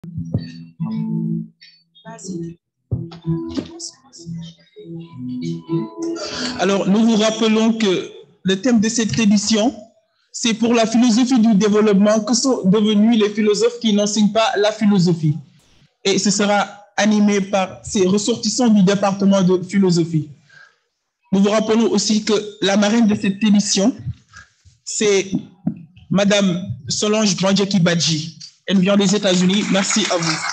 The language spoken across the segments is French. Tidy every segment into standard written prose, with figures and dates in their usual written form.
Alors, nous vous rappelons que le thème de cette édition, c'est pour la philosophie du développement que sont devenus les philosophes qui n'enseignent pas la philosophie. Et ce sera animé par ces ressortissants du département de philosophie. Nous vous rappelons aussi que la marraine de cette édition, c'est Madame Solange Bandiaki Badji. Elle vient des États-Unis. Merci à vous.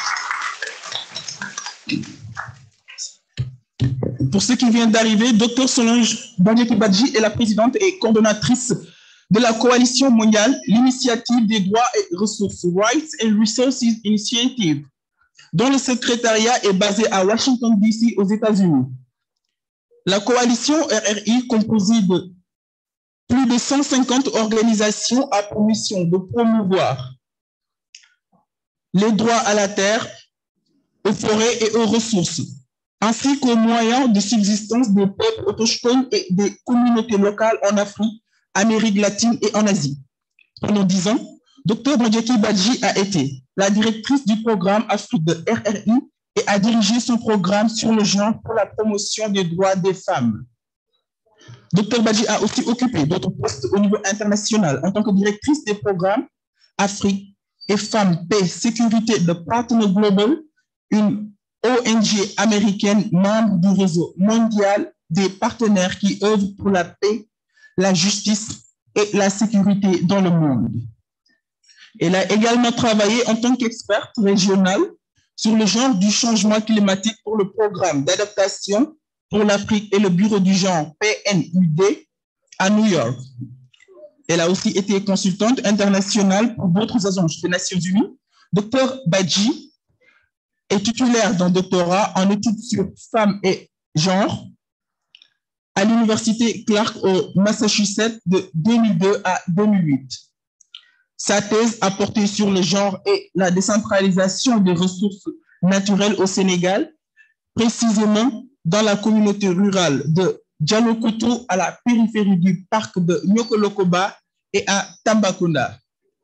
Pour ceux qui viennent d'arriver, Dr Solange Bandiaki Badji est la présidente et coordonnatrice de la Coalition mondiale, l'initiative des droits et ressources, Rights and Resources Initiative, dont le secrétariat est basé à Washington, D.C., aux États-Unis. La coalition RRI, composée de plus de 150 organisations, a pour mission de promouvoir les droits à la terre, aux forêts et aux ressources, ainsi qu'aux moyens de subsistance des peuples autochtones et des communautés locales en Afrique, Amérique latine et en Asie. Pendant 10 ans, Dr Bandiaki Badji a été la directrice du programme Afrique de RRI et a dirigé son programme sur le genre pour la promotion des droits des femmes. Dr Badji a aussi occupé d'autres postes au niveau international en tant que directrice des programmes Afrique et Femmes, Paix, Sécurité de Partner Global, une ONG américaine membre du réseau mondial des partenaires qui œuvrent pour la paix, la justice et la sécurité dans le monde. Elle a également travaillé en tant qu'experte régionale sur le genre du changement climatique pour le programme d'adaptation pour l'Afrique et le bureau du genre PNUD à New York. Elle a aussi été consultante internationale pour d'autres agences des Nations Unies. Dr Badji est titulaire d'un doctorat en études sur femmes et genre à l'université Clark au Massachusetts de 2002 à 2008. Sa thèse a porté sur le genre et la décentralisation des ressources naturelles au Sénégal, précisément dans la communauté rurale de Dialokoto à la périphérie du parc de Nyokolokoba et à Tambacounda.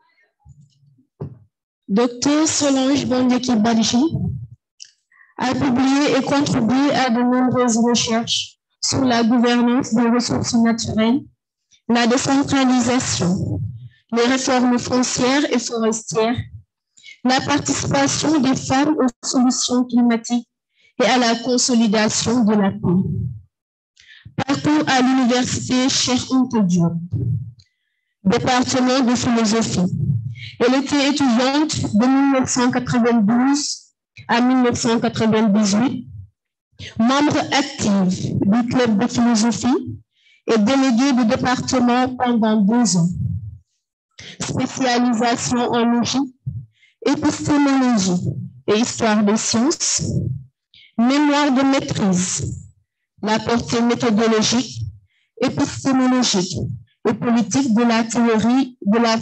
Dr Solange Bandiaki Badji a publié et contribué à de nombreuses recherches sur la gouvernance des ressources naturelles, la décentralisation, les réformes foncières et forestières, la participation des femmes aux solutions climatiques et à la consolidation de la paix. Parcours à l'université Cheikh Anta Diop, département de philosophie. Elle était étudiante de 1992 à 1998, membre active du club de philosophie et déléguée du département pendant 2 ans. Spécialisation en logique, épistémologie et histoire des sciences, mémoire de maîtrise, la portée méthodologique, épistémologique et politique de la théorie de la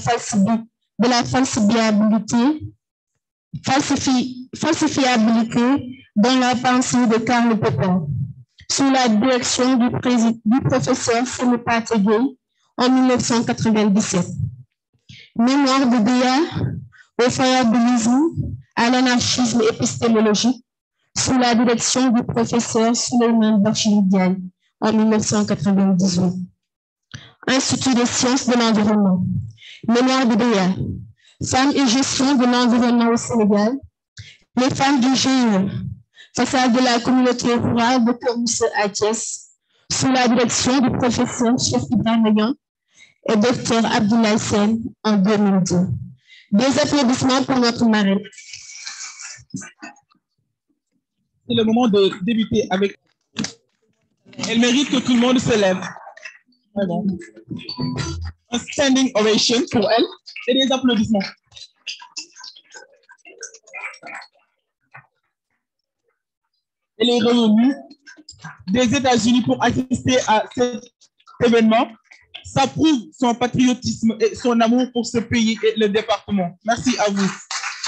falsifiabilité dans la pensée de Karl Popper, sous la direction du professeur Sénépa Tégué en 1997. Mémoire de DEA au fayabilisme, à l'anarchisme épistémologique, sous la direction du professeur Souleymane Bachir Diagne en 1998. Institut des sciences de l'environnement. Mémoire de DEA. Femmes et gestion de l'environnement au Sénégal. Les femmes du GIE. Façade de la communauté rurale de Kermousse à Thiès, sous la direction du professeur Cheikh Ibrahim et Dr Abdoulaye Sen en 2002. Des applaudissements pour notre marraine. C'est le moment de débuter avec. Elle mérite que tout le monde se lève. Vraiment. Un standing ovation pour elle et des applaudissements. Elle est revenue des États-Unis pour assister à cet événement. Ça prouve son patriotisme et son amour pour ce pays et le département. Merci à vous.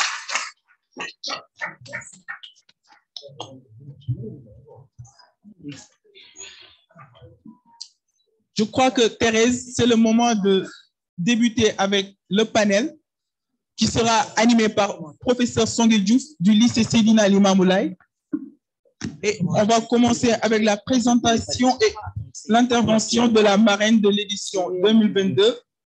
Je crois que Thérèse, c'est le moment de débuter avec le panel. qui sera animé par professeur Songué Diouf du lycée Seydina Limamoulaye. Et on va commencer avec la présentation et l'intervention de la marraine de l'édition 2022,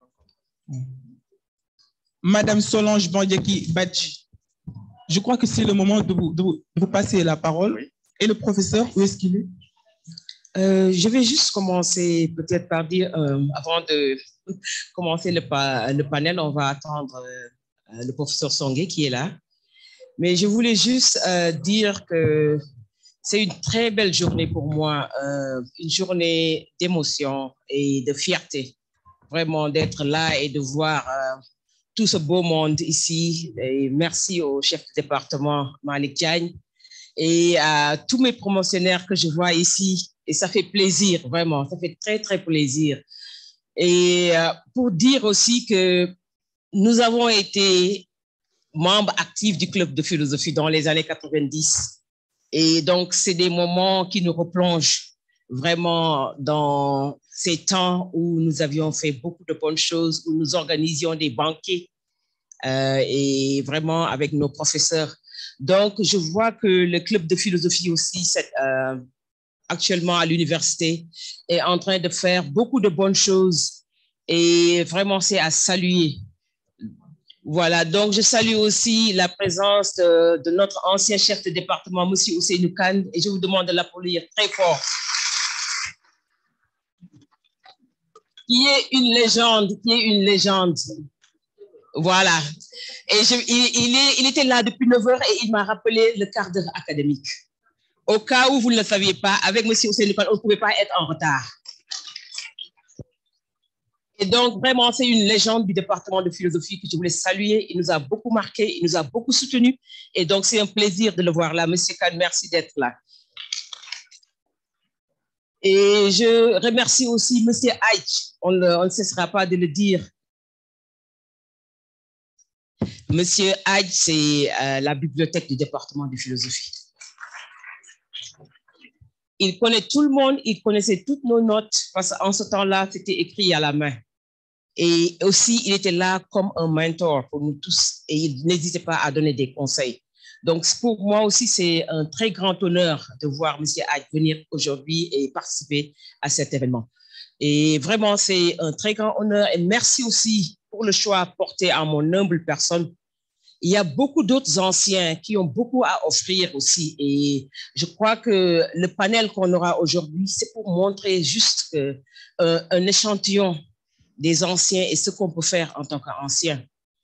Madame Solange Bandiaki Badji. Je crois que c'est le moment de vous passer la parole. Oui. Et le professeur, où est-ce qu'il est? Je vais juste commencer peut-être par dire, avant de commencer le panel, on va attendre le professeur Songué qui est là. Mais je voulais juste dire que c'est une très belle journée pour moi, une journée d'émotion et de fierté, vraiment d'être là et de voir tout ce beau monde ici. Et merci au chef de département, Malik Diagne, et à tous mes promotionnaires que je vois ici. Et ça fait plaisir, vraiment, ça fait très, très plaisir. Et pour dire aussi que nous avons été membres actifs du club de philosophie dans les années 90. Et donc, c'est des moments qui nous replongent vraiment dans ces temps où nous avions fait beaucoup de bonnes choses, où nous organisions des banquets et vraiment avec nos professeurs. Donc, je vois que le club de philosophie aussi, actuellement à l'université, est en train de faire beaucoup de bonnes choses et vraiment c'est à saluer. Voilà, donc je salue aussi la présence de notre ancien chef de département, M. Ousseynou Kane, et je vous demande de l'applaudir très fort. Qui est une légende. Voilà. Et il était là depuis 9 heures et il m'a rappelé le quart d'heure académique. Au cas où vous ne le saviez pas, avec M. Ousseynou Kane, on ne pouvait pas être en retard. Et donc, vraiment, c'est une légende du département de philosophie que je voulais saluer. Il nous a beaucoup marqué, il nous a beaucoup soutenus. Et donc, c'est un plaisir de le voir là. Monsieur Kane, merci d'être là. Et je remercie aussi Monsieur Aïch. On ne cessera pas de le dire. Monsieur Aïch, c'est la bibliothèque du département de philosophie. Il connaît tout le monde, il connaissait toutes nos notes, parce qu'en ce temps-là, c'était écrit à la main. Et aussi, il était là comme un mentor pour nous tous et il n'hésitait pas à donner des conseils. Donc, pour moi aussi, c'est un très grand honneur de voir M. Aïch venir aujourd'hui et participer à cet événement. Et vraiment, c'est un très grand honneur et merci aussi pour le choix porté à mon humble personne. Il y a beaucoup d'autres anciens qui ont beaucoup à offrir aussi. Et je crois que le panel qu'on aura aujourd'hui, c'est pour montrer juste un échantillon des anciens et ce qu'on peut faire en tant qu'anciens.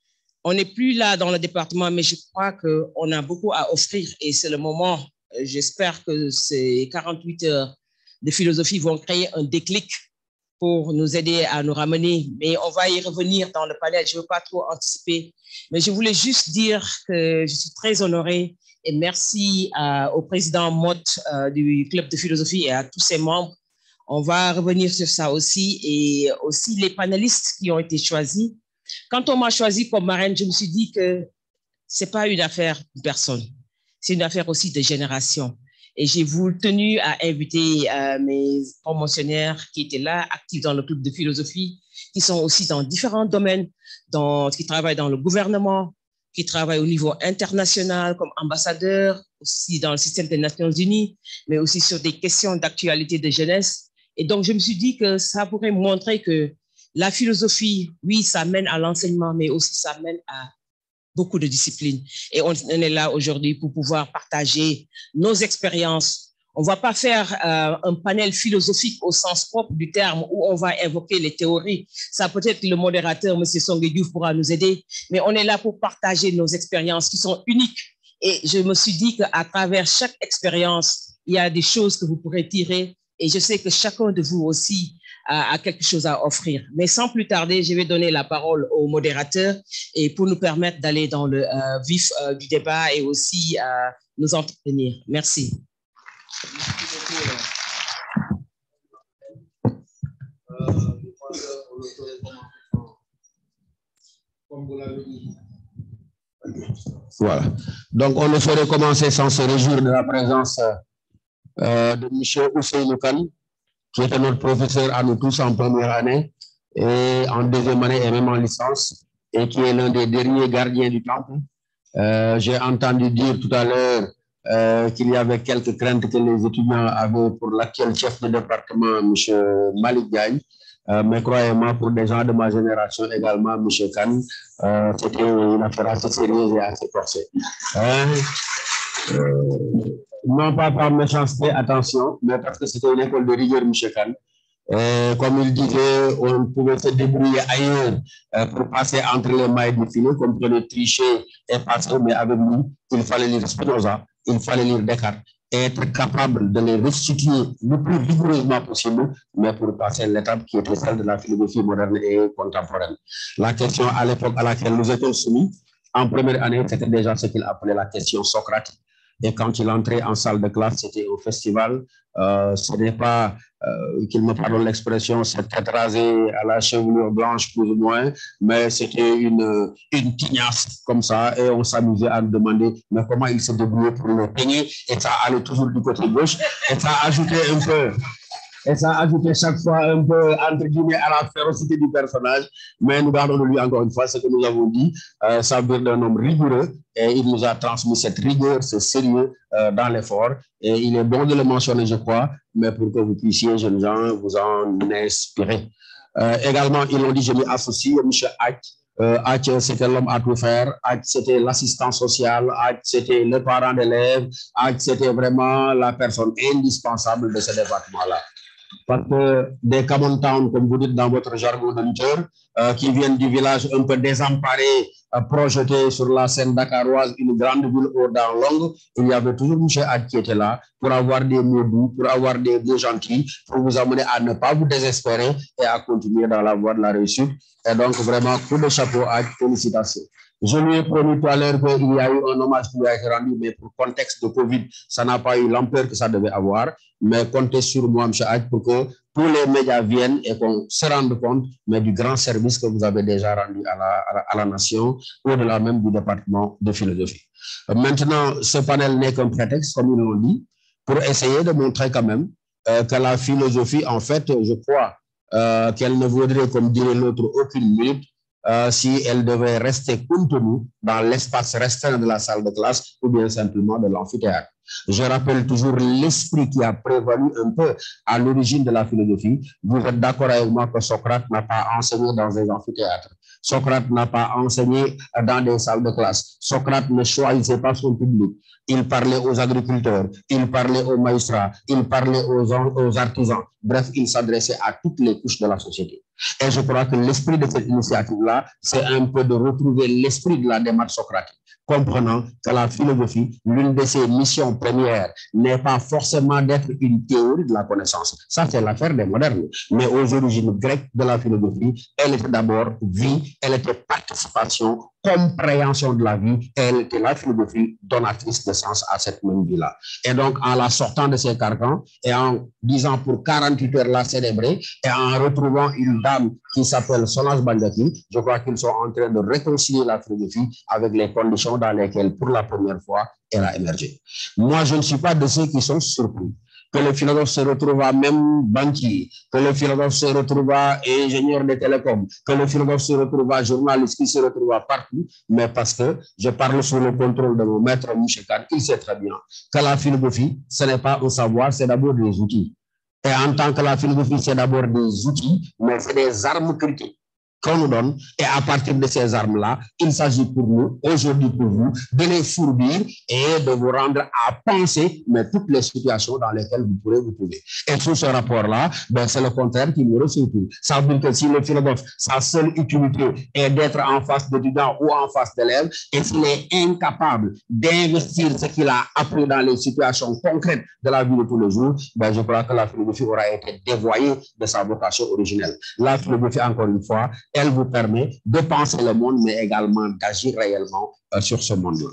On n'est plus là dans le département, mais je crois qu'on a beaucoup à offrir et c'est le moment. J'espère que ces 48 heures de philosophie vont créer un déclic pour nous aider à nous ramener. Mais on va y revenir dans le panel. Je ne veux pas trop anticiper, mais je voulais juste dire que je suis très honorée et merci au président Mott du club de philosophie et à tous ses membres. On va revenir sur ça aussi et aussi les panélistes qui ont été choisis. Quand on m'a choisi comme marraine, je me suis dit que ce n'est pas une affaire de personne, c'est une affaire aussi de génération. Et j'ai tenu à inviter mes promotionnaires qui étaient là, actifs dans le club de philosophie, qui sont aussi dans différents domaines, qui travaillent dans le gouvernement, qui travaillent au niveau international comme ambassadeurs, aussi dans le système des Nations Unies, mais aussi sur des questions d'actualité de jeunesse. Et donc, je me suis dit que ça pourrait montrer que la philosophie, oui, ça mène à l'enseignement, mais aussi ça mène à beaucoup de disciplines. Et on est là aujourd'hui pour pouvoir partager nos expériences. On ne va pas faire un panel philosophique au sens propre du terme où on va invoquer les théories. Ça peut-être le modérateur, M. Songué Diouf, pourra nous aider, mais on est là pour partager nos expériences qui sont uniques. Et je me suis dit qu'à travers chaque expérience, il y a des choses que vous pourrez tirer. Et je sais que chacun de vous aussi a quelque chose à offrir. Mais sans plus tarder, je vais donner la parole au modérateur et pour nous permettre d'aller dans le vif du débat et aussi nous entretenir. Merci. Merci beaucoup. Voilà. Donc, on ne saurait commencer sans se réjouir de la présence de M. Ousseynou Kane, qui était notre professeur à nous tous en première année et en deuxième année et même en licence. et qui est l'un des derniers gardiens du temple. J'ai entendu dire tout à l'heure qu'il y avait quelques craintes que les étudiants avaient pour l'actuel chef de département, M. Malik Gagne. Mais croyez-moi, pour des gens de ma génération également, M. Khan, c'était une affaire assez sérieuse et assez corsée. Non pas par méchanceté, attention, mais parce que c'était une école de rigueur, M. Khan. Comme il disait, on pouvait se débrouiller ailleurs pour passer entre les mailles du filet, comme pour le tricher et passer, mais avec lui, il fallait lire Spinoza, il fallait lire Descartes, et être capable de les restituer le plus rigoureusement possible, mais pour passer l'étape qui était celle de la philosophie moderne et contemporaine. La question à l'époque à laquelle nous étions soumis, en première année, c'était déjà ce qu'il appelait la question socratique. Et quand il entrait en salle de classe, c'était au festival. Ce n'est pas, qu'il me pardonne l'expression, cette tête rasée à la chevelure blanche plus ou moins, mais c'était une tignasse comme ça. Et on s'amusait à nous demander mais comment il se débrouillait pour le peigner. Et ça allait toujours du côté gauche. Et ça ajoutait un peu. Et ça ajoutait chaque fois un peu, entre guillemets, à la férocité du personnage. Mais nous gardons de lui encore une fois ce que nous avons dit. Ça veut dire d'un homme rigoureux. Et il nous a transmis cette rigueur, ce sérieux dans l'effort. Et il est bon de le mentionner, je crois, mais pour que vous puissiez, jeunes gens, vous en inspirer. Également, ils l'ont dit, je m'y associe, M. Hack. C'était l'homme à tout faire. Hack, c'était l'assistant social. Hack, c'était le parent d'élève. Hack, c'était vraiment la personne indispensable de ce département-là. Parce que des common towns, comme vous dites dans votre jargon de lutteur, qui viennent du village un peu désemparé, projeté sur la scène dakaroise, une grande ville aux dents longues, il y avait toujours M. Hack qui était là pour avoir des mots doux, pour avoir des mots gentils, pour vous amener à ne pas vous désespérer et à continuer dans la voie de la réussite. Et donc, vraiment, coup de chapeau, Hack, félicitations. Je lui ai promis tout à l'heure qu'il y a eu un hommage qui lui a été rendu, mais pour contexte de Covid, ça n'a pas eu l'ampleur que ça devait avoir. Mais comptez sur moi, M. Hack, pour que tous les médias viennent et qu'on se rende compte mais du grand service que vous avez déjà rendu à la nation, au-delà même du département de philosophie. Maintenant, ce panel n'est qu'un prétexte, comme ils l'ont dit, pour essayer de montrer quand même que la philosophie, en fait, je crois qu'elle ne vaudrait, comme dirait l'autre, aucune minute si elle devait rester contenue dans l'espace restreint de la salle de classe ou bien simplement de l'amphithéâtre. Je rappelle toujours l'esprit qui a prévalu un peu à l'origine de la philosophie. Vous êtes d'accord avec moi que Socrate n'a pas enseigné dans des amphithéâtres. Socrate n'a pas enseigné dans des salles de classe. Socrate ne choisissait pas son public. Il parlait aux agriculteurs, il parlait aux magistrats, il parlait aux artisans. Bref, il s'adressait à toutes les couches de la société. Et je crois que l'esprit de cette initiative-là, c'est un peu de retrouver l'esprit de la démarche socratique, comprenant que la philosophie, l'une de ses missions premières, n'est pas forcément d'être une théorie de la connaissance. Ça, c'est l'affaire des modernes. Mais aux origines grecques de la philosophie, elle était d'abord vie, elle était participation, compréhension de la vie, et elle était la philosophie donatrice de sens à cette même vie-là. Et donc, en la sortant de ces carcans, et en disant pour 48 heures la célébrer, et en retrouvant une dame qui s'appelle Solange Bandiaki, je crois qu'ils sont en train de réconcilier la philosophie avec les conditions dans lesquelles, pour la première fois, elle a émergé. Moi, je ne suis pas de ceux qui sont surpris que le philosophe se retrouve à même banquier, que le philosophe se retrouve à ingénieur de télécom, que le philosophe se retrouve à journaliste, qui se retrouve à partout, mais parce que je parle sous le contrôle de mon maître Michel Kahn, il sait très bien que la philosophie, ce n'est pas un savoir, c'est d'abord des outils. Et en tant que la philosophie, c'est d'abord des outils, mais c'est des armes critiques qu'on nous donne, et à partir de ces armes-là, il s'agit pour nous, aujourd'hui pour vous, de les fourbir et de vous rendre à penser, mais toutes les situations dans lesquelles vous pourrez vous trouver. Et sous ce rapport-là, ben, c'est le contraire qui nous ressurtout. Ça veut dire que si le philosophe, sa seule utilité est d'être en face d'étudiants ou en face d'élèves, et s'il est incapable d'investir ce qu'il a appris dans les situations concrètes de la vie de tous les jours, ben, je crois que la philosophie aura été dévoyée de sa vocation originelle. La philosophie, encore une fois, elle vous permet de penser le monde, mais également d'agir réellement sur ce monde-là.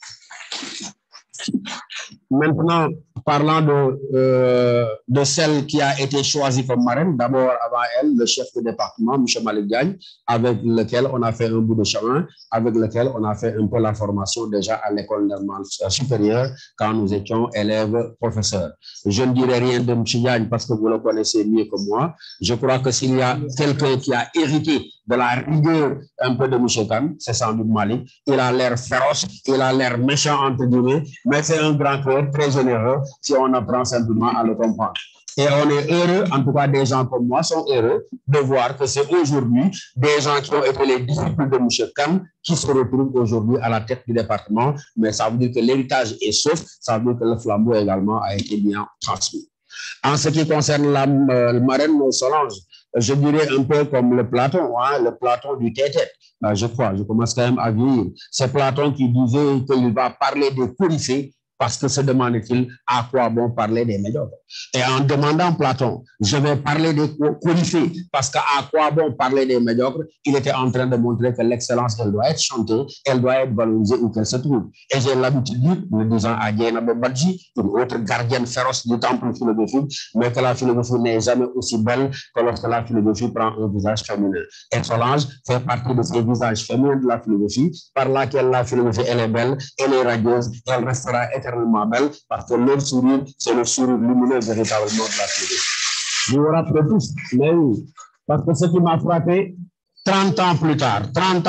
Maintenant, parlant de celle qui a été choisie comme marraine, d'abord avant elle, le chef de département, M. Malik Gagne, avec lequel on a fait un bout de chemin, avec lequel on a fait un peu la formation déjà à l'école normale supérieure quand nous étions élèves professeurs. Je ne dirai rien de M. Gagne parce que vous le connaissez mieux que moi. Je crois que s'il y a quelqu'un qui a hérité de la rigueur un peu de M. Khan, c'est sans doute Malik. Il a l'air féroce, il a l'air méchant entre guillemets, mais c'est un grand cœur très généreux si on apprend simplement à le comprendre. Et on est heureux, en tout cas des gens comme moi sont heureux de voir que c'est aujourd'hui des gens qui ont été les disciples de M. Khan qui se retrouvent aujourd'hui à la tête du département. Mais ça veut dire que l'héritage est sauf, ça veut dire que le flambeau également a été bien transmis. En ce qui concerne la marraine Solange, je dirais un peu comme le Platon, hein, le Platon du tête-tête. Je crois, je commence quand même à vieillir. C'est Platon qui disait qu'il va parler des coryphées parce que se demandait-il à quoi bon parler des médiocres. Et en demandant Platon, je vais parler des coryphées parce qu'à quoi bon parler des médiocres, il était en train de montrer que l'excellence, elle doit être chantée, elle doit être valorisée où qu'elle se trouve. Et j'ai l'habitude de dire, le disant à Diana Badji, une autre gardienne féroce du temple philosophique, mais que la philosophie n'est jamais aussi belle que lorsque la philosophie prend un visage féminin. Et Solange fait partie de ces visages féminins de la philosophie, par laquelle la philosophie, elle est belle, elle est radieuse, elle restera éternellement belle, parce que leur sourire, c'est le sourire lumineux véritablement de la philosophie. Vous vous rappelez tous, mais oui, parce que ce qui m'a frappé, 30 ans plus tard,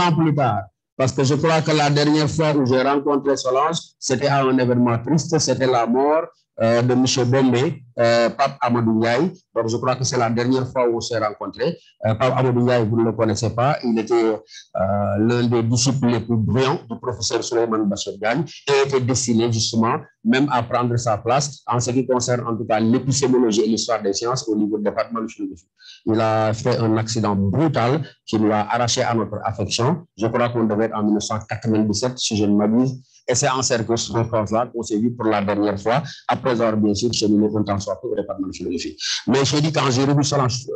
parce que je crois que la dernière fois où j'ai rencontré Solange, c'était à un événement triste, c'était la mort de M. Bombe, Pape Amadou Ndiaye. Donc je crois que c'est la dernière fois où on s'est rencontrés. Pape Amadou Ndiaye, vous ne le connaissez pas, il était l'un des disciples les plus brillants du professeur Souleymane Bachir Diagne et était destiné justement même à prendre sa place en ce qui concerne en tout cas l'épistémologie et l'histoire des sciences au niveau du département de philosophie. Il a fait un accident brutal qui lui a arraché à notre affection. Je crois qu'on devait être en 1997, si je ne m'abuse. Et c'est en circonstance-là qu'on s'est vu pour la dernière fois, après avoir bien sûr cheminé un temps soit peu au département de philosophie. Mais je dis quand j'ai revu Solange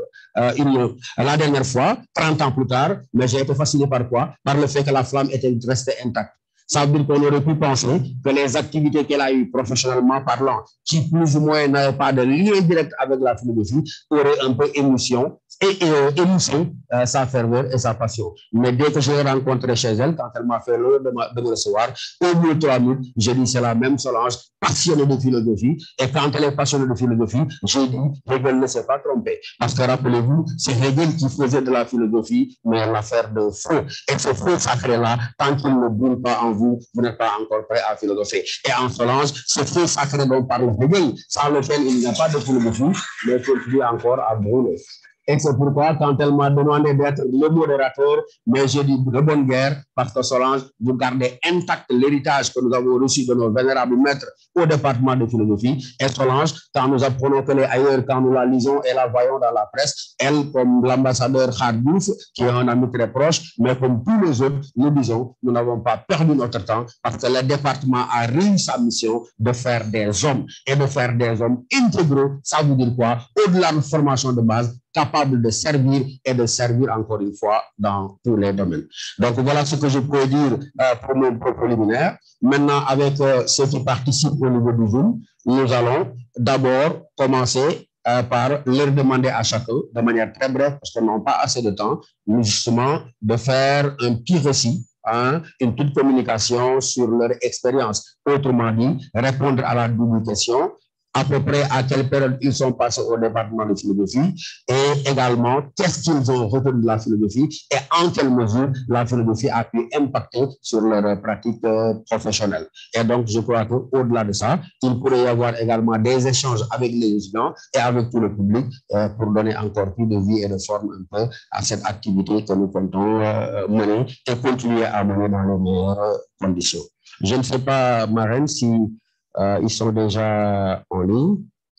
la dernière fois, 30 ans plus tard, mais j'ai été fasciné par quoi? Par le fait que la flamme était restée intacte. Ça veut dire qu'on aurait pu penser que les activités qu'elle a eues professionnellement parlant, qui plus ou moins n'avaient pas de lien direct avec la philosophie, auraient un peu émoussé sa ferveur et sa passion. Mais dès que je l'ai rencontrée chez elle, quand elle m'a fait l'honneur de me recevoir, au bout de 3 minutes, j'ai dit c'est la même Solange, passionnée de philosophie. Et quand elle est passionnée de philosophie, j'ai dit Hegel ne s'est pas trompé. Parce que rappelez-vous, c'est Hegel qui faisait de la philosophie, mais l'affaire de feu. Et ce feu sacré-là, tant qu'il ne brûle pas en vous, vous n'êtes pas encore prêt à philosopher. Et en Solange, ce feu sacré dont parle Hegel, sans lequel il n'y a pas de philosophie, mais continue encore à brûler. Et c'est pourquoi, quand elle m'a demandé d'être le modérateur, mais j'ai dit de bonne guerre, parce que Solange, vous gardez intact l'héritage que nous avons reçu de nos vénérables maîtres au département de philosophie. Et Solange, quand nous apprenons qu'elle est ailleurs, quand nous la lisons et la voyons dans la presse, elle, comme l'ambassadeur Khardouf, qui est un ami très proche, mais comme tous les autres, nous disons, nous n'avons pas perdu notre temps, parce que le département a réussi sa mission de faire des hommes, et de faire des hommes intégraux. Ça veut dire quoi? Au-delà de formation de base, capable de servir et de servir encore une fois dans tous les domaines. Donc voilà ce que je peux dire pour mon propos liminaire. Maintenant, avec ceux qui participent au niveau du Zoom, nous allons d'abord commencer par leur demander à chacun, de manière très brève, parce qu'on n'a pas assez de temps, justement, de faire un petit récit, une petite communication sur leur expérience. Autrement dit, répondre à la double question, à peu près à quelle période ils sont passés au département de philosophie et également qu'est-ce qu'ils ont retenu de la philosophie et en quelle mesure la philosophie a pu impacter sur leur pratique professionnelle. Et donc, je crois qu'au-delà de ça, il pourrait y avoir également des échanges avec les étudiants et avec tout le public pour donner encore plus de vie et de forme un peu à cette activité que nous comptons mener et continuer à mener dans les meilleures conditions. Je ne sais pas, Marraine, si ils sont déjà en ligne.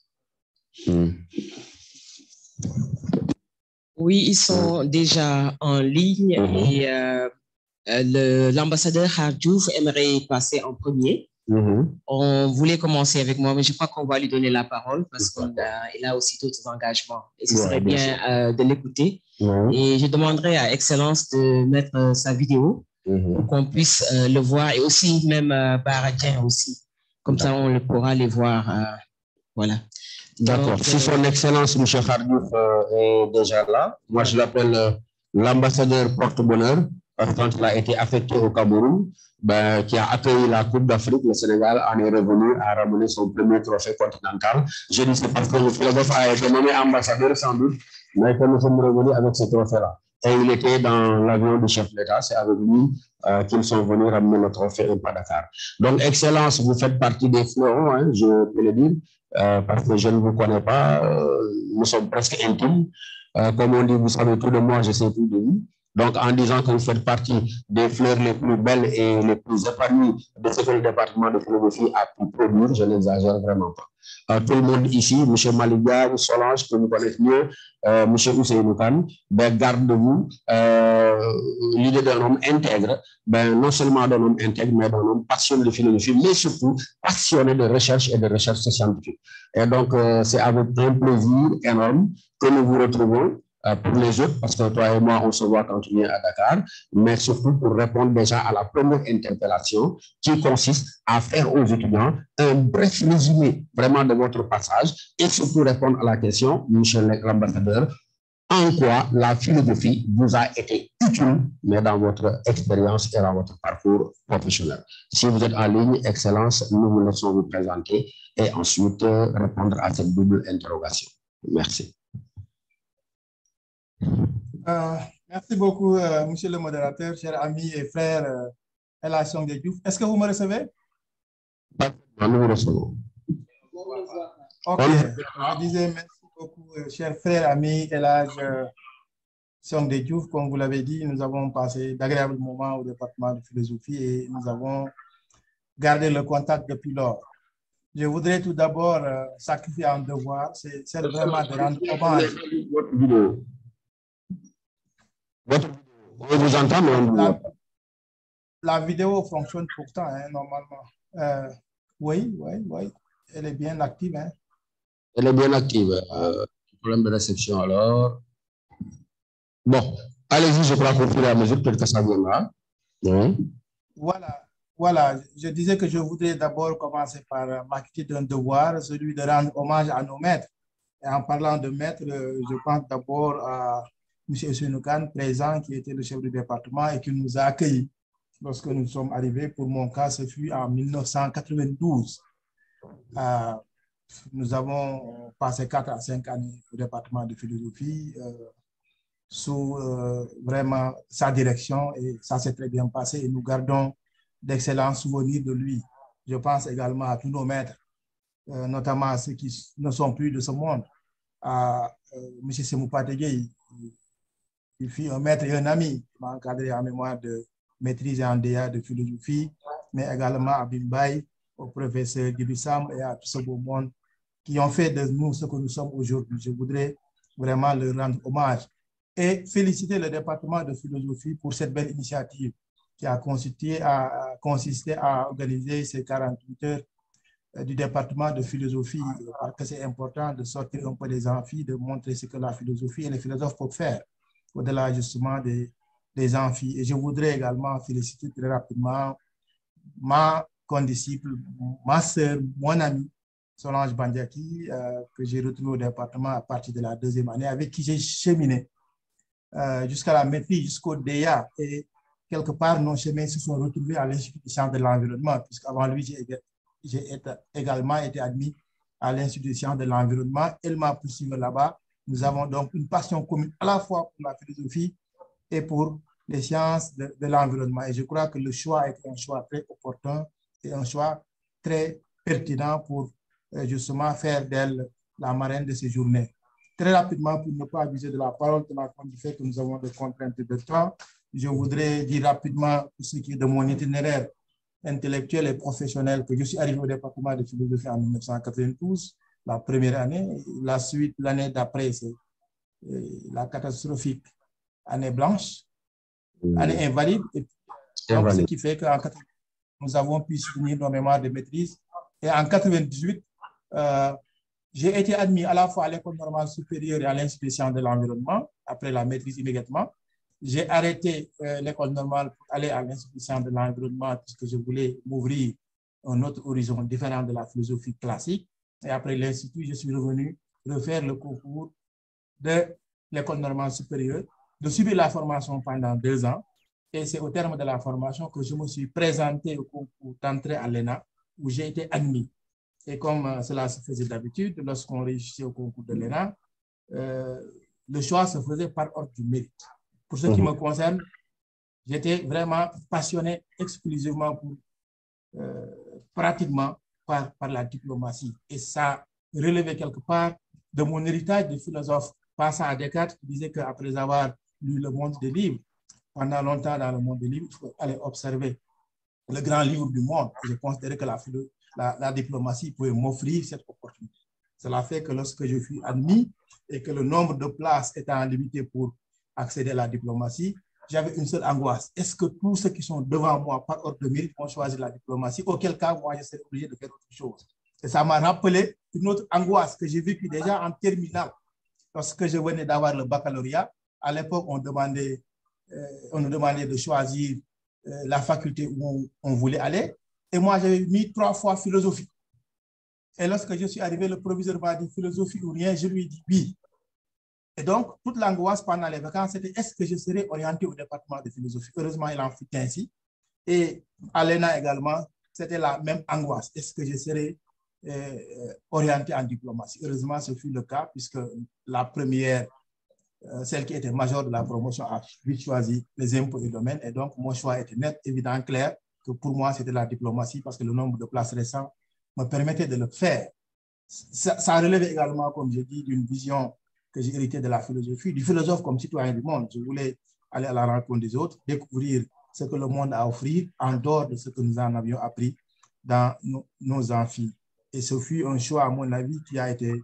Oui, ils sont déjà en ligne et l'ambassadeur Khardouf aimerait passer en premier. On voulait commencer avec moi, mais je crois qu'on va lui donner la parole parce qu'il a aussi d'autres engagements. Et ce serait bien de l'écouter. Et je demanderai à Excellence de mettre sa vidéo pour qu'on puisse le voir et aussi même Baradien aussi. Comme ça, on pourra les voir. Voilà. D'accord. Si son Excellence, M. Khardouf, est déjà là, moi je l'appelle l'ambassadeur porte-bonheur, parce que quand il a été affecté au Cameroun, qui a accueilli la Coupe d'Afrique, le Sénégal en est revenu à ramener son premier trophée continental. Je dis c'est parce que le philosophe a été nommé ambassadeur sans doute, mais que nous sommes revenus avec ce trophée-là. et il était dans l'avion du chef d'État. C'est avec lui qu'ils sont venus ramener le trophée Impa Dakar. Donc, Excellence, vous faites partie des fleurons, hein, je peux le dire, parce que je ne vous connais pas. Nous sommes presque intimes. Comme on dit, vous savez tout de moi, je sais tout de vous. Donc, en disant que vous faites partie des fleurs les plus belles et les plus épanouies de ce que le département de philosophie a pu produire, je n'exagère vraiment pas. Tout le monde ici, M. Maliga, Solange, que vous connaissez mieux, M. Ousseynou Kane, ben, garde-vous l'idée d'un homme intègre, ben, non seulement d'un homme intègre, mais d'un homme passionné de philosophie, mais surtout passionné de recherche et de recherche scientifique. Et donc, c'est avec un plaisir énorme que nous vous retrouvons pour les autres, parce que toi et moi, on se voit quand tu viens à Dakar, mais surtout pour répondre déjà à la première interpellation qui consiste à faire aux étudiants un bref résumé vraiment de votre passage et surtout répondre à la question, monsieur l'ambassadeur, en quoi la philosophie vous a été utile, mais dans votre expérience et dans votre parcours professionnel. Si vous êtes en ligne, Excellence, nous vous laissons vous présenter et ensuite répondre à cette double interrogation. Merci. Merci beaucoup, monsieur le modérateur, chers amis et frères El Hadj Songué Diouf. Est-ce que vous me recevez? Nous vous recevons. Ok, je disais merci beaucoup, chers frères, amis El Hadj Songué Diouf. Comme vous l'avez dit, nous avons passé d'agréables moments au département de philosophie et nous avons gardé le contact depuis lors. Je voudrais tout d'abord sacrifier un devoir, c'est vraiment de rendre hommage. Votre vidéo. On vous entend, mais la vidéo fonctionne pourtant, hein, normalement. Oui, elle est bien active. Hein. Elle est bien active. Problème de réception alors. Bon, allez-y, je crois qu'au fur et à mesure, peut-être que ça viendra. Oui. Voilà. Je disais que je voudrais d'abord commencer par m'acquitter d'un devoir, celui de rendre hommage à nos maîtres. Et en parlant de maîtres, je pense d'abord à M. Ousseynou Kane, présent, qui était le chef du département et qui nous a accueillis lorsque nous sommes arrivés. Pour mon cas, ce fut en 1992. Nous avons passé 4 à 5 années au département de philosophie sous vraiment sa direction et ça s'est très bien passé et nous gardons d'excellents souvenirs de lui. Je pense également à tous nos maîtres, notamment à ceux qui ne sont plus de ce monde, à M. Semou Pategui. Il fut un maître et un ami qui m'a encadré en mémoire de maîtrise et en DA de philosophie, mais également à Bimbaï, au professeur Dibissam et à tout ce beau monde qui ont fait de nous ce que nous sommes aujourd'hui. Je voudrais vraiment leur rendre hommage et féliciter le département de philosophie pour cette belle initiative qui a consisté à organiser ces 48 heures du département de philosophie, parce que c'est important de sortir un peu des amphis, de montrer ce que la philosophie et les philosophes peuvent faire au-delà justement des amphis. Et je voudrais également féliciter très rapidement ma condisciple, ma sœur, mon amie, Solange Bandiaki, que j'ai retrouvée au département à partir de la 2e année, avec qui j'ai cheminé jusqu'à la maîtrise, jusqu'au DEA. Et quelque part, nos chemins se sont retrouvés à l'Institut des sciences de l'environnement, puisqu'avant lui, j'ai également été admis à l'Institut des sciences de l'environnement. Elle m'a poursuivi là-bas. Nous avons donc une passion commune à la fois pour la philosophie et pour les sciences de l'environnement. Et je crois que le choix est un choix très opportun et un choix très pertinent pour justement faire d'elle la marraine de ces journées. Très rapidement, pour ne pas abuser de la parole, du fait que nous avons des contraintes de temps, je voudrais dire rapidement pour ce qui est de mon itinéraire intellectuel et professionnel que je suis arrivé au département de philosophie en 1992, la première année. La suite, l'année d'après, c'est la catastrophique année blanche, année invalide. Et donc, ce qui fait qu'en 1998, nous avons pu soutenir nos mémoires de maîtrise. Et en 1998, j'ai été admis à la fois à l'école normale supérieure et à l'Institut des sciences de l'environnement, après la maîtrise immédiatement. J'ai arrêté l'école normale pour aller à l'Institut des sciences de l'environnement puisque je voulais m'ouvrir un autre horizon différent de la philosophie classique. Et après l'Institut, je suis revenu refaire le concours de l'école normale supérieure, de suivre la formation pendant 2 ans. Et c'est au terme de la formation que je me suis présenté au concours d'entrée à l'ENA, où j'ai été admis. Et comme cela se faisait d'habitude, lorsqu'on réussissait au concours de l'ENA, le choix se faisait par ordre du mérite. Pour ce qui me concerne, j'étais vraiment passionné exclusivement pour, pratiquement par la diplomatie. Et ça relevait quelque part de mon héritage de philosophe, passant à Descartes, qui disait qu'après avoir lu le monde des livres, pendant longtemps dans le monde des livres, il faut aller observer le grand livre du monde. Et je considérais que la diplomatie pouvait m'offrir cette opportunité. Cela fait que lorsque je fus admis et que le nombre de places étant limité pour accéder à la diplomatie, j'avais une seule angoisse. Est-ce que tous ceux qui sont devant moi par ordre de mérite vont choisir la diplomatie? Auquel cas, moi, je serais obligé de faire autre chose. Et ça m'a rappelé une autre angoisse que j'ai vécue déjà en terminale. Lorsque je venais d'avoir le baccalauréat, à l'époque, on nous demandait de choisir la faculté où on voulait aller. Et moi, j'avais mis 3 fois philosophie. Et lorsque je suis arrivé, le proviseur m'a dit philosophie ou rien, je lui ai dit oui. Et donc, toute l'angoisse pendant les vacances, c'était est-ce que je serais orienté au département de philosophie? Heureusement, il en fut ainsi. Et à l'ENA également, c'était la même angoisse. Est-ce que je serais orienté en diplomatie? Heureusement, ce fut le cas, puisque la première, celle qui était majeure de la promotion, a vite choisi les impôts et domaines. Et donc, mon choix était net, évident, clair, que pour moi, c'était la diplomatie, parce que le nombre de places récentes me permettait de le faire. Ça relevait également, comme je dis, d'une vision que j'ai héritée de la philosophie, du philosophe comme citoyen du monde. Je voulais aller à la rencontre des autres, découvrir ce que le monde a à offrir en dehors de ce que nous en avions appris dans nos amphis. Et ce fut un choix, à mon avis, qui a été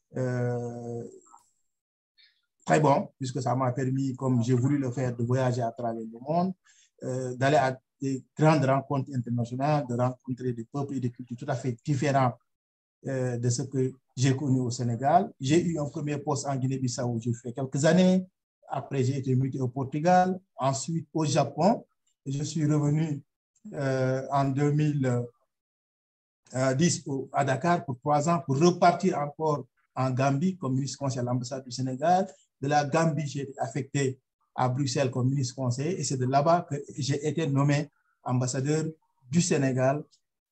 très bon, puisque ça m'a permis, comme j'ai voulu le faire, de voyager à travers le monde, d'aller à des grandes rencontres internationales, de rencontrer des peuples et des cultures tout à fait différents de ce que j'ai connu au Sénégal. J'ai eu un premier poste en Guinée-Bissau où j'ai fait quelques années. Après, j'ai été muté au Portugal, ensuite au Japon. Et je suis revenu en 2010 à Dakar pour 3 ans pour repartir encore en Gambie comme ministre conseiller à l'ambassade du Sénégal. De la Gambie, j'ai été affecté à Bruxelles comme ministre conseiller et c'est de là-bas que j'ai été nommé ambassadeur du Sénégal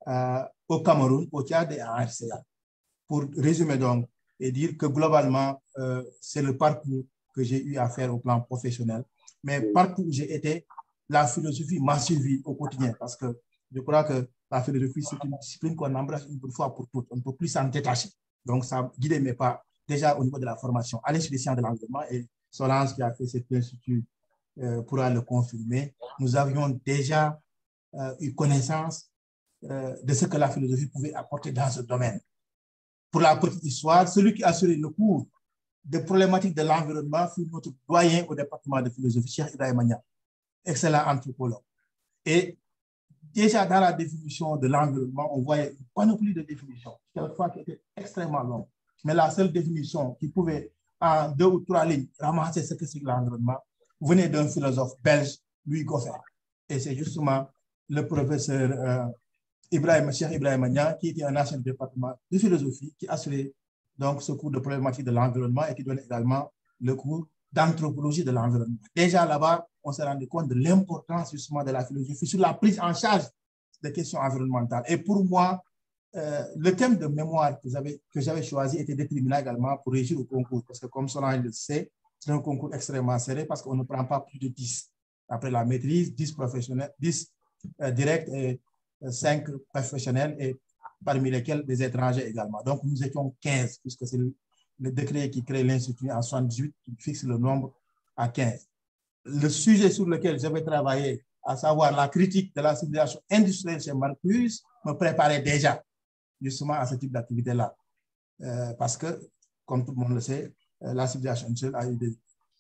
au Cameroun, au Tchad et à RCA. Pour résumer donc et dire que globalement, c'est le parcours que j'ai eu à faire au plan professionnel. Mais partout où j'ai été, la philosophie m'a suivi au quotidien parce que je crois que la philosophie, c'est une discipline qu'on embrasse une fois pour toutes. On ne peut plus s'en détacher. Donc, ça guidait mes pas déjà au niveau de la formation à l'Institut des sciences de l'environnement et Solange qui a fait cet institut pourra le confirmer. Nous avions déjà eu connaissance de ce que la philosophie pouvait apporter dans ce domaine. Pour la petite histoire, celui qui a assuré le cours des problématiques de l'environnement fut notre doyen au département de philosophie, Cheikh Ibrahima Niang, excellent anthropologue. Et déjà dans la définition de l'environnement, on voyait une panoplie de définitions, quelquefois qui étaient extrêmement longues. Mais la seule définition qui pouvait, en 2 ou 3 lignes, ramasser ce que c'est que l'environnement, venait d'un philosophe belge, Louis Goffert. Et c'est justement le professeur Cheikh Ibrahima Niang, qui était un ancien département de philosophie, qui assurait donc ce cours de problématique de l'environnement et qui donne également le cours d'anthropologie de l'environnement. Déjà là-bas, on s'est rendu compte de l'importance justement de la philosophie sur la prise en charge des questions environnementales. Et pour moi, le thème de mémoire que j'avais choisi était déterminant également pour réussir au concours. Parce que comme Solange le sait, c'est un concours extrêmement serré parce qu'on ne prend pas plus de 10. Après la maîtrise, 10 professionnels, 10 directs et 5 professionnels et parmi lesquels des étrangers également. Donc, nous étions 15, puisque c'est le décret qui crée l'Institut en 78 qui fixe le nombre à 15. Le sujet sur lequel j'avais travaillé, à savoir la critique de la civilisation industrielle chez Marcuse, me préparait déjà justement à ce type d'activité-là. Parce que, comme tout le monde le sait, la civilisation industrielle a eu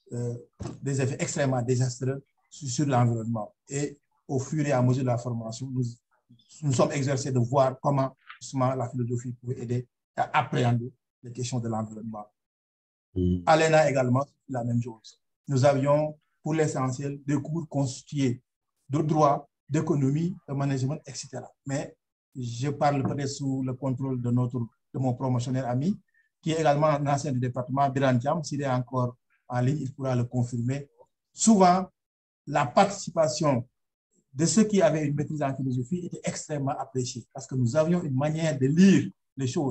des effets extrêmement désastreux sur l'environnement. Et au fur et à mesure de la formation, nous sommes exercés de voir comment justement la philosophie pouvait aider à appréhender les questions de l'environnement. À l'ENA également, c'est la même chose. Nous avions pour l'essentiel des cours constitués de droit, d'économie, de management, etc. Mais je parle peut-être sous le contrôle de mon promotionnaire ami, qui est également un ancien du département, Biran Thiam. S'il est encore en ligne, il pourra le confirmer. Souvent, la participation de ceux qui avaient une maîtrise en philosophie était extrêmement appréciée parce que nous avions une manière de lire les choses,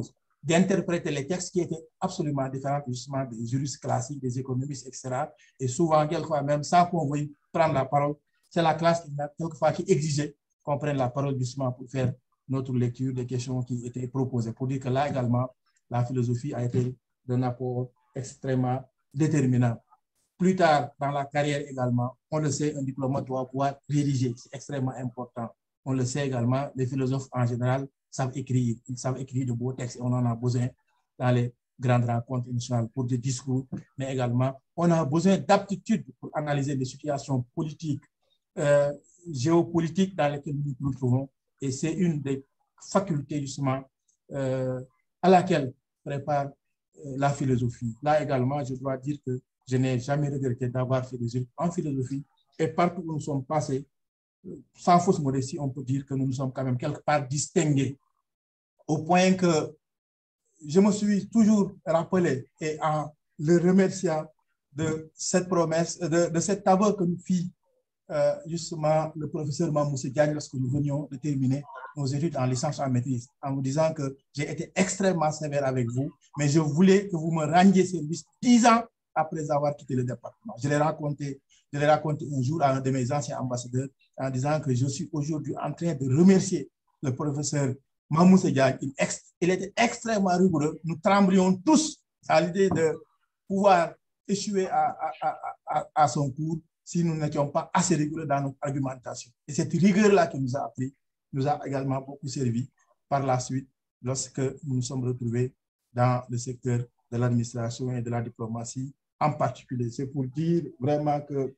d'interpréter les textes qui étaient absolument différents justement des juristes classiques, des économistes, etc. Et souvent, quelquefois même, sans qu'on veuille prendre la parole, c'est la classe qui, quelquefois, qui exigeait qu'on prenne la parole justement pour faire notre lecture des questions qui étaient proposées. Pour dire que là également, la philosophie a été d'un apport extrêmement déterminant. Plus tard, dans la carrière également, on le sait, un diplomate doit pouvoir rédiger, c'est extrêmement important. On le sait également, les philosophes en général savent écrire, ils savent écrire de beaux textes et on en a besoin dans les grandes rencontres nationales pour des discours, mais également, on a besoin d'aptitude pour analyser les situations politiques, géopolitiques dans lesquelles nous nous trouvons. Et c'est une des facultés justement à laquelle prépare la philosophie. Là également, je dois dire que je n'ai jamais regretté d'avoir fait des études en philosophie et partout où nous sommes passés, sans fausse modestie, on peut dire que nous nous sommes quand même quelque part distingués au point que je me suis toujours rappelé et en le remerciant de cette promesse, de cet aveu que nous fit justement le professeur Mamoussé Diagne lorsque nous venions de terminer nos études en licence en maîtrise, en vous disant que j'ai été extrêmement sévère avec vous, mais je voulais que vous me rendiez service 10 ans après avoir quitté le département. Je l'ai raconté un jour à un de mes anciens ambassadeurs en disant que je suis aujourd'hui en train de remercier le professeur Mamoussé Diagne. Il était extrêmement rigoureux. Nous tremblions tous à l'idée de pouvoir échouer à son cours si nous n'étions pas assez rigoureux dans notre argumentation. Et cette rigueur-là qui nous a appris nous a également beaucoup servi par la suite lorsque nous nous sommes retrouvés dans le secteur de l'administration et de la diplomatie en particulier. C'est pour dire vraiment que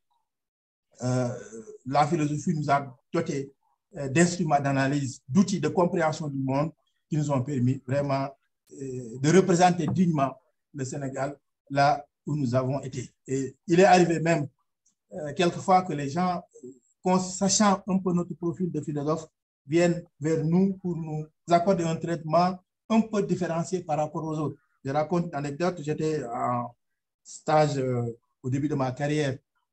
la philosophie nous a doté d'instruments d'analyse, d'outils de compréhension du monde qui nous ont permis vraiment de représenter dignement le Sénégal là où nous avons été. Et il est arrivé même quelquefois que les gens, sachant un peu notre profil de philosophe, viennent vers nous pour nous accorder un traitement un peu différencié par rapport aux autres. Je raconte une anecdote, j'étais en stage au début de ma carrière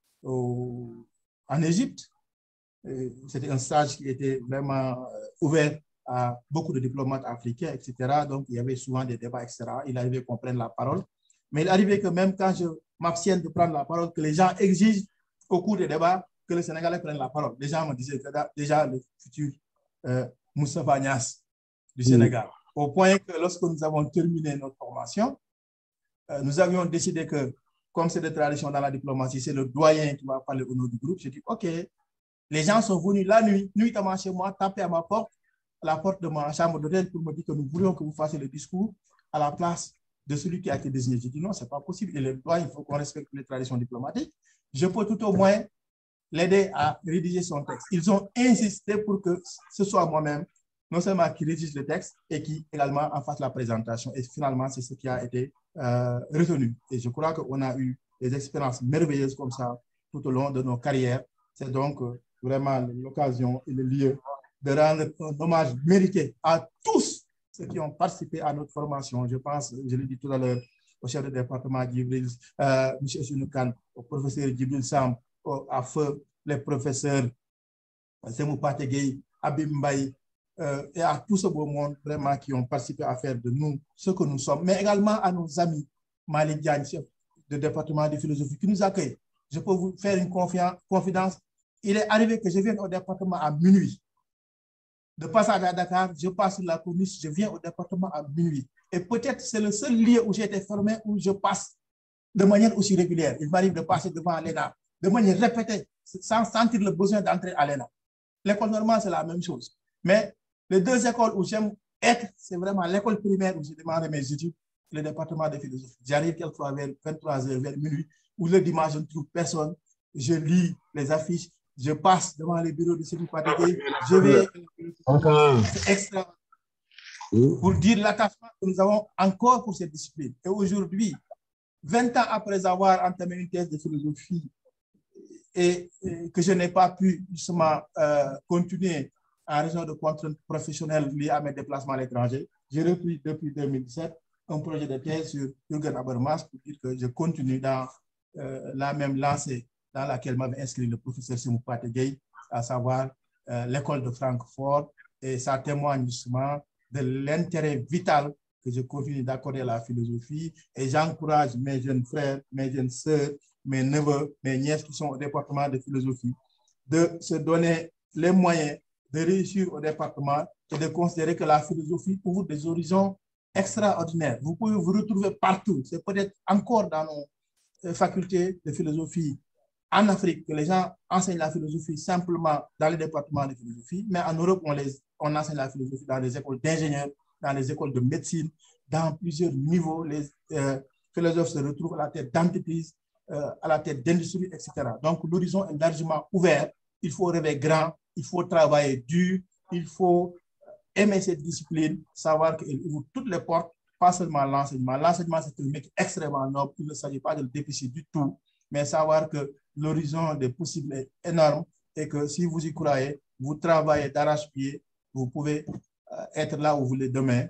en Égypte. C'était un stage qui était vraiment ouvert à beaucoup de diplomates africains, etc. Donc, il y avait souvent des débats, etc. Il arrivait qu'on prenne la parole. Mais il arrivait que même quand je m'abstienne de prendre la parole, que les gens exigent au cours des débats que les Sénégalais prennent la parole. Les gens me disaient que déjà le futur Moustapha Niasse du Sénégal. Au point que lorsque nous avons terminé notre formation, nous avions décidé que, comme c'est de tradition dans la diplomatie, c'est le doyen qui va parler au nom du groupe. J'ai dit, OK, les gens sont venus la nuit, nuitamment chez moi, taper à ma porte, à la porte de ma chambre d'hôtel pour me dire que nous voulions que vous fassiez le discours à la place de celui qui a été désigné. J'ai dit non, ce n'est pas possible. Et le doyen, il faut qu'on respecte les traditions diplomatiques. Je peux tout au moins l'aider à rédiger son texte. Ils ont insisté pour que ce soit moi-même, non seulement qui rédige le texte et qui également en fasse la présentation. Et finalement, c'est ce qui a été retenu. Et je crois qu'on a eu des expériences merveilleuses comme ça tout au long de nos carrières. C'est donc vraiment l'occasion et le lieu de rendre un hommage mérité à tous ceux qui ont participé à notre formation. Je pense, je l'ai dit tout à l'heure, au chef de département Djibril, M. Sunoukan, au professeur Djibril Sam, à feu les professeurs Semou Pategei, Abim Mbaye, et à tout ce beau monde vraiment qui ont participé à faire de nous ce que nous sommes, mais également à nos amis Malik Diagne, chef de département de philosophie, qui nous accueille. Je peux vous faire une confidence. Il est arrivé que je vienne au département à minuit. De passage à Dakar, je passe sur la corniche, je viens au département à minuit. Et peut-être c'est le seul lieu où j'ai été formé, où je passe de manière aussi régulière. Il m'arrive de passer devant l'ENA de manière répétée, sans sentir le besoin d'entrer à l'ENA. L'école normale, c'est la même chose. Mais les deux écoles où j'aime être, c'est vraiment l'école primaire où j'ai demandé mes études, le département de philosophie. J'arrive quelquefois vers 23h, vers minuit, où le dimanche, je ne trouve personne. Je lis les affiches, je passe devant les bureaux de Sylvie Pategei, je vais... C'est extra. Pour dire l'attachement que nous avons encore pour cette discipline. Et aujourd'hui, 20 ans après avoir entamé une thèse de philosophie et que je n'ai pas pu justement continuer en raison de contraintes professionnelles liées à mes déplacements à l'étranger, j'ai repris depuis 2017 un projet de thèse sur Jürgen Habermas pour dire que je continue dans la même lancée dans laquelle m'avait inscrit le professeur Semou Pategei, à savoir l'école de Francfort, et ça témoigne justement de l'intérêt vital que je continue d'accorder à la philosophie et j'encourage mes jeunes frères, mes jeunes sœurs, mes neveux, mes nièces qui sont au département de philosophie de se donner les moyens de réussir au département et de considérer que la philosophie ouvre des horizons extraordinaires. Vous pouvez vous retrouver partout. C'est peut-être encore dans nos facultés de philosophie en Afrique que les gens enseignent la philosophie simplement dans les départements de philosophie, mais en Europe, on enseigne la philosophie dans les écoles d'ingénieurs, dans les écoles de médecine, dans plusieurs niveaux. Les philosophes se retrouvent à la tête d'entreprises, à la tête d'industries, etc. Donc, l'horizon est largement ouvert. Il faut rêver grand, il faut travailler dur, il faut aimer cette discipline, savoir qu'elle ouvre toutes les portes, pas seulement l'enseignement. L'enseignement, c'est un métier extrêmement noble. Il ne s'agit pas de le dépêcher du tout, mais savoir que l'horizon des possibles est énorme et que si vous y croyez, vous travaillez d'arrache-pied, vous pouvez être là où vous voulez demain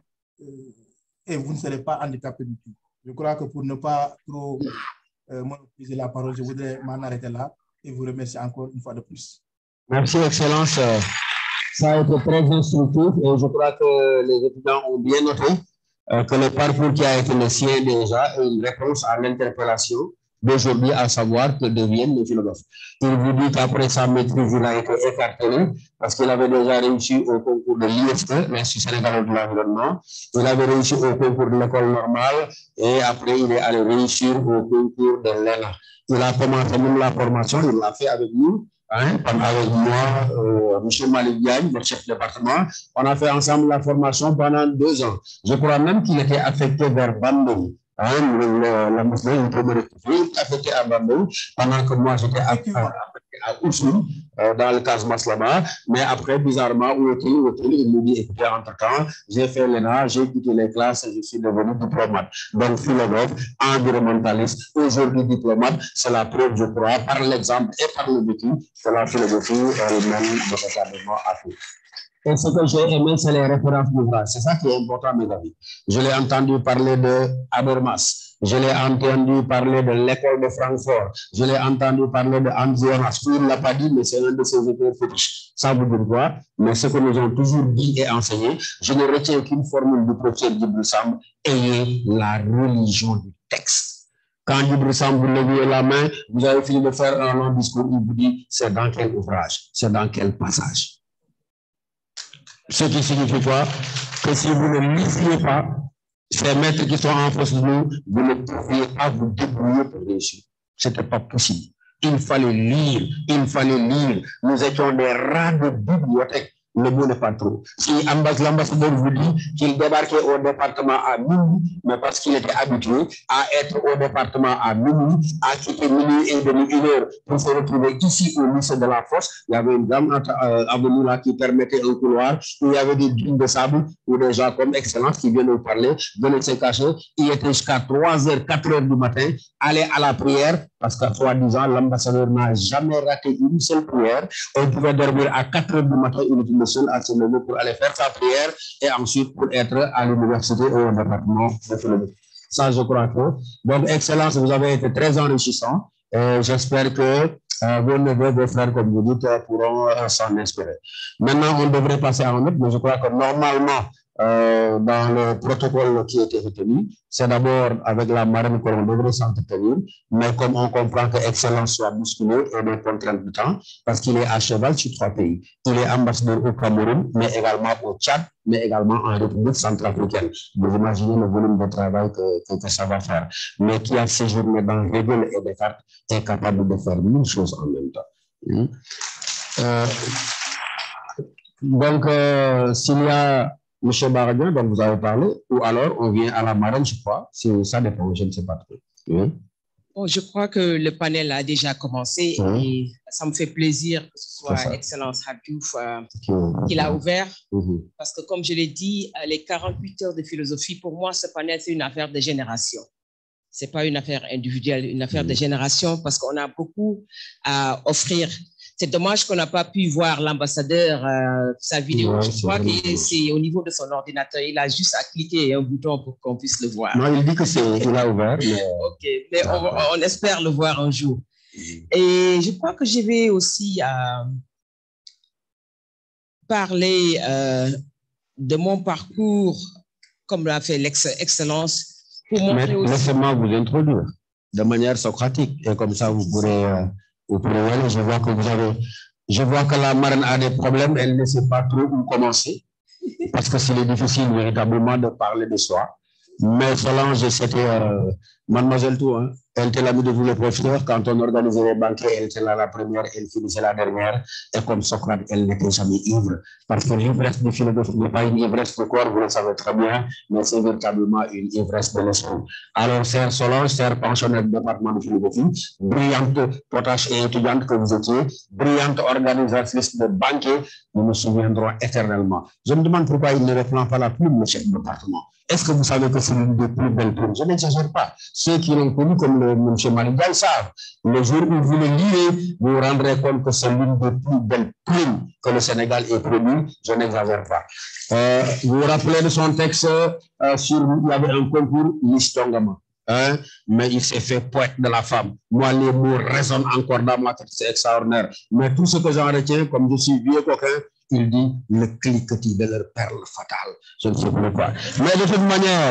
et vous ne serez pas handicapé du tout. Je crois que pour ne pas trop monopoliser la parole, je voudrais m'en arrêter là et vous remercier encore une fois de plus. Merci, Excellence. Ça a été très instructif et je crois que les étudiants ont bien noté que le parcours qui a été le sien déjà est une réponse à l'interpellation d'aujourd'hui, à savoir que deviennent les philosophes. Il vous dit qu'après sa maîtrise, il a été écartelé parce qu'il avait déjà réussi au concours de l'IFE, l'Institut sénégalais de l'environnement. Il avait réussi au concours de l'école normale et après, il est allé réussir au concours de l'ENA. Il a commencé même la formation, il l'a fait avec nous. Avec moi, M. Malik Diagne, le chef de département, on a fait ensemble la formation pendant 2 ans. Je crois même qu'il était affecté vers Bandung. La Muslim, il affecté à Bandung pendant que moi j'étais à Oussou, dans le Casamance là-bas. Mais après, bizarrement, il nous dit, écoutez, entre-temps, j'ai fait l'ENA, j'ai quitté les classes et je suis devenu diplomate. Donc, philosophe, environnementaliste, aujourd'hui diplomate, c'est la preuve, je crois, par l'exemple et par le vécu, que la philosophie elle-même de retardement a fait. Et ce que j'ai aimé, c'est les références d'ouvrages. C'est ça qui est important, mes amis. Je l'ai entendu parler de Habermas. Je l'ai entendu parler de l'école de Francfort. Je l'ai entendu parler de Hans Jonas. Il ne l'a pas dit, mais c'est un de ses auteurs fétiches. Ça vous dit quoi? Mais ce que nous avons toujours dit et enseigné, je ne retiens qu'une formule du professeur Djibril Samb, ayez la religion du texte. Quand Djibril Samb vous levez la main, vous avez fini de faire un long discours, il vous dit c'est dans quel ouvrage, c'est dans quel passage. Ce qui signifie quoi? Que si vous ne lisiez pas, ces maîtres qui sont en face de nous, vous ne pouviez pas vous débrouiller pour réussir. Ce n'était pas possible. Il fallait lire, il fallait lire. Nous étions des rats de bibliothèque. Le mot n'est pas trop. Si l'ambassadeur vous dit qu'il débarquait au département à minuit, mais parce qu'il était habitué à être au département à minuit, à quitter minuit et demi, 1h pour se retrouver ici au lycée de la Fosse, il y avait une grande avenue là qui permettait un couloir, où il y avait des dunes de sable, où des gens comme Excellence qui viennent nous parler, venaient se cacher, il était jusqu'à 3h, 4h du matin, aller à la prière, parce qu'à soi-disant, l'ambassadeur n'a jamais raté une seule prière. On pouvait dormir à 4h du matin, il était le seul à se lever pour aller faire sa prière et ensuite pour être à l'université ou au département de philosophie. Ça, je crois que. Donc, Excellence, vous avez été très enrichissant. J'espère que vos neveux, vos frères, comme vous dites, pourront s'en inspirer. Maintenant, on devrait passer à un autre, mais je crois que normalement, dans le protocole qui a été retenu, c'est d'abord avec la marraine que l'on devrait s'entretenir, mais comme on comprend que Excellence soit bousculée et des contraintes de temps, parce qu'il est à cheval sur 3 pays. Il est ambassadeur au Cameroun, mais également au Tchad, mais également en République centrafricaine. Vous imaginez le volume de travail que ça va faire. Mais qui a séjourné dans Hegel et Descartes est capable de faire 1000 choses en même temps. Donc, s'il y a M. Baradien, dont vous avez parlé, ou alors on vient à la marraine, je crois. Ça dépend, je ne sais pas trop. Oui. Bon, je crois que le panel a déjà commencé et ça me fait plaisir que ce soit Excellence Habdiouf qui l'a ouvert. Parce que comme je l'ai dit, les 48 heures de philosophie, pour moi, ce panel, c'est une affaire de génération. Ce n'est pas une affaire individuelle, une affaire de génération parce qu'on a beaucoup à offrir. C'est dommage qu'on n'a pas pu voir l'ambassadeur, sa vidéo. Je crois que c'est au niveau de son ordinateur. Il a juste à cliquer un bouton pour qu'on puisse le voir. Non, il dit que c'est il a ouvert. Mais... OK, mais on espère le voir un jour. Et je crois que je vais aussi parler de mon parcours comme l'a fait l'excellence, pour Mais montrer aussi... laissez-moi vous introduire de manière socratique, et comme ça vous pourrez aller. Je vois que la marraine a des problèmes, elle ne sait pas trop où commencer, parce que c'est difficile véritablement de parler de soi. Mais Solange, c'était mademoiselle tout, hein. Elle était l'amie de tous les professeurs. Quand on organisait les banquets, elle était là la première, elle finissait la dernière. Et comme Socrate, elle n'était jamais ivre. Parce que l'ivresse de philosophie n'est pas une ivresse de corps, vous le savez très bien, mais c'est véritablement une ivresse de l'esprit. Alors, chère Solange, chère pensionnaire du département de philosophie, brillante potache et étudiante que vous étiez, brillante organisatrice de banquets, nous nous souviendrons éternellement. Je me demande pourquoi il ne réclame pas la plume, le chef de département. Est-ce que vous savez que c'est l'une des plus belles plumes? Je n'exagère pas. Ceux qui l'ont connu, comme M. Maligal, savent. Le jour où vous le lirez, vous vous rendrez compte que c'est l'une des plus belles plumes que le Sénégal ait produit. Je n'exagère pas. Vous vous rappelez de son texte il y avait un concours l'istongama. Hein? Mais il s'est fait poète de la femme. Moi, les mots résonnent encore dans ma tête, c'est extraordinaire. Mais tout ce que j'en retiens, comme je suis vieux coquin, il dit le cliquetis de leur perle fatale. Je ne sais pas quoi. Mais de toute manière,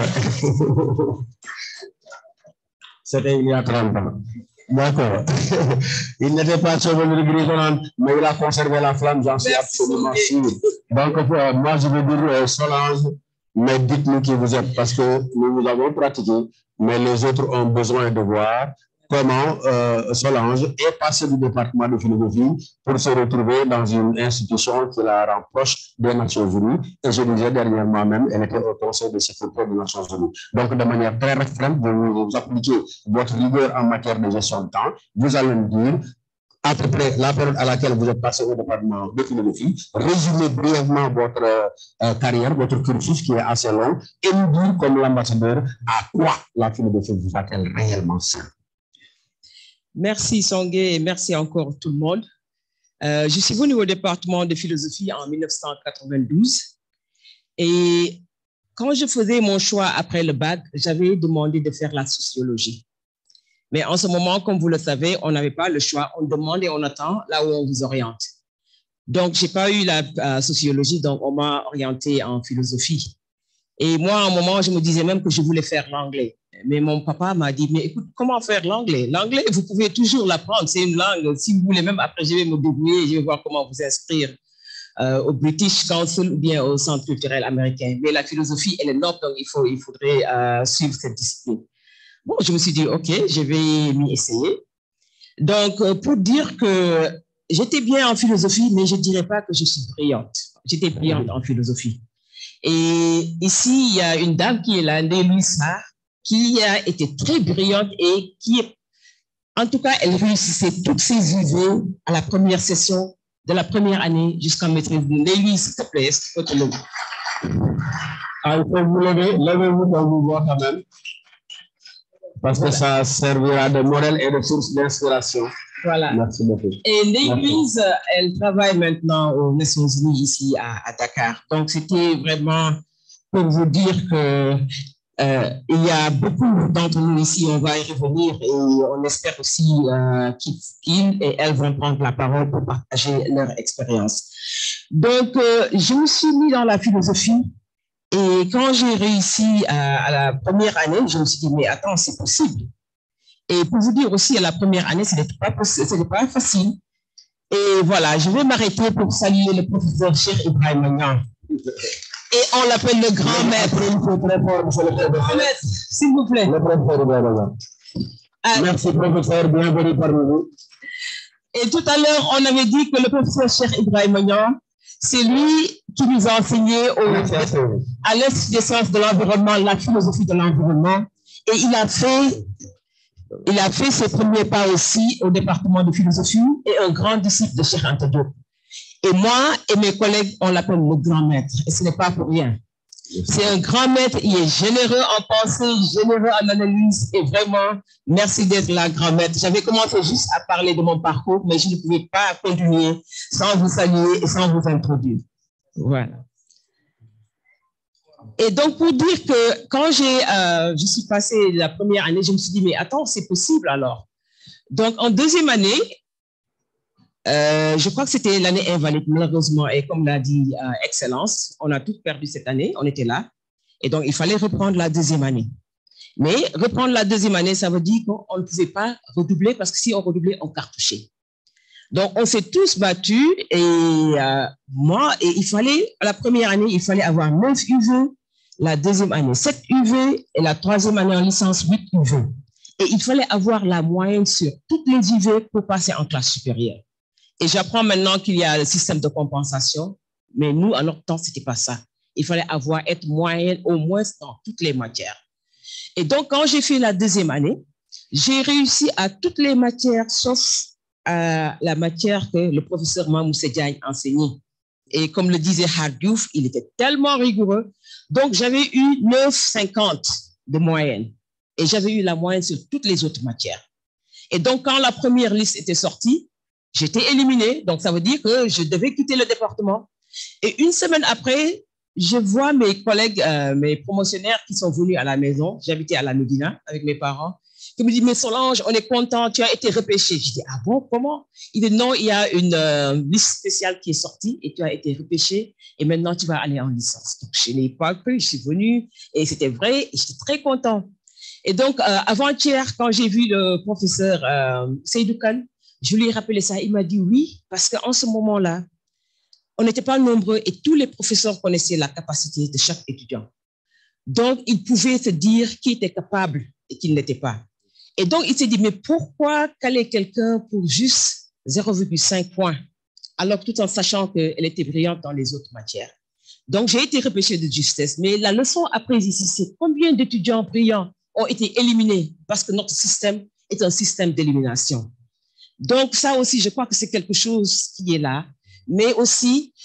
c'était il y a 30 ans. D'accord. Il n'était pas chevelu grisonnant, mais il a conservé la flamme, j'en suis absolument sûr. Donc, moi, je veux dire Solange, mais dites-nous qui vous êtes, parce que nous vous avons pratiqué, mais les autres ont besoin de voir comment Solange est passée du département de philosophie pour se retrouver dans une institution qui la rend proche des Nations Unies. Et je disais dernièrement même, elle était au Conseil de sécurité des Nations Unies. Donc, de manière très restreinte, vous appliquez votre rigueur en matière de gestion de temps. Vous allez me dire à peu près la période à laquelle vous êtes passé au département de philosophie, résumez brièvement votre carrière, votre cursus qui est assez long, et nous dire comme l'ambassadeur à quoi la philosophie vous a-t-elle réellement servi. Merci Sangué et merci encore tout le monde. Je suis venu au département de philosophie en 1992 et quand je faisais mon choix après le bac, j'avais demandé de faire la sociologie. Mais en ce moment, comme vous le savez, on n'avait pas le choix. On demande et on attend là où on vous oriente. Donc, je n'ai pas eu la sociologie, donc on m'a orienté en philosophie. Et moi, à un moment, je me disais même que je voulais faire l'anglais. Mais mon papa m'a dit, mais écoute, comment faire l'anglais? L'anglais, vous pouvez toujours l'apprendre. C'est une langue. Si vous voulez, même après, je vais me débrouiller. Je vais voir comment vous inscrire au British Council ou bien au Centre culturel américain. Mais la philosophie, elle est noble, donc il faudrait suivre cette discipline. Bon, je me suis dit, OK, je vais m'y essayer. Donc, pour dire que j'étais bien en philosophie, mais je ne dirais pas que je suis brillante. J'étais brillante en philosophie. Et ici, il y a une dame qui est là, Louise Sarr, qui a été très brillante et qui, en tout cas, elle réussissait toutes ses idées à la première session de la première année jusqu'en maîtrise. Louise, s'il te plaît, est-ce que tu peux te lever? Ah, il faut vous lever, levez-vous pour vous voir quand même. Parce que ça servira de modèle et de source d'inspiration. Voilà. Merci beaucoup. Et Louise, elle travaille maintenant aux Nations Unies ici à Dakar. Donc, c'était vraiment pour vous dire que il y a beaucoup d'entre nous ici, on va y revenir et on espère aussi qu'ils et elles vont prendre la parole pour partager leur expérience. Donc, je me suis mis dans la philosophie et quand j'ai réussi à la première année, je me suis dit, mais attends, c'est possible. Et pour vous dire aussi, à la première année, ce n'était pas facile. Et voilà, je vais m'arrêter pour saluer le professeur Cheikh Ibrahim Magnan. Et on l'appelle le grand maître. Le grand maître, s'il vous plaît. Le professeur Ibrahim Magnan. Merci, professeur. Bienvenue parmi nous. Et tout à l'heure, on avait dit que le professeur Cheikh Ibrahim Magnan, c'est lui qui nous a enseigné à l'Institut des sciences de l'environnement, la philosophie de l'environnement. Et il a fait ses premiers pas aussi au département de philosophie et un grand disciple de Cheikh Anta Diop. Et moi et mes collègues, on l'appelle le grand maître. Et ce n'est pas pour rien. C'est un grand maître, il est généreux en pensée, généreux en analyse. Et vraiment, merci d'être là, grand maître. J'avais commencé juste à parler de mon parcours, mais je ne pouvais pas continuer sans vous saluer et sans vous introduire. Voilà. Et donc, pour dire que quand je suis passée la première année, je me suis dit, mais attends, c'est possible alors. Donc, en deuxième année, je crois que c'était l'année invalide, malheureusement, et comme l'a dit Excellence, on a tout perdu cette année, on était là. Et donc, il fallait reprendre la deuxième année. Mais reprendre la deuxième année, ça veut dire qu'on ne pouvait pas redoubler parce que si on redoublait, on cartouchait. Donc, on s'est tous battus et il fallait, la première année, il fallait avoir 9 UV, la deuxième année 7 UV et la troisième année en licence 8 UV. Et il fallait avoir la moyenne sur toutes les UV pour passer en classe supérieure. Et j'apprends maintenant qu'il y a le système de compensation, mais nous, à notre temps, ce n'était pas ça. Il fallait être moyenne au moins dans toutes les matières. Et donc, quand j'ai fait la deuxième année, j'ai réussi à toutes les matières, sauf à la matière que le professeur Mamoussé Diagne enseignait. Et comme le disait Hardiouf, il était tellement rigoureux. Donc, j'avais eu 9,50 de moyenne. Et j'avais eu la moyenne sur toutes les autres matières. Et donc, quand la première liste était sortie, j'étais éliminée. Donc, ça veut dire que je devais quitter le département. Et une semaine après, je vois mes collègues, mes promotionnaires qui sont venus à la maison. J'habitais à la Médina avec mes parents. Ils me disent, mais Solange, on est content, tu as été repêché. Je dis, ah bon, comment? Il dit, non, il y a une liste spéciale qui est sortie et tu as été repêché et maintenant tu vas aller en licence. Donc, je n'ai pas cru, je suis venue et c'était vrai et j'étais très content. Et donc, avant-hier, quand j'ai vu le professeur Seydou Kane, je lui ai rappelé ça. Il m'a dit oui, parce qu'en ce moment-là, on n'était pas nombreux et tous les professeurs connaissaient la capacité de chaque étudiant. Donc, ils pouvaient se dire qui était capable et qui ne l'était pas. Et donc, il s'est dit, mais pourquoi caler quelqu'un pour juste 0,5 points, alors tout en sachant qu'elle était brillante dans les autres matières. Donc, j'ai été repêchée de justesse. Mais la leçon apprise ici, c'est combien d'étudiants brillants ont été éliminés parce que notre système est un système d'élimination. Donc, ça aussi, je crois que c'est quelque chose qui est là. Mais aussi,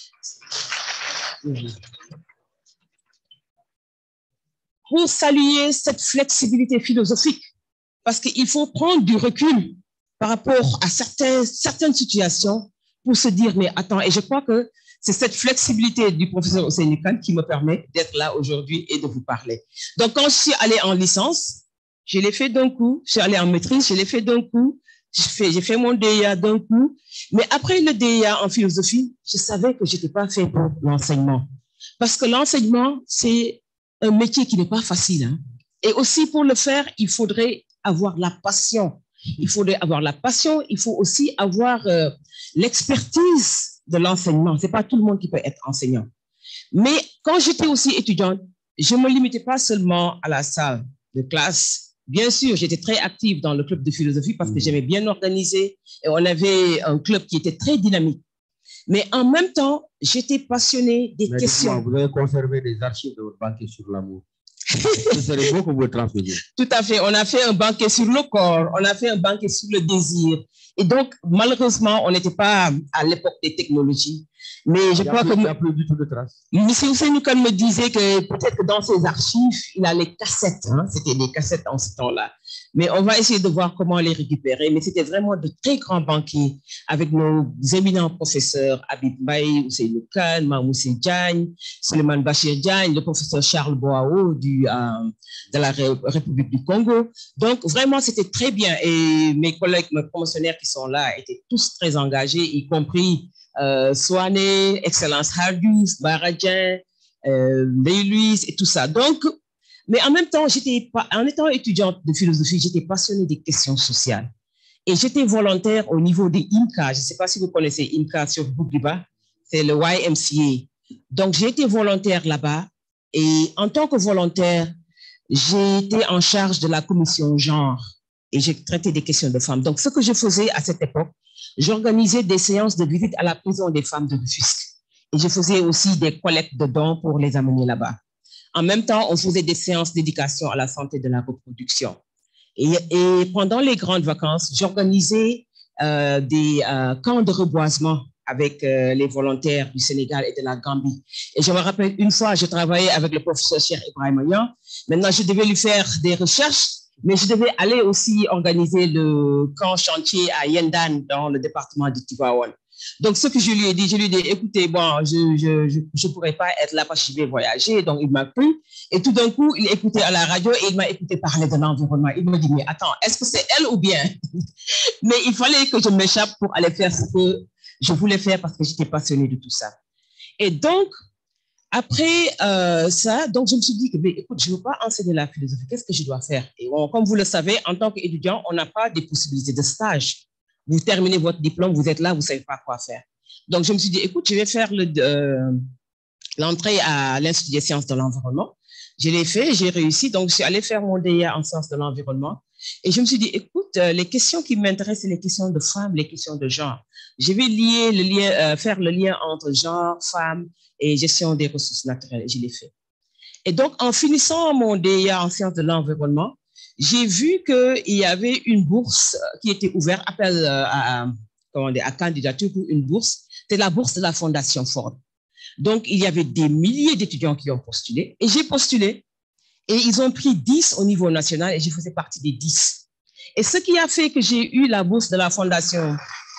pour saluer cette flexibilité philosophique, parce qu'il faut prendre du recul par rapport à certaines situations pour se dire, mais attends, et je crois que c'est cette flexibilité du professeur Ousseynou Kane qui me permet d'être là aujourd'hui et de vous parler. Donc, quand je suis allée en licence, je l'ai fait d'un coup. Je suis allée en maîtrise, je l'ai fait d'un coup. J'ai fait mon DEA d'un coup. Mais après le DEA en philosophie, je savais que je n'étais pas fait pour l'enseignement. Parce que l'enseignement, c'est un métier qui n'est pas facile. Hein. Et aussi, pour le faire, il faudrait avoir la passion. Il faudrait avoir la passion. Il faut aussi avoir l'expertise de l'enseignement. Ce n'est pas tout le monde qui peut être enseignant. Mais quand j'étais aussi étudiante, je ne me limitais pas seulement à la salle de classe. Bien sûr, j'étais très active dans le club de philosophie parce que j'aimais bien organiser et on avait un club qui était très dynamique. Mais en même temps, j'étais passionnée des questions. Vous avez conservé des archives de votre banquet sur l'amour. Ce serait beau que vous le transmettiez. Tout à fait. On a fait un banquet sur le corps, on a fait un banquet sur le désir. Et donc, malheureusement, on n'était pas à l'époque des technologies. Mais je crois que... Il n'y a plus du tout de traces. M. Ousseynou Kane me disait que peut-être que dans ses archives, il a les cassettes. Hein? C'était des cassettes en ce temps-là. Mais on va essayer de voir comment les récupérer. Mais c'était vraiment de très grands banquets avec nos éminents professeurs, Habib Mbaye, Ousseynou Kane, Mamoussé Diagne, Suleiman Bachir Diagne, le professeur Charles Boao de la République du Congo. Donc, vraiment, c'était très bien. Et mes collègues, mes promotionnaires qui sont là étaient tous très engagés, y compris Soane, Excellence Hardiouf, Baradien, Louise et tout ça. Donc, mais en même temps, en étant étudiante de philosophie, j'étais passionnée des questions sociales. Et j'étais volontaire au niveau des IMCA. Je ne sais pas si vous connaissez IMCA sur Bourguiba. C'est le YMCA. Donc, j'ai été volontaire là-bas. Et en tant que volontaire, j'ai été en charge de la commission genre. Et j'ai traité des questions de femmes. Donc, ce que je faisais à cette époque, j'organisais des séances de visite à la prison des femmes de Rufisque. Et je faisais aussi des collectes de dons pour les amener là-bas. En même temps, on faisait des séances d'éducation à la santé de la reproduction. Et pendant les grandes vacances, j'organisais des camps de reboisement avec les volontaires du Sénégal et de la Gambie. Et je me rappelle, une fois, je travaillais avec le professeur Cheikh Ibrahim Niang. Maintenant, je devais lui faire des recherches, mais je devais aller aussi organiser le camp chantier à Yendan, dans le département de Tivaouane. Donc, ce que je lui ai dit, écoutez, bon, je ne pourrais pas être là parce que je vais voyager. Donc, il m'a cru. Et tout d'un coup, il écoutait à la radio et il m'a écouté parler de l'environnement. Il me dit, mais attends, est-ce que c'est elle ou bien? Mais il fallait que je m'échappe pour aller faire ce que je voulais faire parce que j'étais passionnée de tout ça. Et donc, Après ça, donc je me suis dit que, mais, écoute, je ne veux pas enseigner la philosophie, qu'est-ce que je dois faire? Et comme vous le savez, en tant qu'étudiant, on n'a pas de possibilités de stage. Vous terminez votre diplôme, vous êtes là, vous ne savez pas quoi faire. Donc, je me suis dit, écoute, je vais faire l'entrée à l'Institut des sciences de l'environnement. Je l'ai fait, j'ai réussi. Donc, je suis allée faire mon DEA en sciences de l'environnement. Et je me suis dit, écoute, les questions qui m'intéressent, c'est les questions de femmes, les questions de genre. Je vais faire le lien entre genre, femme et gestion des ressources naturelles. Et je l'ai fait. Et donc, en finissant mon DEA en sciences de l'environnement, j'ai vu qu'il y avait une bourse qui était ouverte, appel à candidature pour une bourse. C'est la bourse de la Fondation Ford. Donc, il y avait des milliers d'étudiants qui ont postulé et j'ai postulé et ils ont pris 10 au niveau national et je faisais partie des 10. Et ce qui a fait que j'ai eu la bourse de la Fondation,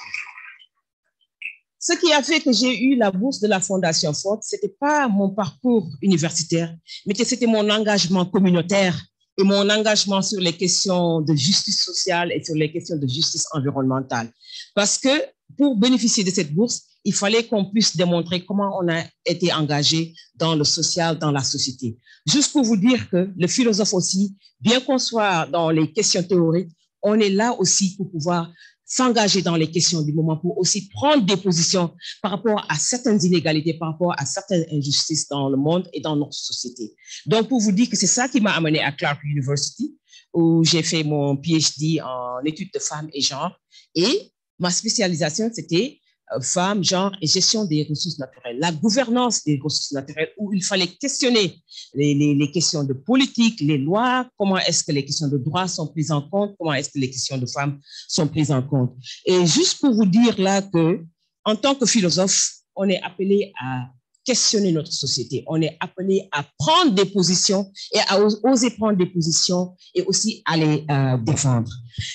Ford, ce n'était pas mon parcours universitaire, mais c'était mon engagement communautaire et mon engagement sur les questions de justice sociale et sur les questions de justice environnementale. Parce que pour bénéficier de cette bourse, il fallait qu'on puisse démontrer comment on a été engagé dans le social, dans la société. Juste pour vous dire que le philosophe aussi, bien qu'on soit dans les questions théoriques, on est là aussi pour pouvoir s'engager dans les questions du moment, pour aussi prendre des positions par rapport à certaines inégalités, par rapport à certaines injustices dans le monde et dans notre société. Donc, pour vous dire que c'est ça qui m'a amené à Clark University, où j'ai fait mon PhD en études de femmes et genre. Et ma spécialisation, c'était femmes, genre et gestion des ressources naturelles, la gouvernance des ressources naturelles, où il fallait questionner les questions de politique, les lois, comment est-ce que les questions de droit sont prises en compte, comment est-ce que les questions de femmes sont prises en compte. Et juste pour vous dire là que, en tant que philosophe, on est appelé à questionner notre société, on est appelé à prendre des positions et à oser prendre des positions et aussi à les défendre.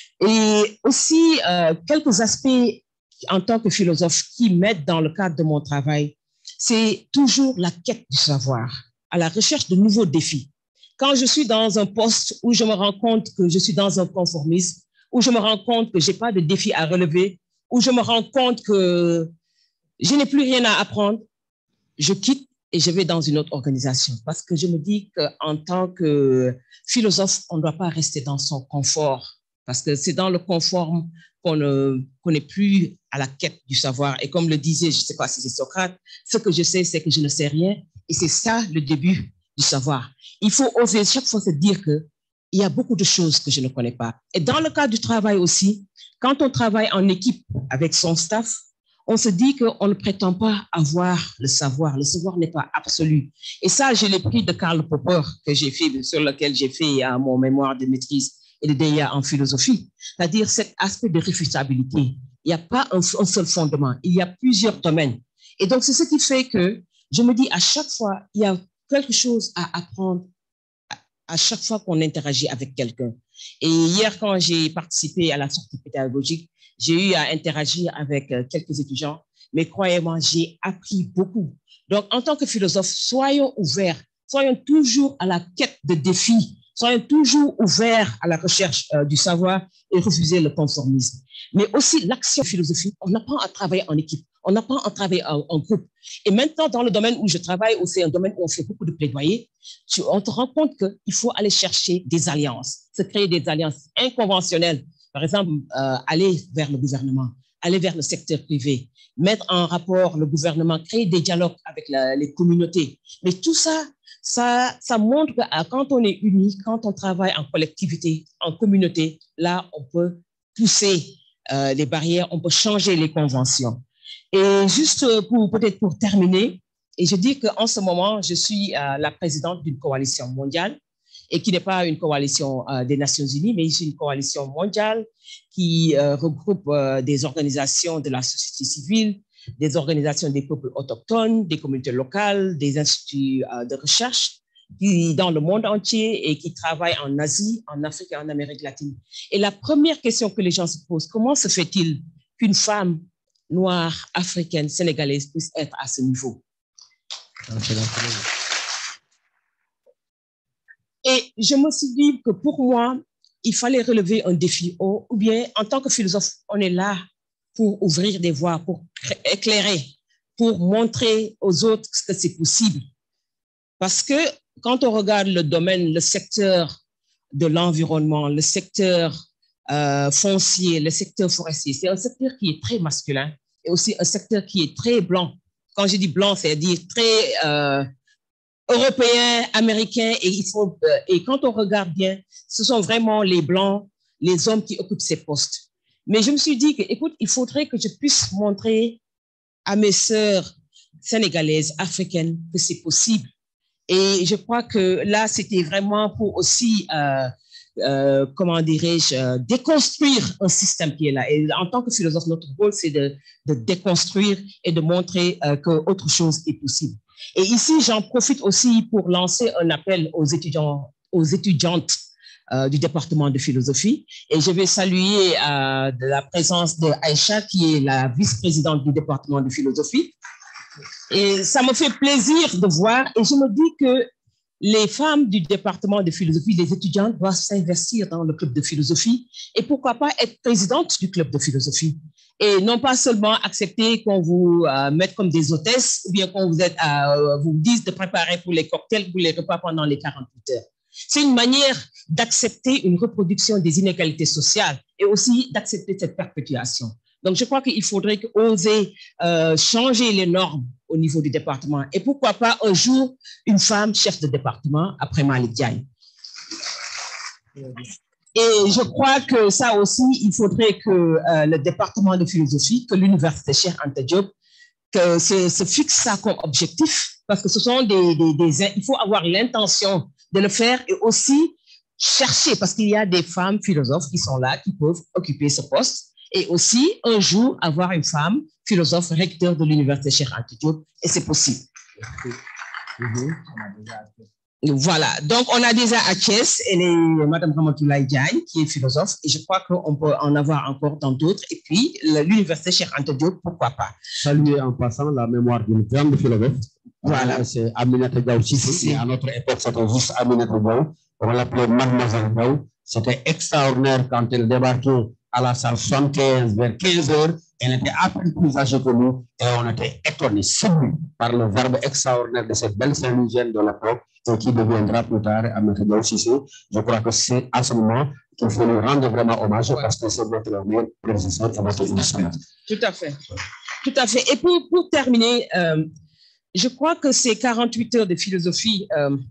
Et aussi, quelques aspects en tant que philosophe qui m'aide dans le cadre de mon travail, c'est toujours la quête du savoir, à la recherche de nouveaux défis. Quand je suis dans un poste où je me rends compte que je suis dans un conformisme, où je me rends compte que je n'ai pas de défis à relever, où je me rends compte que je n'ai plus rien à apprendre, je quitte et je vais dans une autre organisation. Parce que je me dis qu'en tant que philosophe, on ne doit pas rester dans son confort. Parce que c'est dans le confort qu'on n'est plus à la quête du savoir. Et comme le disait, je ne sais pas si c'est Socrate, ce que je sais, c'est que je ne sais rien. Et c'est ça le début du savoir. Il faut oser chaque fois se dire qu'il y a beaucoup de choses que je ne connais pas. Et dans le cadre du travail aussi, quand on travaille en équipe avec son staff, on se dit qu'on ne prétend pas avoir le savoir. Le savoir n'est pas absolu. Et ça, je l'ai pris de Karl Popper, sur lequel j'ai fait mon mémoire de maîtrise et de DEA en philosophie, c'est-à-dire cet aspect de réfutabilité. Il n'y a pas un seul fondement, il y a plusieurs domaines. Et donc, c'est ce qui fait que je me dis à chaque fois, il y a quelque chose à apprendre à chaque fois qu'on interagit avec quelqu'un. Et hier, quand j'ai participé à la sortie pédagogique, j'ai eu à interagir avec quelques étudiants, mais croyez-moi, j'ai appris beaucoup. Donc, en tant que philosophe, soyons ouverts, soyons toujours à la quête de défis, soyons toujours ouverts à la recherche du savoir et refuser le conformisme. Mais aussi l'action philosophique, on apprend à travailler en équipe, on apprend à travailler en groupe. Et maintenant, dans le domaine où je travaille, c'est un domaine où on fait beaucoup de plaidoyer, on te rend compte qu'il faut aller chercher des alliances, se créer des alliances inconventionnelles. Par exemple, aller vers le gouvernement, aller vers le secteur privé, mettre en rapport le gouvernement, créer des dialogues avec les communautés. Mais tout ça, ça montre que quand on est unis, quand on travaille en collectivité, en communauté, là, on peut pousser les barrières, on peut changer les conventions. Et juste peut-être pour terminer, et je dis qu'en ce moment, je suis la présidente d'une coalition mondiale et qui n'est pas une coalition des Nations Unies, mais c'est une coalition mondiale qui regroupe des organisations de la société civile, des organisations des peuples autochtones, des communautés locales, des instituts de recherche qui, dans le monde entier et qui travaillent en Asie, en Afrique et en Amérique latine. Et la première question que les gens se posent, comment se fait-il qu'une femme noire, africaine, sénégalaise puisse être à ce niveau? Et je me suis dit que pour moi, il fallait relever un défi. Ou bien, en tant que philosophe, on est là pour ouvrir des voies, pour éclairer, pour montrer aux autres que c'est possible. Parce que quand on regarde le domaine, le secteur de l'environnement, le secteur foncier, le secteur forestier, c'est un secteur qui est très masculin et aussi un secteur qui est très blanc. Quand je dis blanc, c'est-à-dire très européen, américain, et quand on regarde bien, ce sont vraiment les blancs, les hommes qui occupent ces postes. Mais je me suis dit que, écoute, il faudrait que je puisse montrer à mes sœurs sénégalaises, africaines, que c'est possible. Et je crois que là, c'était vraiment pour aussi, comment dirais-je, déconstruire un système qui est là. Et en tant que philosophe, notre rôle, c'est de déconstruire et de montrer qu'autre chose est possible. Et ici, j'en profite aussi pour lancer un appel aux étudiants, aux étudiantes du département de philosophie. Et je vais saluer la présence de Aïcha, qui est la vice-présidente du département de philosophie. Et ça me fait plaisir de voir, et je me dis que les femmes du département de philosophie, les étudiantes doivent s'investir dans le club de philosophie et pourquoi pas être présidente du club de philosophie. Et non pas seulement accepter qu'on vous mette comme des hôtesses ou bien qu'on vous dise de préparer pour les cocktails, pour les repas pendant les 48 heures. C'est une manière d'accepter une reproduction des inégalités sociales et aussi d'accepter cette perpétuation. Donc, je crois qu'il faudrait oser changer les normes au niveau du département. Et pourquoi pas un jour, une femme chef de département après Malick Diagne. Et je crois que ça aussi, il faudrait que le département de philosophie, que l'université Cheikh Anta Diop, que se fixe ça comme objectif, parce que ce sont il faut avoir l'intention de le faire et aussi chercher, parce qu'il y a des femmes philosophes qui sont là, qui peuvent occuper ce poste. Et aussi, un jour, avoir une femme philosophe recteur de l'université Cheikh Anta Diop, et c'est possible. Voilà, donc on a déjà à Thiès, Mme Ramatoulaye Diagne, qui est philosophe, et je crois qu'on peut en avoir encore dans d'autres. Et puis, l'université Cheikh Anta Diop, pourquoi pas. Saluer en passant la mémoire d'une grande philosophe. Voilà. C'est Aminata Diaw Cissé. À notre époque, c'était juste Aminata Diaw. On l'appelait Mademoiselle Diaw. C'était extraordinaire quand elle débarquait à la salle 75 vers 15 heures. Elle était à peine plus âgée que nous et on était étonnés, séduits par le verbe extraordinaire de cette belle Saint-Louisienne de l'époque et qui deviendra plus tard Aminata Diaw Cissé. Je crois que c'est à ce moment qu'il faut lui rendre vraiment hommage parce que c'est notre meilleur prédécesseur et notre instrument. Tout à fait. Tout à fait. Et pour terminer, je crois que ces 48 heures de philosophie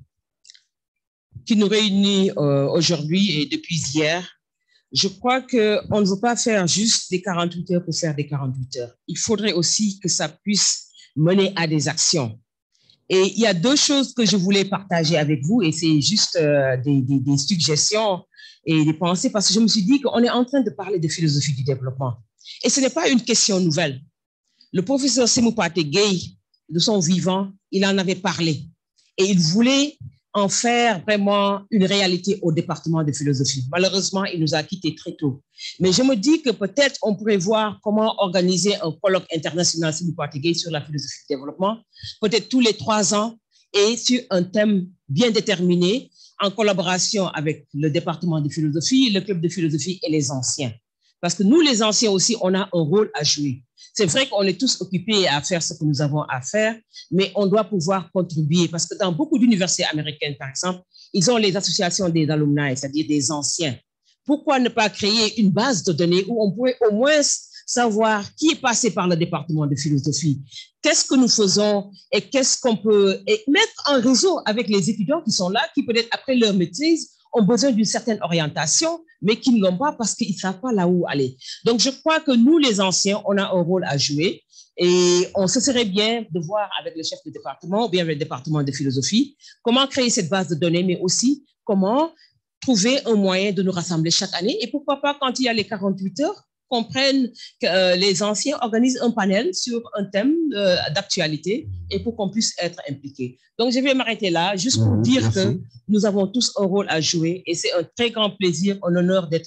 qui nous réunissent aujourd'hui et depuis hier, je crois qu'on ne veut pas faire juste des 48 heures pour faire des 48 heures. Il faudrait aussi que ça puisse mener à des actions. Et il y a deux choses que je voulais partager avec vous, et c'est juste des suggestions et des pensées, parce que je me suis dit qu'on est en train de parler de philosophie du développement. Et ce n'est pas une question nouvelle. Le professeur Sémou Pathé Gueye, de son vivant, il en avait parlé. Et il voulait en faire vraiment une réalité au département de philosophie. Malheureusement, il nous a quittés très tôt. Mais je me dis que peut-être on pourrait voir comment organiser un colloque international sur la philosophie du développement, peut-être tous les 3 ans, et sur un thème bien déterminé, en collaboration avec le département de philosophie, le club de philosophie et les anciens. Parce que nous, les anciens aussi, on a un rôle à jouer. C'est vrai qu'on est tous occupés à faire ce que nous avons à faire, mais on doit pouvoir contribuer parce que dans beaucoup d'universités américaines, par exemple, ils ont les associations des alumni, c'est-à-dire des anciens. Pourquoi ne pas créer une base de données où on pourrait au moins savoir qui est passé par le département de philosophie, qu'est-ce que nous faisons et qu'est-ce qu'on peut mettre en réseau avec les étudiants qui sont là, qui peut-être après leur maîtrise ont besoin d'une certaine orientation, mais qui ne l'ont pas parce qu'ils ne savent pas là où aller. Donc, je crois que nous, les anciens, on a un rôle à jouer et on se serait bien de voir avec le chef de département ou bien avec le département de philosophie comment créer cette base de données, mais aussi comment trouver un moyen de nous rassembler chaque année. Et pourquoi pas, quand il y a les 48 heures, comprennent que les anciens organisent un panel sur un thème d'actualité et pour qu'on puisse être impliqués. Donc, je vais m'arrêter là juste pour dire que nous avons tous un rôle à jouer et c'est un très grand plaisir, un honneur d'être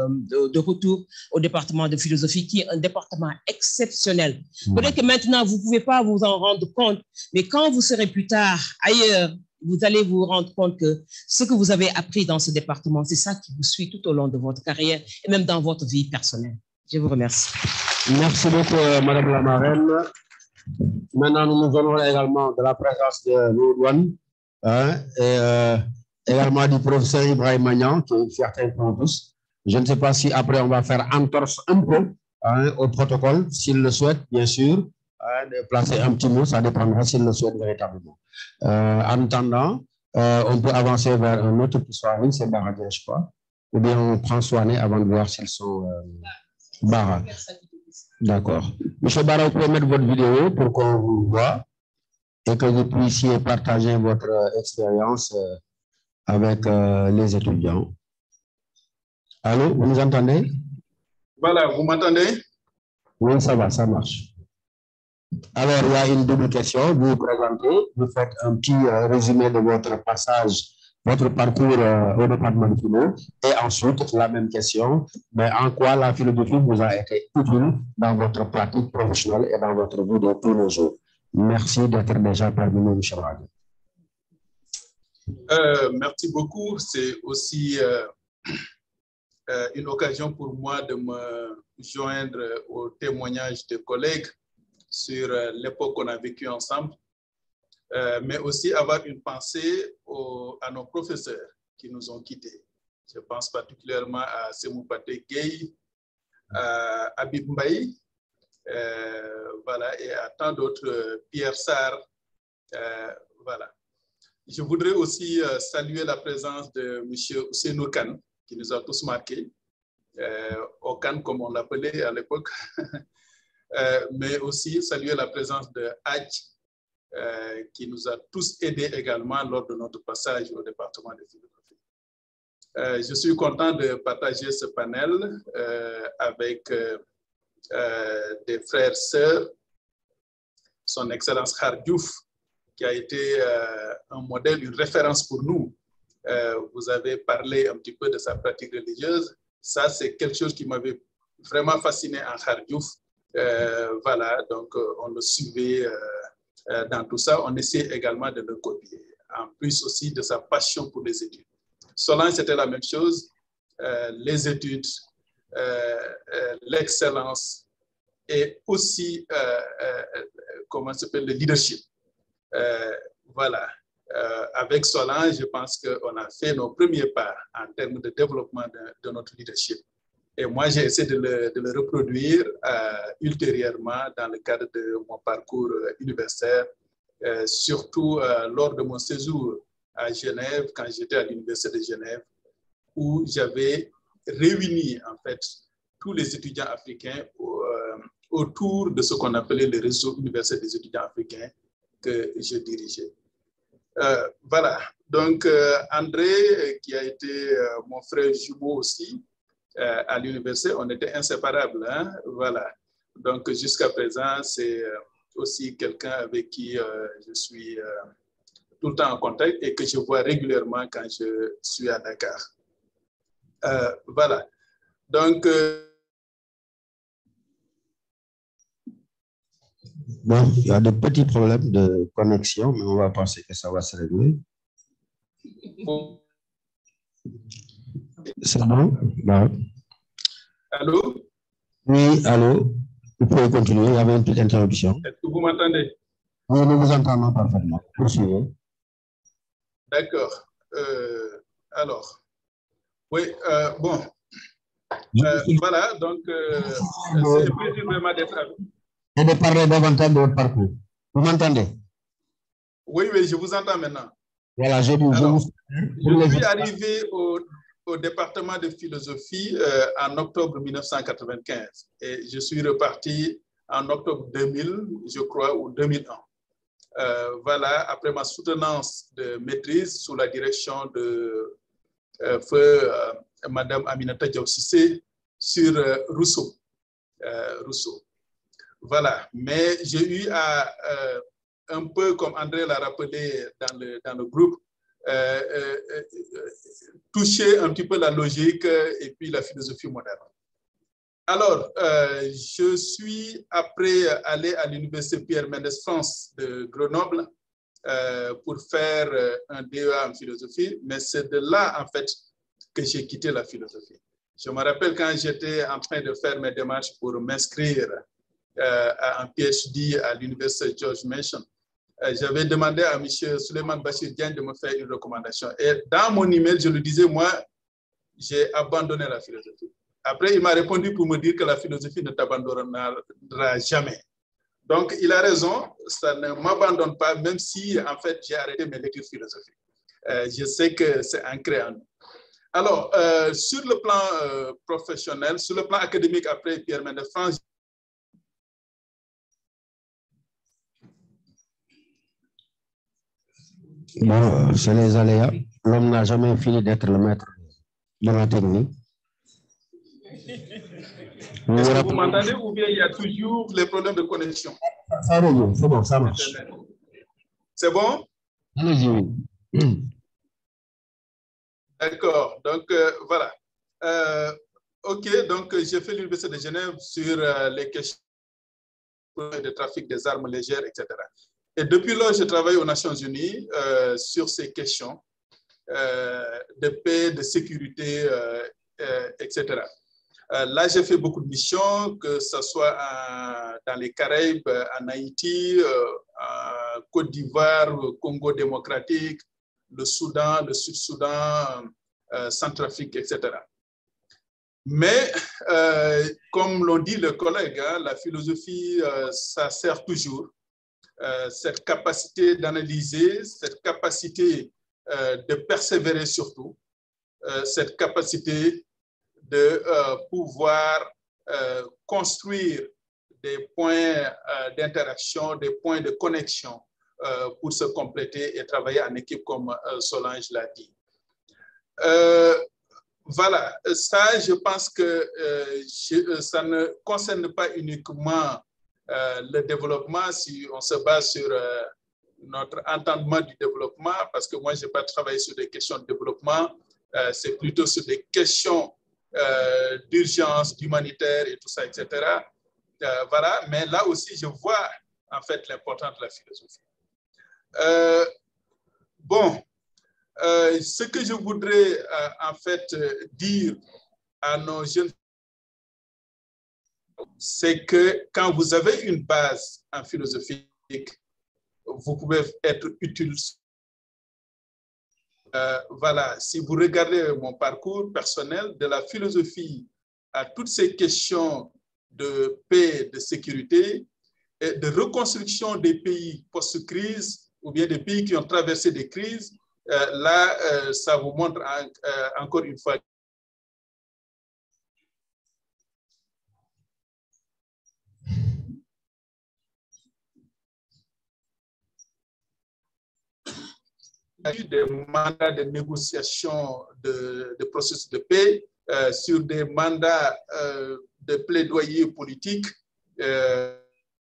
de retour au département de philosophie qui est un département exceptionnel. Peut-être que maintenant, vous ne pouvez pas vous en rendre compte, mais quand vous serez plus tard ailleurs, vous allez vous rendre compte que ce que vous avez appris dans ce département, c'est ça qui vous suit tout au long de votre carrière et même dans votre vie personnelle. Je vous remercie. Merci beaucoup, Madame la marraine. Maintenant, nous nous honorons également de la présence de Louis Douane, hein, et également du professeur Ibrahim Magnan, qui est une fierté pour nous tous. Je ne sais pas si après on va faire entorse un peu au protocole, s'il le souhaite, bien sûr, de placer un petit mot, ça dépendra s'il le souhaite véritablement. En attendant, on peut avancer vers un autre qui soit riche, c'est Baradien, je crois, ou bien on prend Soigné avant de voir s'ils sont Bara. D'accord. Monsieur Bara, vous pouvez mettre votre vidéo pour qu'on vous voit et que vous puissiez partager votre expérience avec les étudiants. Allô, vous nous entendez? Voilà, vous m'entendez? Oui, ça va, ça marche. Alors, il y a une double question. Vous vous présentez, vous faites un petit résumé de votre passage, votre parcours au département de philo, et ensuite, la même question, mais en quoi la philosophie vous a été utile dans votre pratique professionnelle et dans votre vie de tous les jours. Merci d'être déjà parmi nous, M. Wade. Merci beaucoup. C'est aussi une occasion pour moi de me joindre au témoignage de collègues sur l'époque qu'on a vécue ensemble, mais aussi avoir une pensée à nos professeurs qui nous ont quittés. Je pense particulièrement à Semou Paté Gueye, à Habib Mbaye, voilà, et à tant d'autres, Pierre Sarr, voilà. Je voudrais aussi saluer la présence de M. Ousseynou Kane, qui nous a tous marqués, au Kane comme on l'appelait à l'époque, mais aussi saluer la présence de Hadj, qui nous a tous aidés également lors de notre passage au département de philosophie. Je suis content de partager ce panel avec des frères et sœurs, son Excellence Khar Diouf, qui a été un modèle, une référence pour nous. Vous avez parlé un petit peu de sa pratique religieuse. Ça, c'est quelque chose qui m'avait vraiment fasciné en Khar Diouf. Voilà, donc on le suivait dans tout ça. On essaie également de le copier, en plus aussi de sa passion pour les études. Solange, c'était la même chose. Les études, l'excellence et aussi, comment ça s'appelle, le leadership. Voilà. Avec Solange, je pense qu'on a fait nos premiers pas en termes de développement de notre leadership. Et moi, j'ai essayé de le reproduire ultérieurement dans le cadre de mon parcours universitaire, surtout lors de mon séjour à Genève, quand j'étais à l'Université de Genève, où j'avais réuni en fait tous les étudiants africains autour de ce qu'on appelait le réseau universitaire des étudiants africains que je dirigeais. Voilà, donc André, qui a été mon frère jumeau aussi à l'université, on était inséparables, hein? Voilà. Donc jusqu'à présent, c'est aussi quelqu'un avec qui je suis tout le temps en contact et que je vois régulièrement quand je suis à Dakar. Voilà, donc... Bon, il y a de petits problèmes de connexion, mais on va penser que ça va se régler. C'est bon? Non. Allô? Oui, allô? Vous pouvez continuer, il y avait une petite interruption. Est-ce que vous m'entendez? Oui, nous vous entendons parfaitement. Poursuivez. D'accord. Alors, oui, bon. Voilà, donc, c'est un plaisir vraiment d'être avec vous. Et de parler davantage de votre parcours. Vous m'entendez? Oui, oui, je vous entends maintenant. Voilà, je suis arrivé au département de philosophie en octobre 1995 et je suis reparti en octobre 2000, je crois, ou 2001. Voilà, après ma soutenance de maîtrise sous la direction de feu Madame Aminata Diaw Cissé sur Rousseau. Voilà, mais j'ai eu à, un peu comme André l'a rappelé dans le groupe, toucher un petit peu la logique et puis la philosophie moderne. Alors, je suis après allé à l'université Pierre Mendès France de Grenoble pour faire un DEA en philosophie, mais c'est de là, en fait, que j'ai quitté la philosophie. Je me rappelle quand j'étais en train de faire mes démarches pour m'inscrire à un PhD à l'université George Mason, j'avais demandé à M. Souleymane Bachir Diagne de me faire une recommandation. Et dans mon email, je lui disais, moi, j'ai abandonné la philosophie. Après, il m'a répondu pour me dire que la philosophie ne t'abandonnera jamais. Donc, il a raison, ça ne m'abandonne pas, même si, en fait, j'ai arrêté mes lectures philosophiques. Je sais que c'est ancré en nous. Alors, sur le plan professionnel, sur le plan académique, après Pierre Mendès France, bon, c'est les aléas. L'homme n'a jamais fini d'être le maître de la technique. Est-ce que vous m'entendez ou bien il y a toujours les problèmes de connexion? Ça revient, c'est bon, ça marche. C'est bon? Allez-y. D'accord, donc voilà. OK, donc j'ai fait l'Université de Genève sur les questions de trafic des armes légères, etc. Et depuis lors, je travaille aux Nations Unies sur ces questions de paix, de sécurité, etc. Là, j'ai fait beaucoup de missions, que ce soit dans les Caraïbes, en Haïti, en Côte d'Ivoire, Congo démocratique, le Soudan, le Sud-Soudan, Centrafrique, etc. Mais, comme l'ont dit les collègues, hein, la philosophie, ça sert toujours. Cette capacité d'analyser, cette capacité de persévérer surtout, cette capacité de pouvoir construire des points d'interaction, des points de connexion pour se compléter et travailler en équipe comme Solange l'a dit. Voilà, ça, je pense que ça ne concerne pas uniquement le développement, si on se base sur notre entendement du développement, parce que moi, je n'ai pas travaillé sur des questions de développement, c'est plutôt sur des questions d'urgence, d'humanitaire et tout ça, etc. Voilà, mais là aussi, je vois en fait l'importance de la philosophie. Bon, ce que je voudrais en fait dire à nos jeunes, c'est que quand vous avez une base en philosophie, vous pouvez être utile. Voilà, si vous regardez mon parcours personnel, de la philosophie à toutes ces questions de paix, de sécurité et de reconstruction des pays post-crise ou bien des pays qui ont traversé des crises, là, ça vous montre encore une fois des mandats de négociation de processus de paix, sur des mandats de plaidoyer politique. Et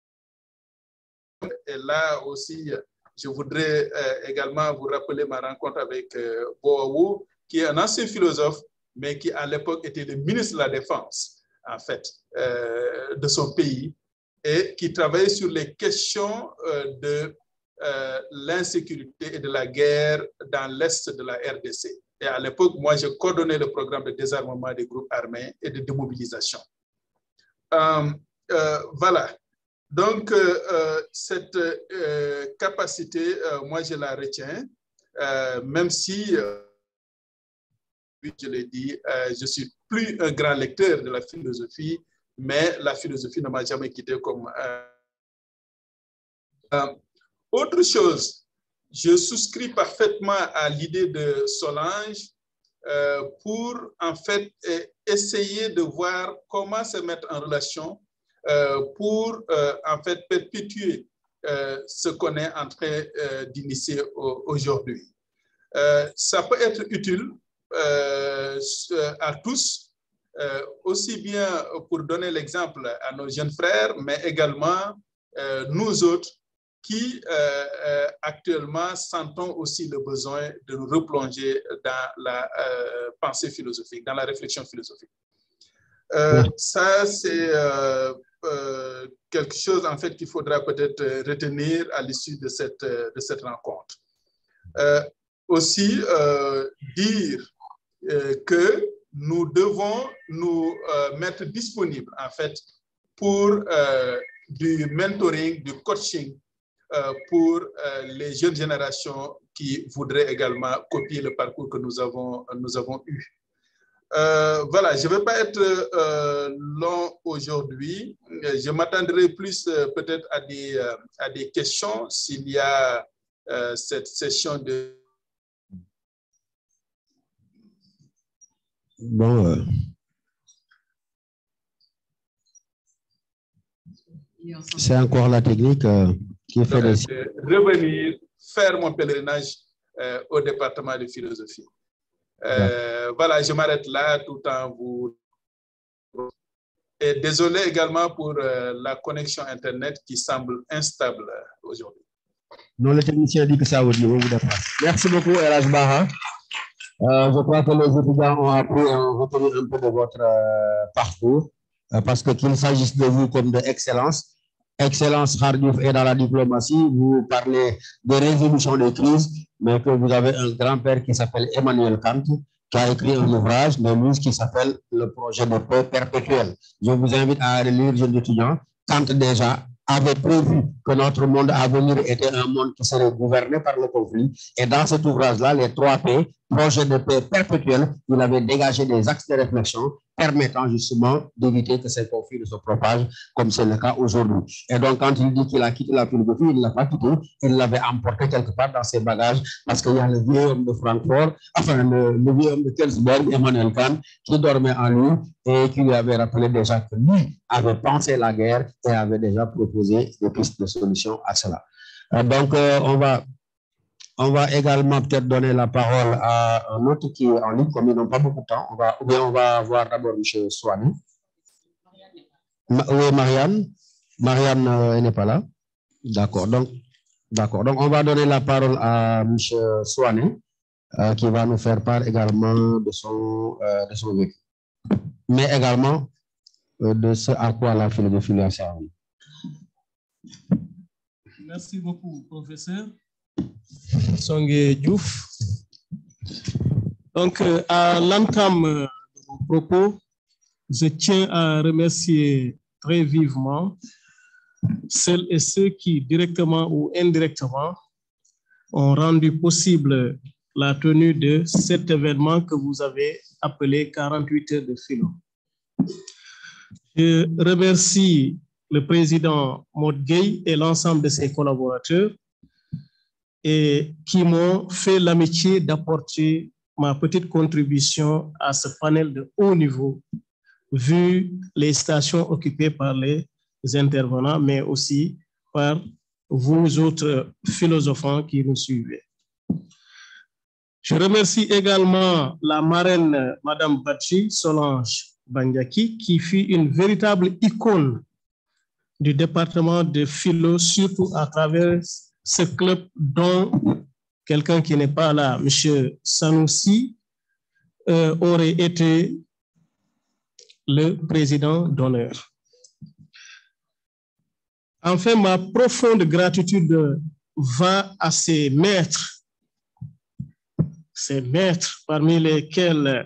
là aussi, je voudrais également vous rappeler ma rencontre avec Boawo, qui est un ancien philosophe, mais qui à l'époque était le ministre de la Défense, en fait, de son pays, et qui travaillait sur les questions de l'insécurité et de la guerre dans l'Est de la RDC. Et à l'époque, moi, je coordonnais le programme de désarmement des groupes armés et de démobilisation. Voilà. Donc, cette capacité, moi, je la retiens, même si, je l'ai dit, je ne suis plus un grand lecteur de la philosophie, mais la philosophie ne m'a jamais quitté comme... autre chose, je souscris parfaitement à l'idée de Solange pour, en fait, essayer de voir comment se mettre en relation pour, en fait, perpétuer ce qu'on est en train d'initier aujourd'hui. Ça peut être utile à tous, aussi bien pour donner l'exemple à nos jeunes frères, mais également nous autres qui actuellement sentons aussi le besoin de nous replonger dans la pensée philosophique, dans la réflexion philosophique. Ça, c'est quelque chose en fait qu'il faudra peut-être retenir à l'issue de cette rencontre. Aussi, dire que nous devons nous mettre disponibles en fait pour du mentoring, du coaching pour les jeunes générations qui voudraient également copier le parcours que nous avons eu. Voilà, je ne vais pas être long aujourd'hui. Je m'attendrai plus peut-être à des questions s'il y a cette session de... Bon, c'est encore la technique qui fait des... revenir faire mon pèlerinage au département de philosophie. Voilà, je m'arrête là tout en vous... Et désolé également pour la connexion Internet qui semble instable aujourd'hui. Non, le technicien dit que ça vous dépasse. Merci beaucoup, Elhaj Bara. Je crois que les étudiants ont appris ont retenu un peu de votre parcours, parce que qu'il s'agisse de vous comme de excellence. Excellence Khardiouf est dans la diplomatie, vous parlez de résolution des crises, mais que vous avez un grand-père qui s'appelle Emmanuel Kant, qui a écrit un ouvrage de Muse qui s'appelle Le projet de paix perpétuel. Je vous invite à aller lire, jeunes étudiants. Kant déjà avait prévu que notre monde à venir était un monde qui serait gouverné par le conflit. Et dans cet ouvrage-là, les 3 P, projet de paix perpétuel, il avait dégagé des axes de réflexion permettant justement d'éviter que ces conflits ne se propagent comme c'est le cas aujourd'hui. Et donc, quand il dit qu'il a quitté la philosophie, il ne l'a pas quitté, il l'avait emporté quelque part dans ses bagages, parce qu'il y a le vieil homme de Francfort, enfin le vieil homme de Kelsberg, Emmanuel Kant, qui dormait en lui et qui lui avait rappelé déjà que lui avait pensé la guerre et avait déjà proposé des pistes de solution à cela. Donc, on va également peut-être donner la parole à un autre qui est en ligne, comme ils n'ont pas beaucoup de temps. On va voir d'abord M. Souane. Oui, Marianne. Marianne, elle n'est pas là. D'accord. Donc, on va donner la parole à M. Souane, qui va nous faire part également de son vécu. Mais également de ce à quoi la philosophie lui a servi. Merci beaucoup, professeur Songué Diouf. Donc, à l'entame de mon propos, je tiens à remercier très vivement celles et ceux qui, directement ou indirectement, ont rendu possible la tenue de cet événement que vous avez appelé 48 heures de philo. Je remercie le président Maud Gueye et l'ensemble de ses collaborateurs et qui m'ont fait l'amitié d'apporter ma petite contribution à ce panel de haut niveau, vu les stations occupées par les intervenants, mais aussi par vous autres philosophants qui nous suivez. Je remercie également la marraine, Madame Badji Solange Bandiaki, qui fut une véritable icône du département de philo, surtout à travers ce club dont quelqu'un qui n'est pas là, M. Sanoussi, aurait été le président d'honneur. Enfin, ma profonde gratitude va à ces maîtres parmi lesquels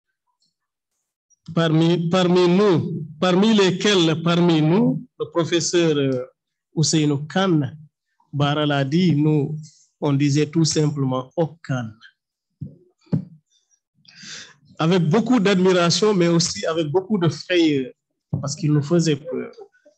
le professeur Ousseynou Kane Bara l'a dit, nous, on disait tout simplement Okan. Avec beaucoup d'admiration, mais aussi avec beaucoup de frayeur, parce qu'il nous faisait peur.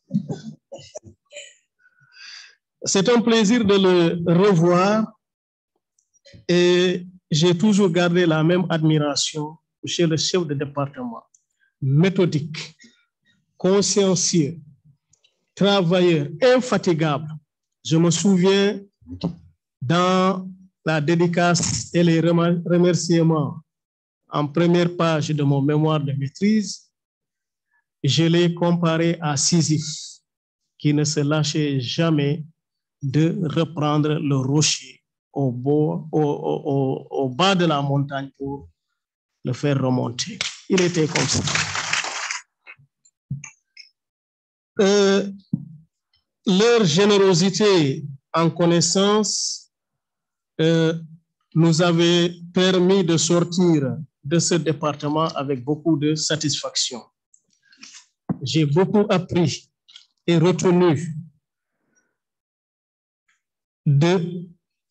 C'est un plaisir de le revoir et j'ai toujours gardé la même admiration chez le chef de département. Méthodique, consciencieux, travailleur, infatigable. Je me souviens dans la dédicace et les remerciements en première page de mon mémoire de maîtrise, je l'ai comparé à Sisyphe, qui ne se lâchait jamais de reprendre le rocher au bas de la montagne pour le faire remonter. Il était comme ça. Leur générosité en connaissance nous avait permis de sortir de ce département avec beaucoup de satisfaction. J'ai beaucoup appris et retenu de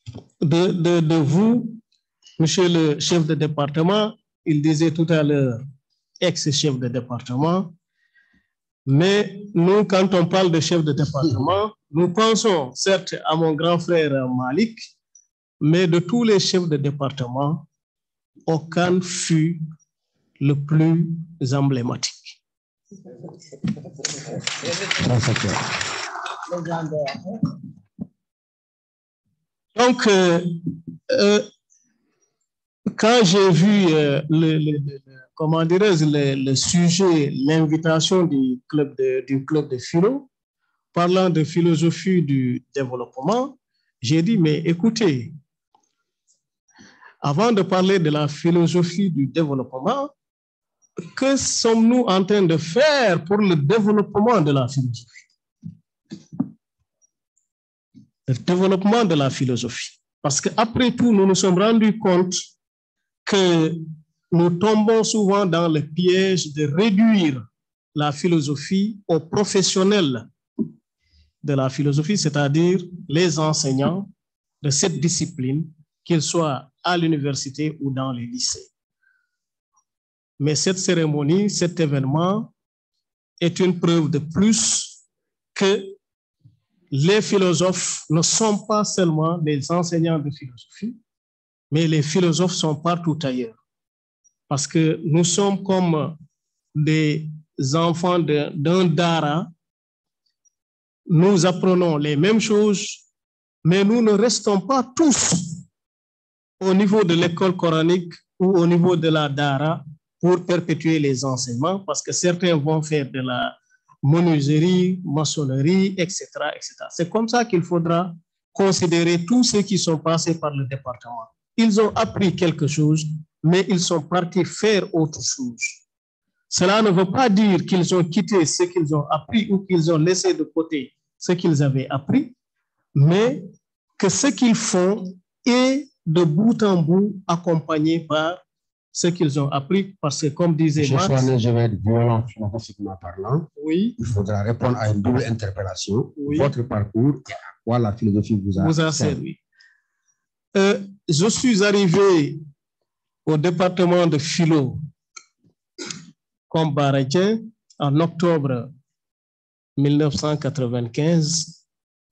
vous, monsieur le chef de département. Il disait tout à l'heure ex-chef de département. Mais nous, quand on parle de chef de département, nous pensons certes à mon grand frère Malik, mais de tous les chefs de département, aucun fut le plus emblématique. Donc, quand j'ai vu le sujet, l'invitation du club de philo, parlant de philosophie du développement, j'ai dit, mais écoutez, avant de parler de la philosophie du développement, que sommes-nous en train de faire pour le développement de la philosophie? Le développement de la philosophie. Parce qu'après tout, nous nous sommes rendus compte que nous tombons souvent dans le piège de réduire la philosophie aux professionnels de la philosophie, c'est-à-dire les enseignants de cette discipline, qu'ils soient à l'université ou dans les lycées. Mais cette cérémonie, cet événement est une preuve de plus que les philosophes ne sont pas seulement des enseignants de philosophie, mais les philosophes sont partout ailleurs. Parce que nous sommes comme des enfants d'un dara. Nous apprenons les mêmes choses, mais nous ne restons pas tous au niveau de l'école coranique ou au niveau de la dara pour perpétuer les enseignements, parce que certains vont faire de la menuiserie, maçonnerie, etc., etc. C'est comme ça qu'il faudra considérer tous ceux qui sont passés par le département. Ils ont appris quelque chose, mais ils sont partis faire autre chose. Cela ne veut pas dire qu'ils ont quitté ce qu'ils ont appris ou qu'ils ont laissé de côté ce qu'ils avaient appris, mais que ce qu'ils font est de bout en bout accompagné par ce qu'ils ont appris, parce que comme disait Marx... Je vais être violent philosophiquement parlant. Oui. Il faudra répondre à une double interpellation. Oui. Votre parcours et à quoi la philosophie vous a servi. Je suis arrivé au département de philo comme baradien en octobre 1995.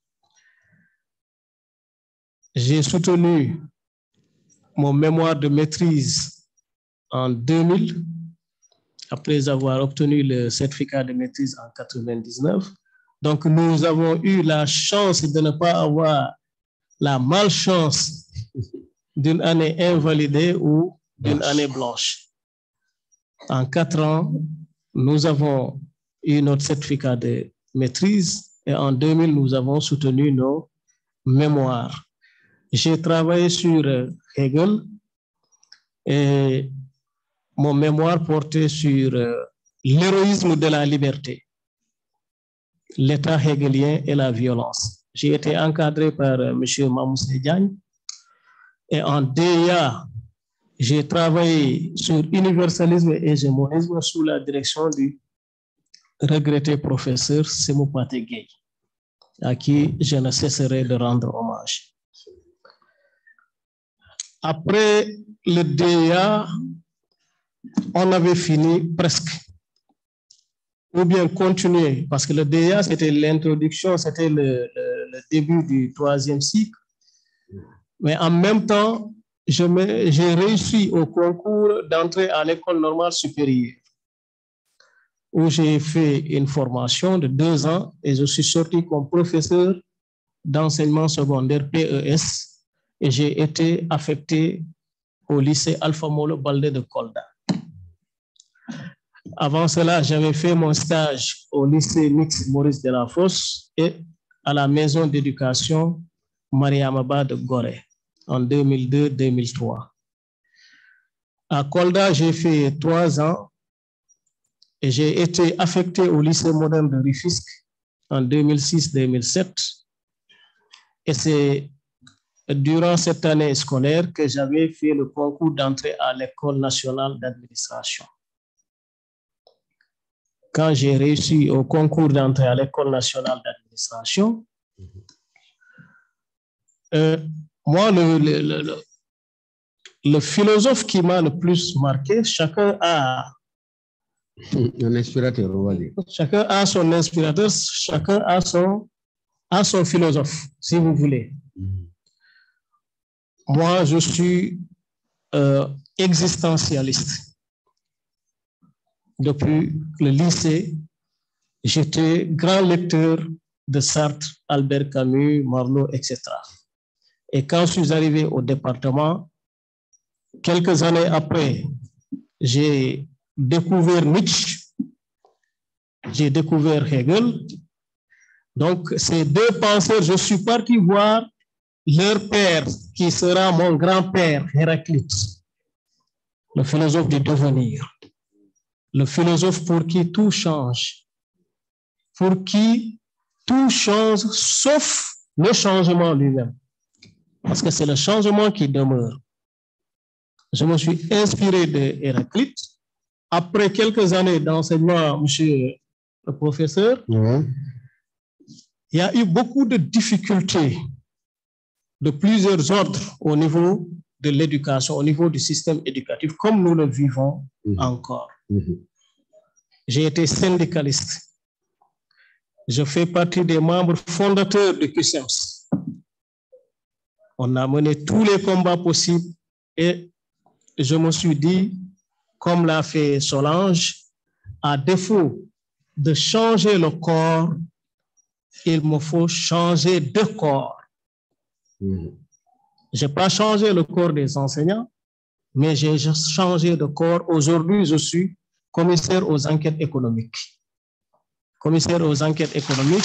J'ai soutenu mon mémoire de maîtrise en 2000, après avoir obtenu le certificat de maîtrise en 1999. Donc, nous avons eu la chance de ne pas avoir la malchance d'une année invalidée ou d'une année blanche. En 4 ans, nous avons eu notre certificat de maîtrise et en 2000, nous avons soutenu nos mémoires. J'ai travaillé sur Hegel et mon mémoire portait sur l'héroïsme de la liberté, l'état hegelien et la violence. J'ai été encadré par M. Mamoussé Diagne et en DEA, j'ai travaillé sur universalisme et hégémonisme sous la direction du regretté professeur Semopate Gueye, à qui je ne cesserai de rendre hommage. Après le DEA, on avait fini presque, ou bien continuer, parce que le DEA, c'était l'introduction, c'était le début du 3e cycle. Mais en même temps, j'ai réussi au concours d'entrée à l'école normale supérieure, où j'ai fait une formation de 2 ans et je suis sorti comme professeur d'enseignement secondaire PES et j'ai été affecté au lycée Alpha Molo Baldé de Kolda. Avant cela, j'avais fait mon stage au lycée mixte Maurice Delafosse et à la maison d'éducation Mariamaba de Gorée en 2002-2003. À Kolda, j'ai fait 3 ans et j'ai été affecté au lycée moderne de Rufisque en 2006-2007. Et c'est durant cette année scolaire que j'avais fait le concours d'entrée à l'École nationale d'administration. Quand j'ai réussi au concours d'entrée à l'École nationale d'administration, moi, le philosophe qui m'a le plus marqué, chacun a un inspirateur, on va dire. Chacun a son inspirateur, chacun a son philosophe, si vous voulez. Moi, je suis existentialiste. Depuis le lycée, j'étais grand lecteur de Sartre, Albert Camus, Marlowe, etc. Et quand je suis arrivé au département, quelques années après, j'ai découvert Nietzsche, j'ai découvert Hegel. Donc, ces deux penseurs, je suis parti voir leur père, qui sera mon grand-père, Héraclite, le philosophe du devenir, le philosophe pour qui tout change, pour qui tout change, sauf le changement lui-même, parce que c'est le changement qui demeure. Je me suis inspiré de Héraclite. Après quelques années d'enseignement, monsieur le professeur, il y a eu beaucoup de difficultés de plusieurs ordres au niveau de l'éducation, au niveau du système éducatif, comme nous le vivons encore. J'ai été syndicaliste. Je fais partie des membres fondateurs de QSEMS. On a mené tous les combats possibles et je me suis dit, comme l'a fait Solange, à défaut de changer le corps, il me faut changer de corps. Je n'ai pas changé le corps des enseignants, mais j'ai changé de corps. Aujourd'hui, je suis commissaire aux enquêtes économiques. Commissaire aux enquêtes économiques.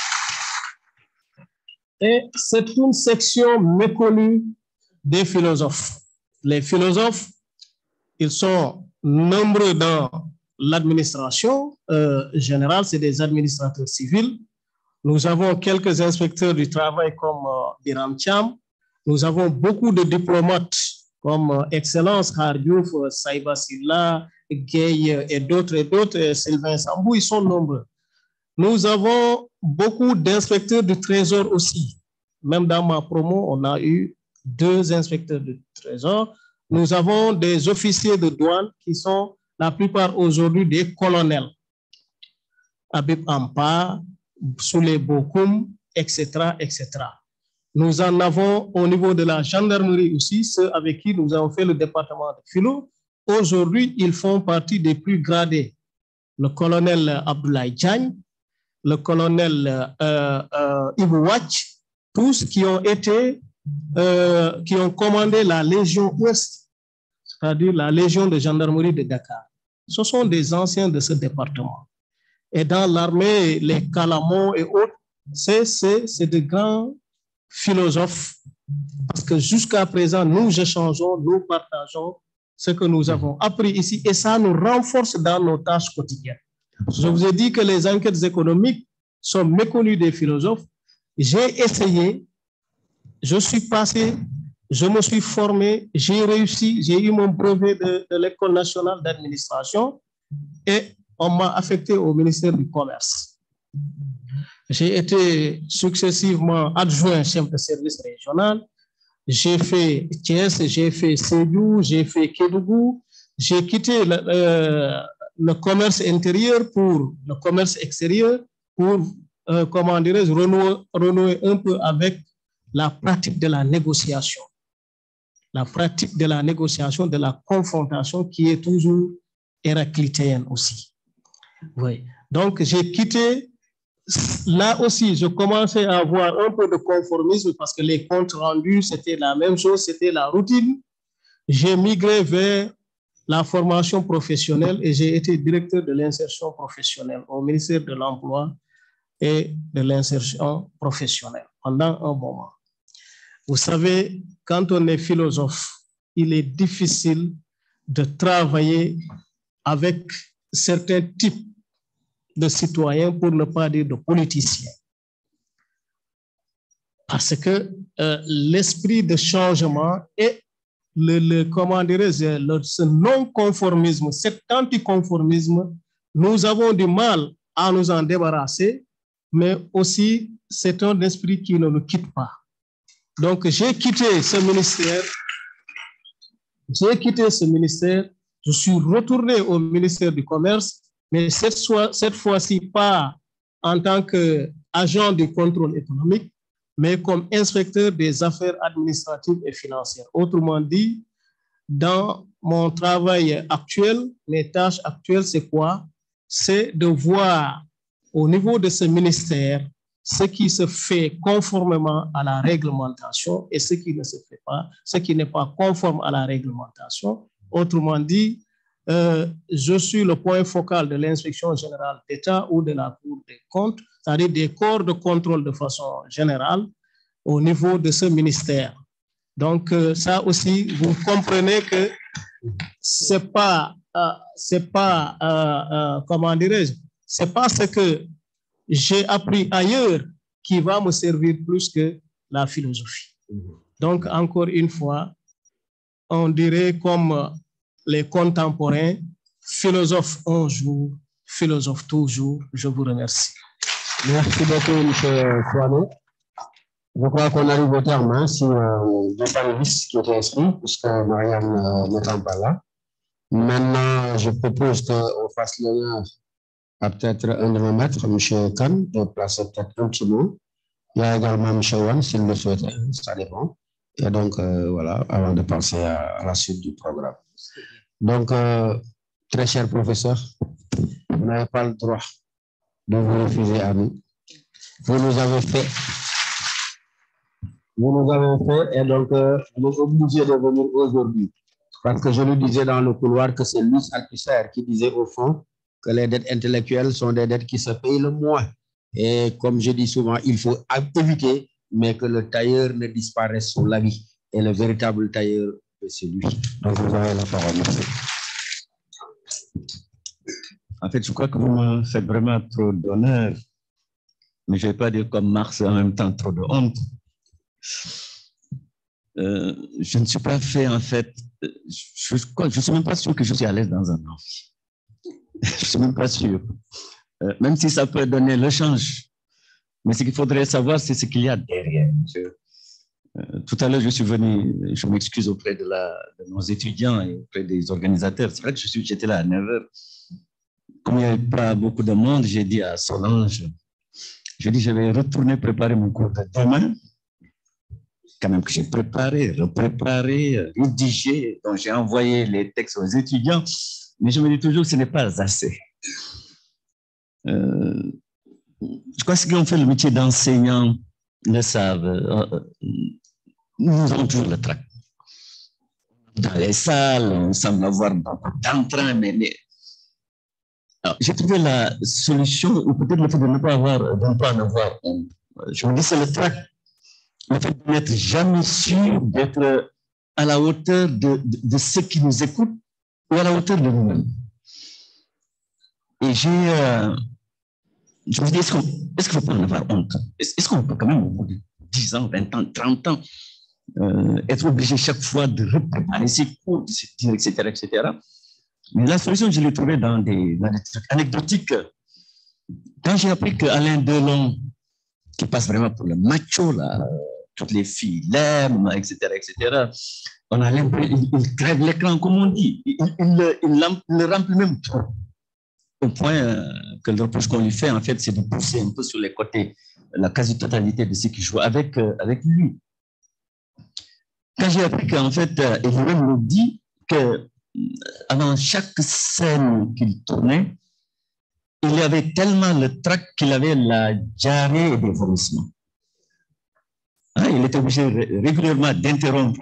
Et c'est une section méconnue des philosophes. Les philosophes, ils sont nombreux dans l'administration générale, c'est des administrateurs civils. Nous avons quelques inspecteurs du travail comme Biram Thiam. Nous avons beaucoup de diplomates comme Excellence Hardiouf, Saïba Silla, Gay et d'autres, Sylvain Sambou, ils sont nombreux. Nous avons beaucoup d'inspecteurs du Trésor aussi. Même dans ma promo, on a eu 2 inspecteurs du Trésor. Nous avons des officiers de douane qui sont la plupart aujourd'hui des colonels. Habib Ampa, Souley Bokoum, etc., etc. Nous en avons au niveau de la gendarmerie aussi, ceux avec qui nous avons fait le département de philo. Aujourd'hui, ils font partie des plus gradés. Le colonel Abdoulaye Diagne, le colonel Ibou Watch, tous qui ont commandé la Légion Ouest, c'est-à-dire la Légion de gendarmerie de Dakar. Ce sont des anciens de ce département. Et dans l'armée, les Calamons et autres, c'est de grands philosophes, parce que jusqu'à présent, nous échangeons, nous partageons ce que nous avons appris ici, et ça nous renforce dans nos tâches quotidiennes. Je vous ai dit que les enquêtes économiques sont méconnues des philosophes. J'ai essayé, je suis passé, je me suis formé, j'ai réussi, j'ai eu mon brevet de l'École nationale d'administration et on m'a affecté au ministère du Commerce. J'ai été successivement adjoint chef de service régional. J'ai fait Thiès, j'ai fait Sédhiou, j'ai fait Kédougou. J'ai quitté le commerce intérieur pour le commerce extérieur pour, comment dirais-je, renouer un peu avec la pratique de la négociation. La pratique de la négociation, de la confrontation qui est toujours héraclitéenne aussi. Oui. Donc, j'ai quitté. Là aussi, je commençais à avoir un peu de conformisme parce que les comptes rendus, c'était la même chose, c'était la routine. J'ai migré vers la formation professionnelle et j'ai été directeur de l'insertion professionnelle au ministère de l'Emploi et de l'insertion professionnelle pendant un moment. Vous savez, quand on est philosophe, il est difficile de travailler avec certains types de citoyens, pour ne pas dire de politiciens. Parce que l'esprit de changement et comment dirais-je, ce non-conformisme, cet anticonformisme, nous avons du mal à nous en débarrasser, mais aussi c'est un esprit qui ne nous quitte pas. Donc, j'ai quitté ce ministère. Je suis retourné au ministère du Commerce, mais cette fois-ci pas en tant qu'agent du contrôle économique, mais comme inspecteur des affaires administratives et financières. Autrement dit, dans mon travail actuel, mes tâches actuelles, c'est quoi? C'est de voir au niveau de ce ministère ce qui se fait conformément à la réglementation et ce qui ne se fait pas, ce qui n'est pas conforme à la réglementation. Autrement dit, je suis le point focal de l'inspection générale d'État ou de la Cour des comptes, c'est-à-dire des corps de contrôle de façon générale au niveau de ce ministère. Donc, ça aussi, vous comprenez que c'est pas comment dirais-je, c'est pas ce que j'ai appris ailleurs qui va me servir plus que la philosophie. Donc, encore une fois, on dirait comme les contemporains, philosophe un jour, philosophe toujours. Je vous remercie. Merci beaucoup, M. Fouane. Je crois qu'on arrive au terme sur deux panélistes qui étaient inscrits, puisque Marianne n'étant pas là. Maintenant, je propose qu'on fasse l'honneur à peut-être un de nos maîtres, M. Khan, de placer peut-être un petit mot. Il y a également M. Wan, s'il le souhaite, ça dépend. Et donc, voilà, avant de passer à la suite du programme. Donc, très cher professeur, vous n'avez pas le droit de vous refuser à nous. Vous nous avez fait, et donc, vous êtes obligé de venir aujourd'hui. Parce que je lui disais dans le couloir que c'est Luis Althusser qui disait au fond que les dettes intellectuelles sont des dettes qui se payent le moins. Et comme je dis souvent, il faut éviter, mais que le tailleur ne disparaisse sous la vie. Et le véritable tailleur, c'est lui. Donc, vous avez la parole. Merci. En fait, je crois que vous me faites vraiment trop d'honneur. Mais je ne vais pas dire comme Marx, en même temps trop de honte. Je ne suis pas fait, en fait, je ne suis même pas sûr que je suis à l'aise dans un amphi. Je ne suis même pas sûr. Même si ça peut donner le change. Mais ce qu'il faudrait savoir, c'est ce qu'il y a derrière. Tout à l'heure, je suis venu, je m'excuse auprès de nos étudiants et auprès des organisateurs. C'est vrai que j'étais là à 9h. Comme il n'y avait pas beaucoup de monde, j'ai dit à Solange, je vais retourner préparer mon cours de demain. Quand même que j'ai préparé, repréparé, rédigé. Donc, j'ai envoyé les textes aux étudiants. Mais je me dis toujours que ce n'est pas assez. Je crois que ceux qui ont fait le métier d'enseignant le savent. Nous avons toujours le trac. Dans les salles, on semble avoir beaucoup d'entrain, mais... j'ai trouvé la solution, ou peut-être le fait de ne pas en avoir. Je me dis, c'est le trac. Le fait de n'être jamais sûr d'être à la hauteur de ceux qui nous écoutent ou à la hauteur de nous-mêmes. Et je me dis, est-ce qu'il ne faut pas en avoir honte? Est-ce qu'on peut quand même, au bout de 10 ans, 20 ans, 30 ans, être obligé chaque fois de repréparer ses cours, de se dire, etc., etc. Mais la solution, je l'ai trouvée dans des trucs anecdotiques. Quand j'ai appris qu'Alain Delon, qui passe vraiment pour le macho, là, toutes les filles l'aiment, etc., etc., on a l'impression, il crève l'écran, comme on dit. Il le remplit même trop. Au point que le reproche qu'on lui fait, en fait, c'est de pousser un peu sur les côtés la quasi-totalité de ceux qui jouent avec lui. Quand j'ai appris qu'en fait, il lui-même me dit qu'avant chaque scène qu'il tournait, il avait tellement le trac qu'il avait la diarrhée et des vomissements. Il était obligé régulièrement d'interrompre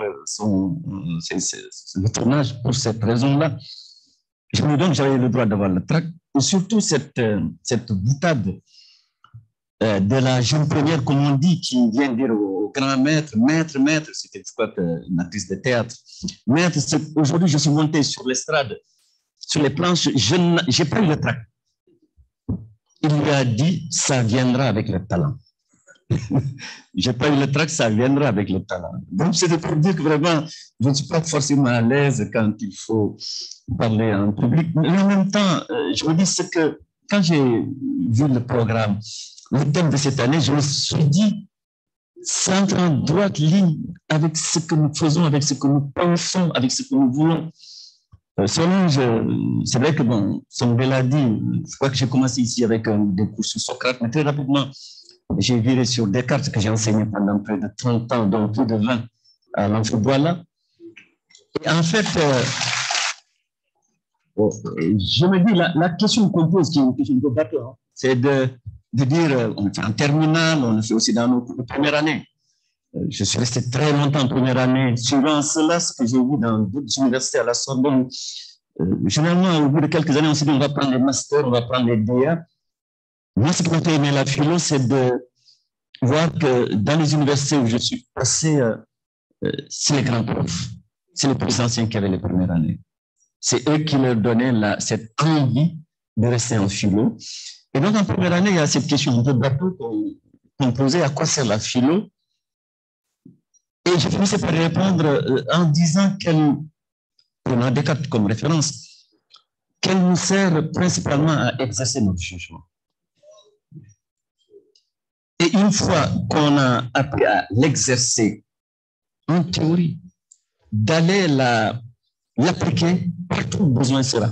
le tournage pour cette raison-là. Je me dis donc j'avais le droit d'avoir le trac. Et surtout cette boutade de la jeune première, comme on dit, qui vient dire au grand maître, maître, c'était je crois une actrice de théâtre. Maître, aujourd'hui je suis monté sur l'estrade, sur les planches, je n'ai pas eu le trac. Il lui a dit, ça viendra avec le talent. J'ai pas eu le trac, ça viendra avec le talent. Donc, c'est pour dire que vraiment, je ne suis pas forcément à l'aise quand il faut parler en public. Mais en même temps, je me dis que quand j'ai vu le programme, le thème de cette année, je me suis dit, c'est en droite ligne avec ce que nous faisons, avec ce que nous pensons, avec ce que nous voulons. Solange, c'est vrai que bon, Songbel l'a dit, je crois que j'ai commencé ici avec des cours sur Socrate, mais très rapidement, j'ai viré sur Descartes, que j'ai enseigné pendant près de 30 ans, donc plus de 20 à l'Amphibouala. Et en fait, je me dis, la question qu'on pose, qui est une question de bateau, hein, c'est de dire, on fait en terminale, on le fait aussi dans nos premières années. Je suis resté très longtemps en première année, suivant cela, ce que j'ai vu dans d'autres universités à la Sorbonne. Généralement, au bout de quelques années, on s'est dit, on va prendre les masters, on va prendre les DA. Moi, ce qui m'a fait aimer la philo, c'est de voir que dans les universités où je suis passé, c'est les grands profs, c'est les plus anciens qui avaient les premières années. C'est eux qui leur donnaient cette envie de rester en philo. Et donc, en première année, il y a cette question un peu bateau qu'on posait, à quoi sert la philo? Et je finissais par répondre en disant prenant Descartes comme référence, qu'elle nous sert principalement à exercer notre jugement. Et une fois qu'on a appris à l'exercer en théorie, d'aller l'appliquer partout où besoin sera.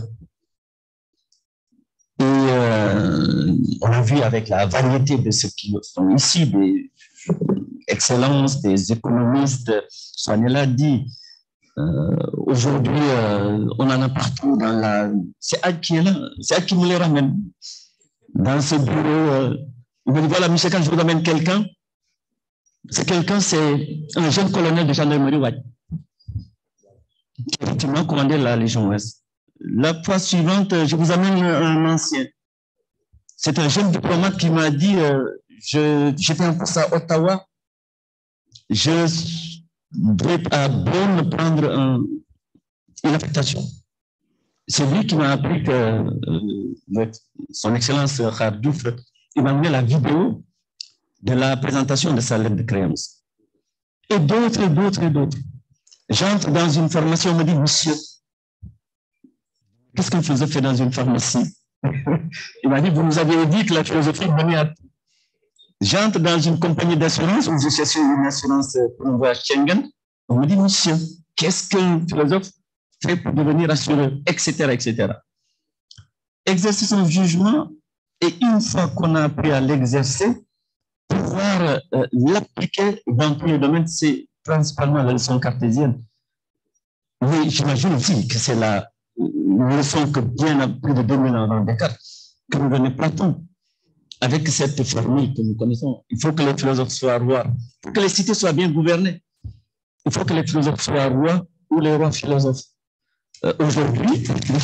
Et on a vu avec la variété de ceux qui sont ici, des excellences, des économistes, Sonia l'a dit, aujourd'hui, on en a partout dans la... C'est Ad qui est là, c'est Ad qui nous les ramène. Dans ce bureau, il me dit, voilà, monsieur, quand je vous amène quelqu'un, c'est un jeune colonel de gendarmerie Ouad, qui a effectivement commandé la Légion Ouest. La fois suivante, je vous amène un ancien. C'est un jeune diplomate qui m'a dit, j'étais en poste à Ottawa, je devrais à Bonn prendre une affectation. C'est lui qui m'a appris que son Excellence Khardouf, il m'a amené la vidéo de la présentation de sa lettre de créance. Et d'autres, et d'autres, et d'autres. J'entre dans une pharmacie, on me dit, monsieur, qu'est-ce qu'un philosophe fait dans une pharmacie? Il m'a dit, vous nous avez dit que la philosophie venait à tout. J'entre dans une compagnie d'assurance où je cherchais une assurance pour un voyage Schengen. On me dit, monsieur, qu'est-ce qu'un philosophe fait pour devenir assureur, etc., etc. Exercer son jugement, et une fois qu'on a appris à l'exercer, pouvoir l'appliquer dans tous les domaines, c'est principalement la leçon cartésienne. Oui, j'imagine aussi que c'est la leçon que bien plus de 2000 ans avant Descartes, que nous donnait Platon. Avec cette formule que nous connaissons, il faut que les philosophes soient rois, il faut que les cités soient bien gouvernées, il faut que les philosophes soient rois ou les rois philosophes. Aujourd'hui,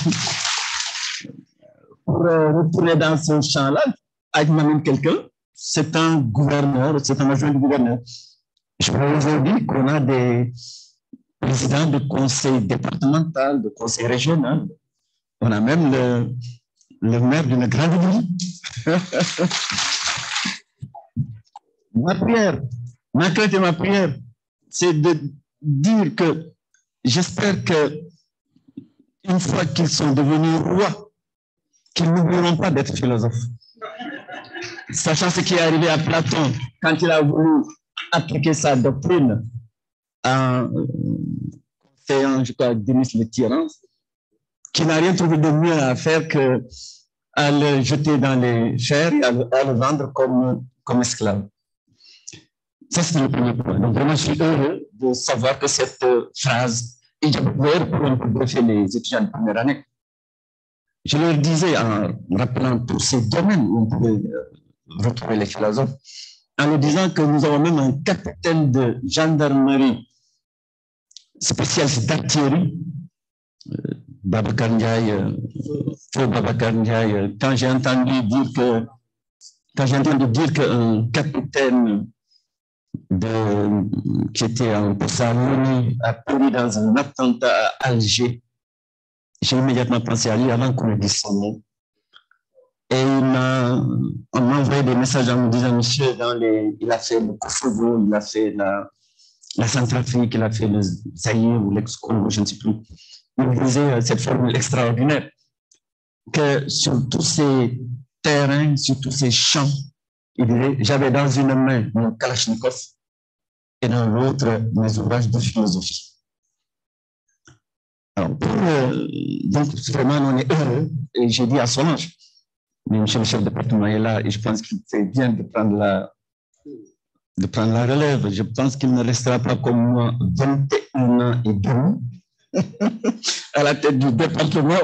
pour retourner dans ce champ-là, avec moi-même quelqu'un, c'est un gouverneur, c'est un adjoint du gouverneur. Je vois aujourd'hui qu'on a des présidents de conseil départemental, de conseil régional. On a même le maire d'une grande ville. Ma prière, ma crainte et ma prière, c'est de dire que j'espère que une fois qu'ils sont devenus rois, qu'ils n'oublieront pas d'être philosophes. Sachant ce qui est arrivé à Platon quand il a voulu appliquer sa doctrine en conseillant, je crois, Denis le tyran, qui n'a rien trouvé de mieux à faire que à le jeter dans les fers et à le vendre comme esclave. Ça, c'est le premier point. Donc, vraiment, je suis heureux de savoir que cette phrase est d'ailleurs pour un peu briefer les étudiants de première année. Je leur disais, en rappelant tous ces domaines où on pouvait retrouver les philosophes, en leur disant que nous avons même un capitaine de gendarmerie spécial, c'est d'artillerie, Babacar Ndiaye, feu Babacar Ndiaye, quand j'ai entendu dire qu'un capitaine qui était en poste à l'ONU a péri dans un attentat à Alger, j'ai immédiatement pensé à lui avant qu'on me dise son nom. Et on m'a envoyé des messages en me disant, monsieur, il a fait le Kosovo, il a fait la Centrafrique, il a fait le Zaïre ou l'ex-Congo, je ne sais plus. Il me disait cette formule extraordinaire, que sur tous ces terrains, sur tous ces champs, il disait, j'avais dans une main mon Kalachnikov et dans l'autre, mes ouvrages de philosophie. Alors, donc, vraiment, on est heureux, et j'ai dit à Solange, mais monsieur le chef de département est là, et je pense qu'il fait bien de prendre la relève. Je pense qu'il ne restera pas comme moi 21 ans et demi à la tête du département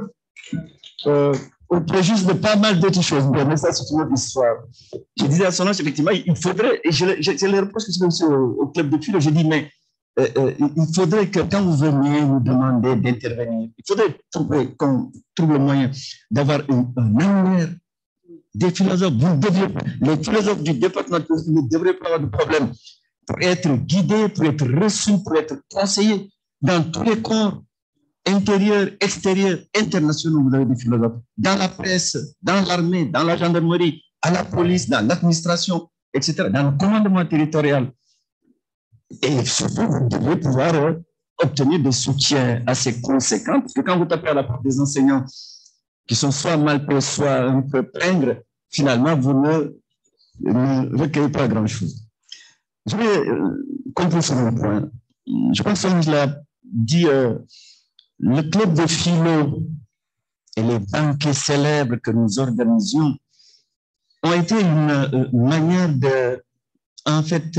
au préjudice de pas mal d'autres choses. Mais ça, c'est une autre histoire. Je disais à Solange, effectivement, il faudrait, et je le reproche que je fais au club de philo, je dis, mais il faudrait que quand vous veniez nous demander d'intervenir, il faudrait qu'on trouve le moyen d'avoir un annuaire des philosophes. Les philosophes du département ne devraient pas avoir de problème pour être guidés, pour être reçus, pour être conseillés dans tous les corps intérieurs, extérieurs, internationaux. Vous avez des philosophes dans la presse, dans l'armée, dans la gendarmerie, à la police, dans l'administration, etc., dans le commandement territorial. Et surtout, vous devez pouvoir obtenir des soutiens assez conséquents, parce que quand vous tapez à la porte des enseignants qui sont soit mal payés, soit un peu pingres, finalement, vous ne recueillez pas grand-chose. Je vais conclure sur un point. Je pense que je l'ai dit, le club de philo et les banquets célèbres que nous organisions ont été une manière de, en fait,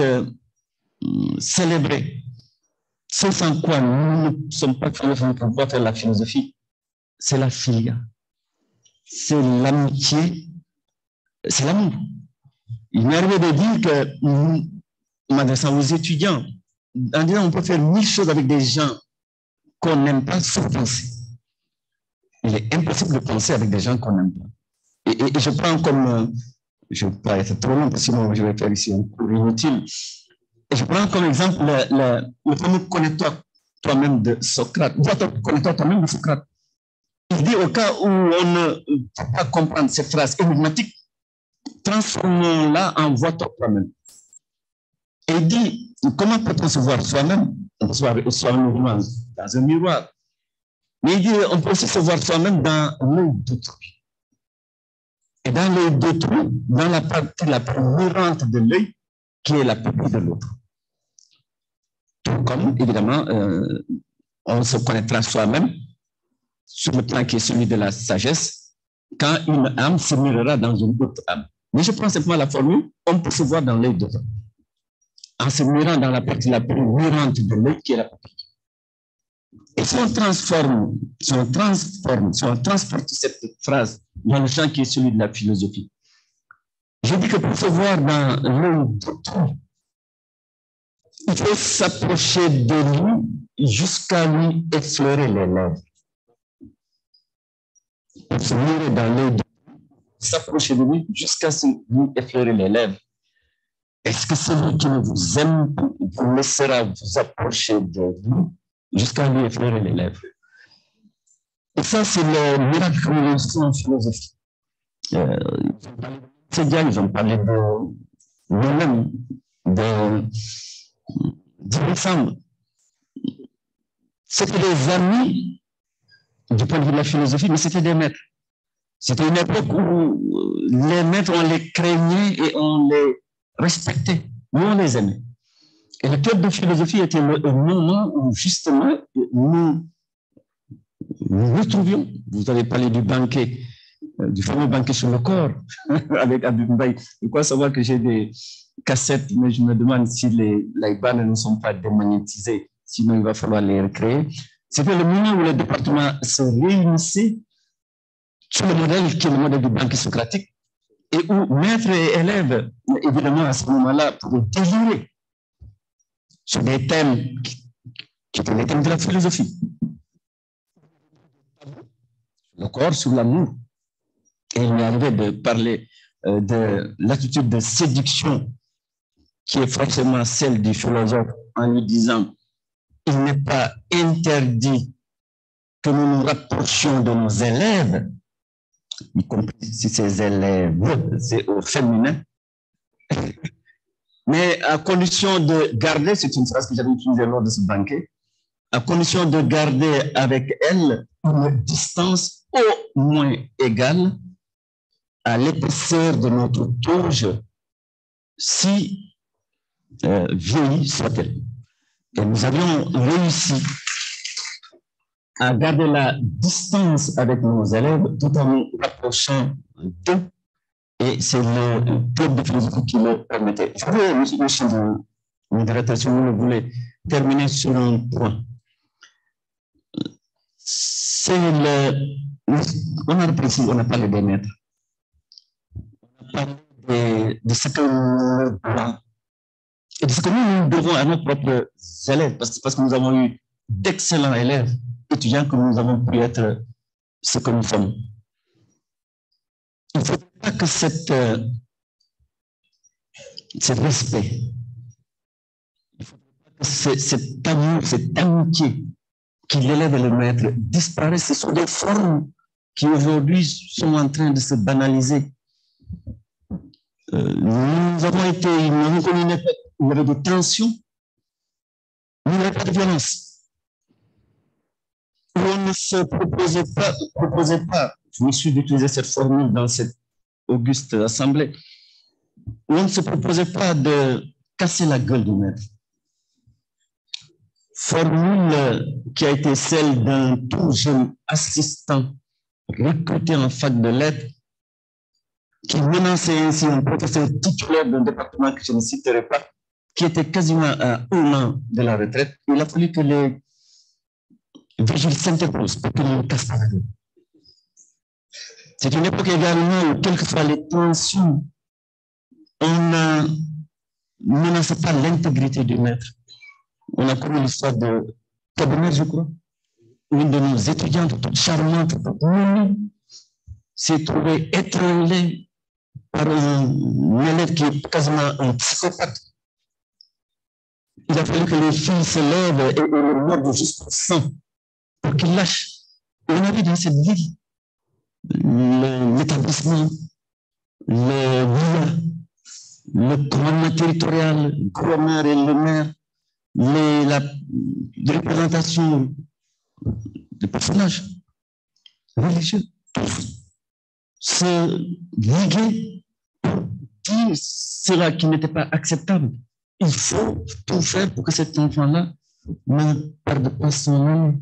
célébrer ce sans quoi nous ne sommes pas philosophes pour pouvoir faire la philosophie. C'est la filia, c'est l'amitié, c'est l'amour. Il m'est arrivé de dire que, en m'adressant aux étudiants, en disant on peut faire 1000 choses avec des gens qu'on n'aime pas sans penser. Il est impossible de penser avec des gens qu'on n'aime pas. Et je prends comme, je ne vais pas être trop long, parce que sinon je vais faire ici un cours inutile. Et je prends comme exemple le fameux connais-toi toi-même de Socrate. Connais-toi toi-même de Socrate. Il dit au cas où on ne peut pas comprendre cette phrase énigmatique, transformons-la en vois-toi toi-même. Et il dit, comment peut-on se voir soi-même? On peut se voir soi-même dans un miroir. Mais il dit, on peut aussi se voir soi-même dans l'œil d'autrui. Et dans l'œil d'autrui, dans la partie la plus mirante de l'œil, qui est la pupille de l'autre. Tout comme, évidemment, on se connaîtra soi-même sur le plan qui est celui de la sagesse, quand une âme se mirera dans une autre âme. Mais je prends simplement la formule, on peut se voir dans l'œil d'autrui, en se mirant dans la partie la plus mirante de l'œil, qui est la pupille. Et si on transporte cette phrase dans le champ qui est celui de la philosophie, je dis que pour se voir dans l'œil d'autrui, il faut s'approcher de lui jusqu'à lui effleurer les lèvres. Pour se mirer dans l'œil d'autrui, s'approcher de lui jusqu'à lui effleurer les lèvres. Est-ce que celui qui ne vous aime pas vous laissera vous approcher de lui jusqu'à lui effleurer les lèvres? Et ça, c'est le miracle que nous réussissons en philosophie. Ils ont parlé de nous-mêmes, d'ensemble. C'était des amis du point de vue de la philosophie, mais c'était des maîtres. C'était une époque où les maîtres, on les craignait et on les respectait. Nous, on les aimait. Et le club de philosophie était le moment où, justement, nous retrouvions. Vous avez parlé du banquet, du fameux banquet sur le corps, avec Abdou Mbaye. Je crois savoir que j'ai des cassettes, mais je me demande si les bandes ne sont pas démagnétisées, sinon il va falloir les recréer. C'était le moment où le département se réunissait sur le modèle qui est le modèle du banquet socratique, et où maîtres et élèves, évidemment, à ce moment-là, pouvaient délirer sur des thèmes qui étaient les thèmes de la philosophie. Le corps, sur l'amour. Et il m'est arrivé de parler de l'attitude de séduction qui est forcément celle du philosophe en lui disant « Il n'est pas interdit que nous nous rapprochions de nos élèves », y compris si ces élèves, c'est au féminin, mais à condition de garder, c'est une phrase que j'avais utilisée lors de ce banquet, à condition de garder avec elle une distance au moins égale à l'épaisseur de notre toge, si vieillie soit-elle. Et nous avions réussi à garder la distance avec nos élèves tout en nous rapprochant d'eux. Et c'est le club de philosophie qui le permettait. Je voulais, monsieur le modérateur, si vous le voulez, terminer sur un point. C'est on a repris, on a parlé des maîtres. On a parlé de ce que nous devons, et de ce que nous devons à nos propres élèves, parce que nous avons eu d'excellents élèves, étudiants, que nous avons pu être ce que nous sommes. Il ne faut pas que ce respect, il ne faut pas que cet amour, cette amitié qui l'élève et le maître disparaissent. Ce sont des formes qui aujourd'hui sont en train de se banaliser. Nous avons connu une époque où il y avait des tensions, mais il n'y avait pas de violence. Où on ne se proposait pas, je me suis d'utiliser cette formule dans cette auguste assemblée, où on ne se proposait pas de casser la gueule du maître. Formule qui a été celle d'un tout jeune assistant recruté en fac de lettres qui menaçait ainsi un professeur titulaire d'un département que je ne citerai pas, qui était quasiment à 1 an de la retraite. Il a fallu que les vigiles s'interposent pour qu'il ne casse pas la gueule. C'est une époque également où, quelles que soient les tensions, on ne menace pas l'intégrité du maître. On a connu l'histoire de Cabernet, je crois. Une de nos étudiantes, toute charmante, toute mignonne, s'est trouvée étranglée par un élève qui est quasiment un psychopathe. Il a fallu que les filles se lèvent et le mordent jusqu'au sang pour qu'il lâche. Et on a vu dans cette ville l'établissement, le commandement territorial, le gouverneur et le maire, la représentation des personnages religieux, se liguer pour dire cela qui n'était pas acceptable. Il faut tout faire pour que cet enfant-là ne perde pas son nom.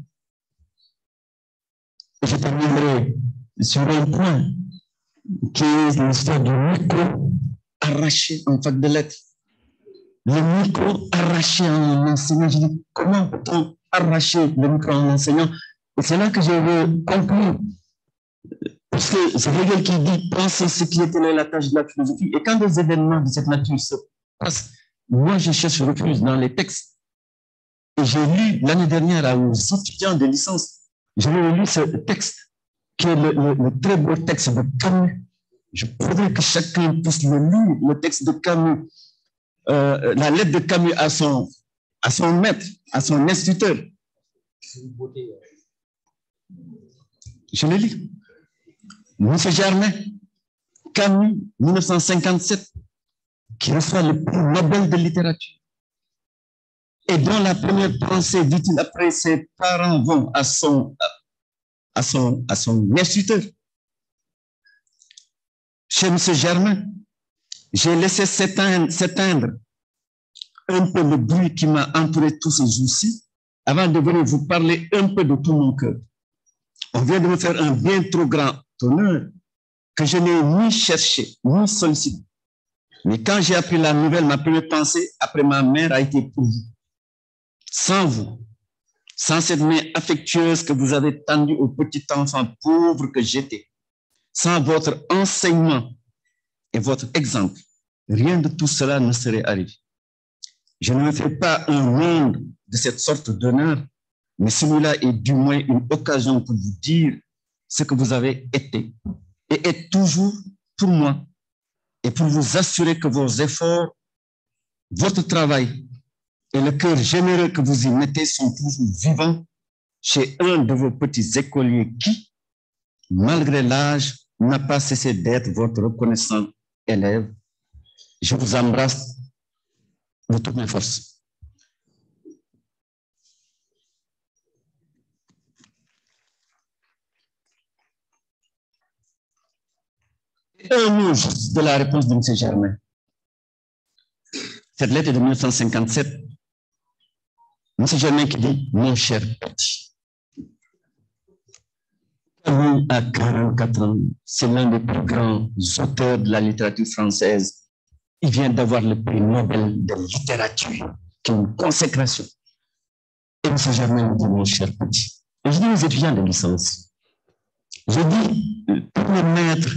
Je terminerai sur un point qui est l'histoire du micro arraché en fac de lettres. Le micro arraché à un enseignant. Je dis, comment peut-on arracher le micro à un enseignant? Et c'est là que je veux conclure. Parce que c'est Hegel qui dit, pensez ce qui était la tâche de la philosophie. Et quand des événements de cette nature se passent, moi je cherche refuge dans les textes. Et j'ai lu l'année dernière aux étudiants de licence, j'ai lu ce texte, qui est le très beau texte de Camus. Je voudrais que chacun puisse le lire, le texte de Camus. La lettre de Camus à son maître, à son instituteur. Je le lis. Monsieur Germain, Camus, 1957, qui reçoit le prix Nobel de littérature. Et dont la première pensée, dit-il, après ses parents vont à son instituteur. Chez monsieur Germain, j'ai laissé s'éteindre un peu le bruit qui m'a entouré tous ces jours-ci avant de venir vous parler un peu de tout mon cœur. On vient de me faire un bien trop grand honneur que je n'ai ni cherché, ni sollicité. Mais quand j'ai appris la nouvelle, ma première pensée après ma mère a été pour vous. Sans vous, sans cette main affectueuse que vous avez tendue au petit enfant pauvre que j'étais, sans votre enseignement et votre exemple, rien de tout cela ne serait arrivé. Je ne me fais pas un monde de cette sorte d'honneur, mais celui-là est du moins une occasion pour vous dire ce que vous avez été et êtes toujours pour moi et pour vous assurer que vos efforts, votre travail et le cœur généreux que vous y mettez sont toujours vivants chez un de vos petits écoliers qui, malgré l'âge, n'a pas cessé d'être votre reconnaissant élève. Je vous embrasse de toutes mes forces. Un mot juste de la réponse de M. Germain. Cette lettre est de 1957. M. Germain qui dit « Mon cher petit ». À 44 ans, c'est l'un des plus grands auteurs de la littérature française. Il vient d'avoir le prix Nobel de littérature, qui est une consécration. Et M. Germain me dit, mon cher petit. Et je dis aux étudiants de licence, je dis, pour le maître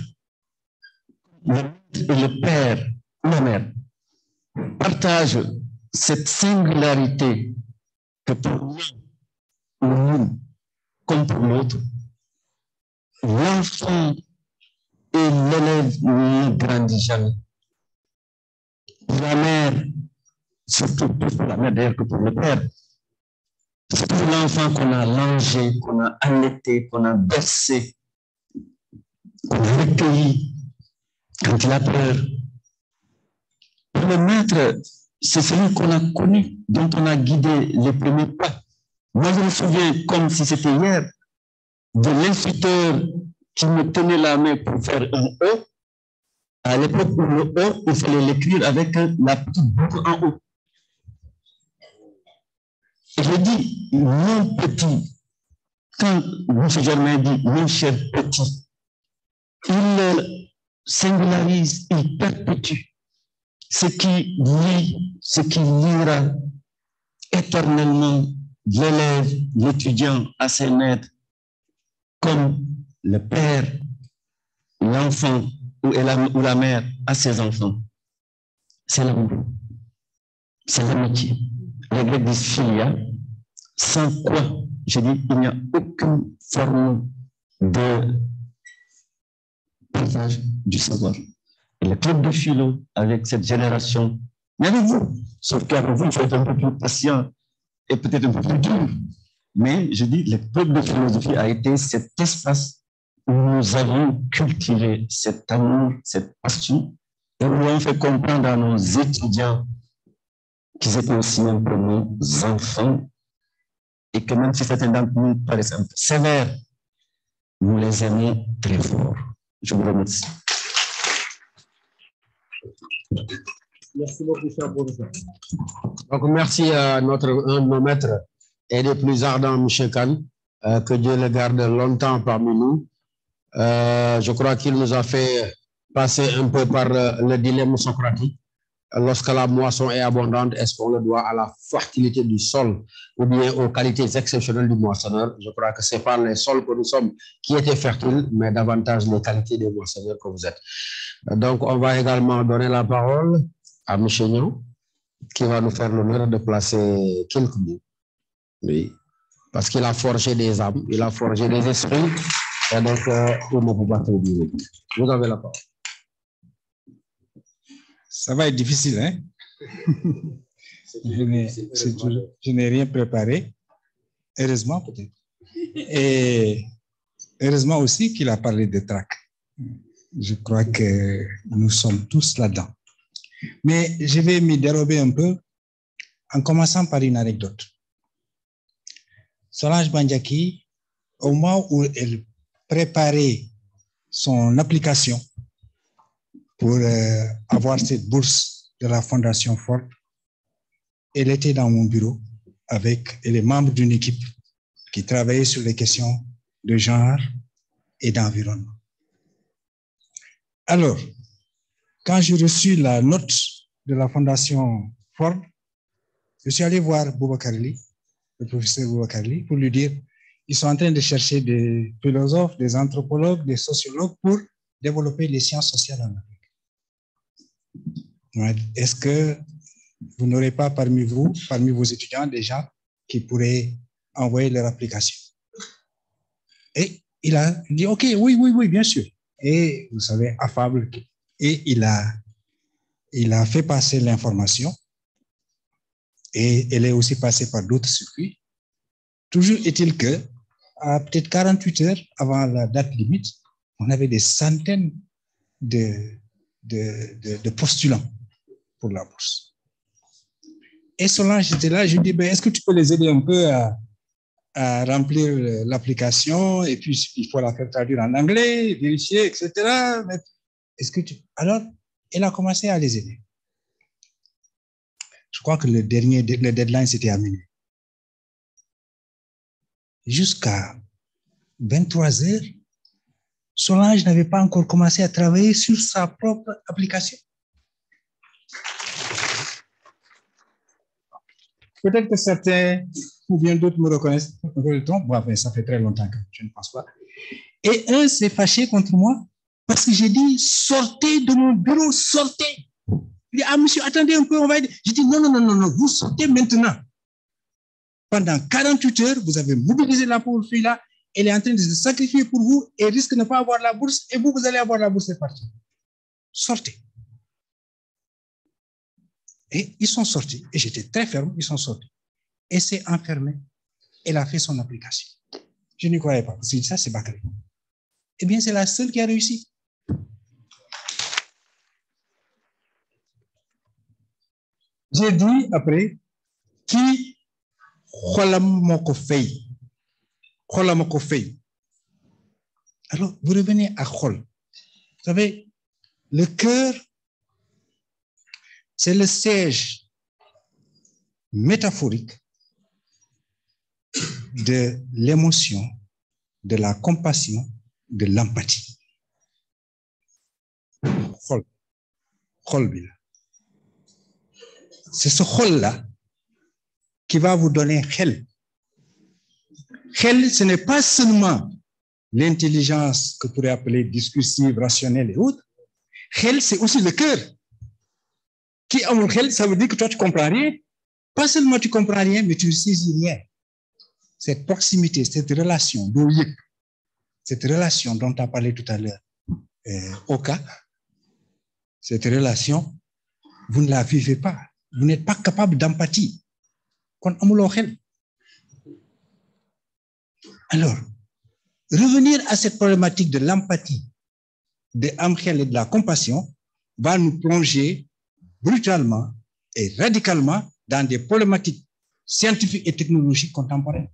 et le père ou la mère partagent cette singularité que pour l'un ou nous, comme pour l'autre, l'enfant et l'élève ne grandit jamais. Pour la mère, surtout plus pour la mère d'ailleurs que pour le père, c'est pour l'enfant qu'on a langé, qu'on a allaité, qu'on a bercé, qu'on a recueilli quand il a peur. Pour le maître, c'est celui qu'on a connu, dont on a guidé les premiers pas. Moi, je me souviens, comme si c'était hier, de l'instructeur qui me tenait la main pour faire un E. À l'époque où le E, il fallait l'écrire avec la petite boucle en haut. Et je dis, mon petit, quand M. Germain dit, mon cher petit, il singularise, il perpétue ce qui lie, ce qui liera éternellement l'élève, l'étudiant à ses maîtres, comme le père, l'enfant ou la mère à ses enfants. C'est l'amour, c'est l'amitié. Les Grecs disent philia, sans quoi, je dis, il n'y a aucune forme de partage du savoir. Et le club de philo, avec cette génération, mais avec vous, sauf qu'avec vous, il faut être un peu plus patient et peut-être un peu plus dur. Mais je dis, le club de philosophie a été cet espace où nous avons cultivé cet amour, cette passion, et où on fait comprendre à nos étudiants qu'ils étaient aussi un peu nos enfants, et que même si certains d'entre nous paraissent un peu sévères, nous les aimons très fort. Je vous remercie. Merci beaucoup, cher professeur. Donc, merci à un de nos maîtres et des plus ardents, M. Khan, que Dieu le garde longtemps parmi nous. Je crois qu'il nous a fait passer un peu par le dilemme socratique. Lorsque la moisson est abondante, est-ce qu'on le doit à la fertilité du sol ou bien aux qualités exceptionnelles du moissonneur? Je crois que ce n'est pas les sols que nous sommes qui étaient fertiles, mais davantage les qualités des moissonneurs que vous êtes. Donc, on va également donner la parole à M. Nyon, qui va nous faire l'honneur de placer quelques mots. Oui, parce qu'il a forgé des âmes, il a forgé des esprits, et donc, il ne peut pas tout dire. Vous avez la parole. Ça va être difficile, hein? Je n'ai rien préparé. Heureusement, peut-être. Et heureusement aussi qu'il a parlé de trac. Je crois que nous sommes tous là-dedans. Mais je vais m'y dérober un peu en commençant par une anecdote. Solange Bandiaki, au moment où elle préparait son application pour avoir cette bourse de la Fondation Ford, elle était dans mon bureau avec les membres d'une équipe qui travaillait sur les questions de genre et d'environnement. Alors, quand j'ai reçu la note de la Fondation Ford, je suis allé voir Boubacar Ly, le professeur Boubacar Ly, pour lui dire, ils sont en train de chercher des philosophes, des anthropologues, des sociologues pour développer les sciences sociales en Afrique. Est-ce que vous n'aurez pas parmi vous, parmi vos étudiants, des gens qui pourraient envoyer leur application? Et il a dit, OK, oui, bien sûr. Et vous savez, affable. Et il a fait passer l'information et elle est aussi passée par d'autres circuits. Toujours est-il que, à peut-être 48 heures avant la date limite, on avait des centaines de postulants pour la bourse. Et Solange était là, je lui dis, ben, est-ce que tu peux les aider un peu à remplir l'application et puis il faut la faire traduire en anglais, vérifier, etc. Mais est-ce que alors, elle a commencé à les aider. crois que le deadline, c'était à minuit. Jusqu'à 23 heures, Solange n'avait pas encore commencé à travailler sur sa propre application. Peut-être que certains ou bien d'autres me reconnaissent. Bon, ça fait très longtemps que je ne pense pas. Et un s'est fâché contre moi parce que j'ai dit, sortez de mon bureau, sortez. Il dit, ah monsieur, attendez un peu, on va aider. J'ai dit, non, vous sortez maintenant. Pendant 48 heures, vous avez mobilisé la pauvre fille-là, elle est en train de se sacrifier pour vous et risque de ne pas avoir la bourse, et vous allez avoir la bourse, c'est parti. Sortez. Et ils sont sortis, et j'étais très ferme, ils sont sortis. Et s'est enfermé. Elle a fait son application. Je n'y croyais pas, parce que ça, c'est Bakary. Eh bien, c'est la seule qui a réussi. J'ai dit après, qui xolamoko fay. Alors, vous revenez à Khol. Vous savez, le cœur, c'est le siège métaphorique de l'émotion, de la compassion, de l'empathie. C'est ce khol-là qui va vous donner khel. Khel, ce n'est pas seulement l'intelligence que vous pourrait appeler discursive, rationnelle et autres. Khel, c'est aussi le cœur. Qui a mon khel, ça veut dire que toi, tu ne comprends rien. Pas seulement tu ne comprends rien, mais tu ne saisis rien. Cette proximité, cette relation, cette relation dont tu as parlé tout à l'heure, Oka, cette relation, vous ne la vivez pas. Vous n'êtes pas capable d'empathie. Alors, revenir à cette problématique de l'empathie, de l'amkhel et de la compassion va nous plonger brutalement et radicalement dans des problématiques scientifiques et technologiques contemporaines.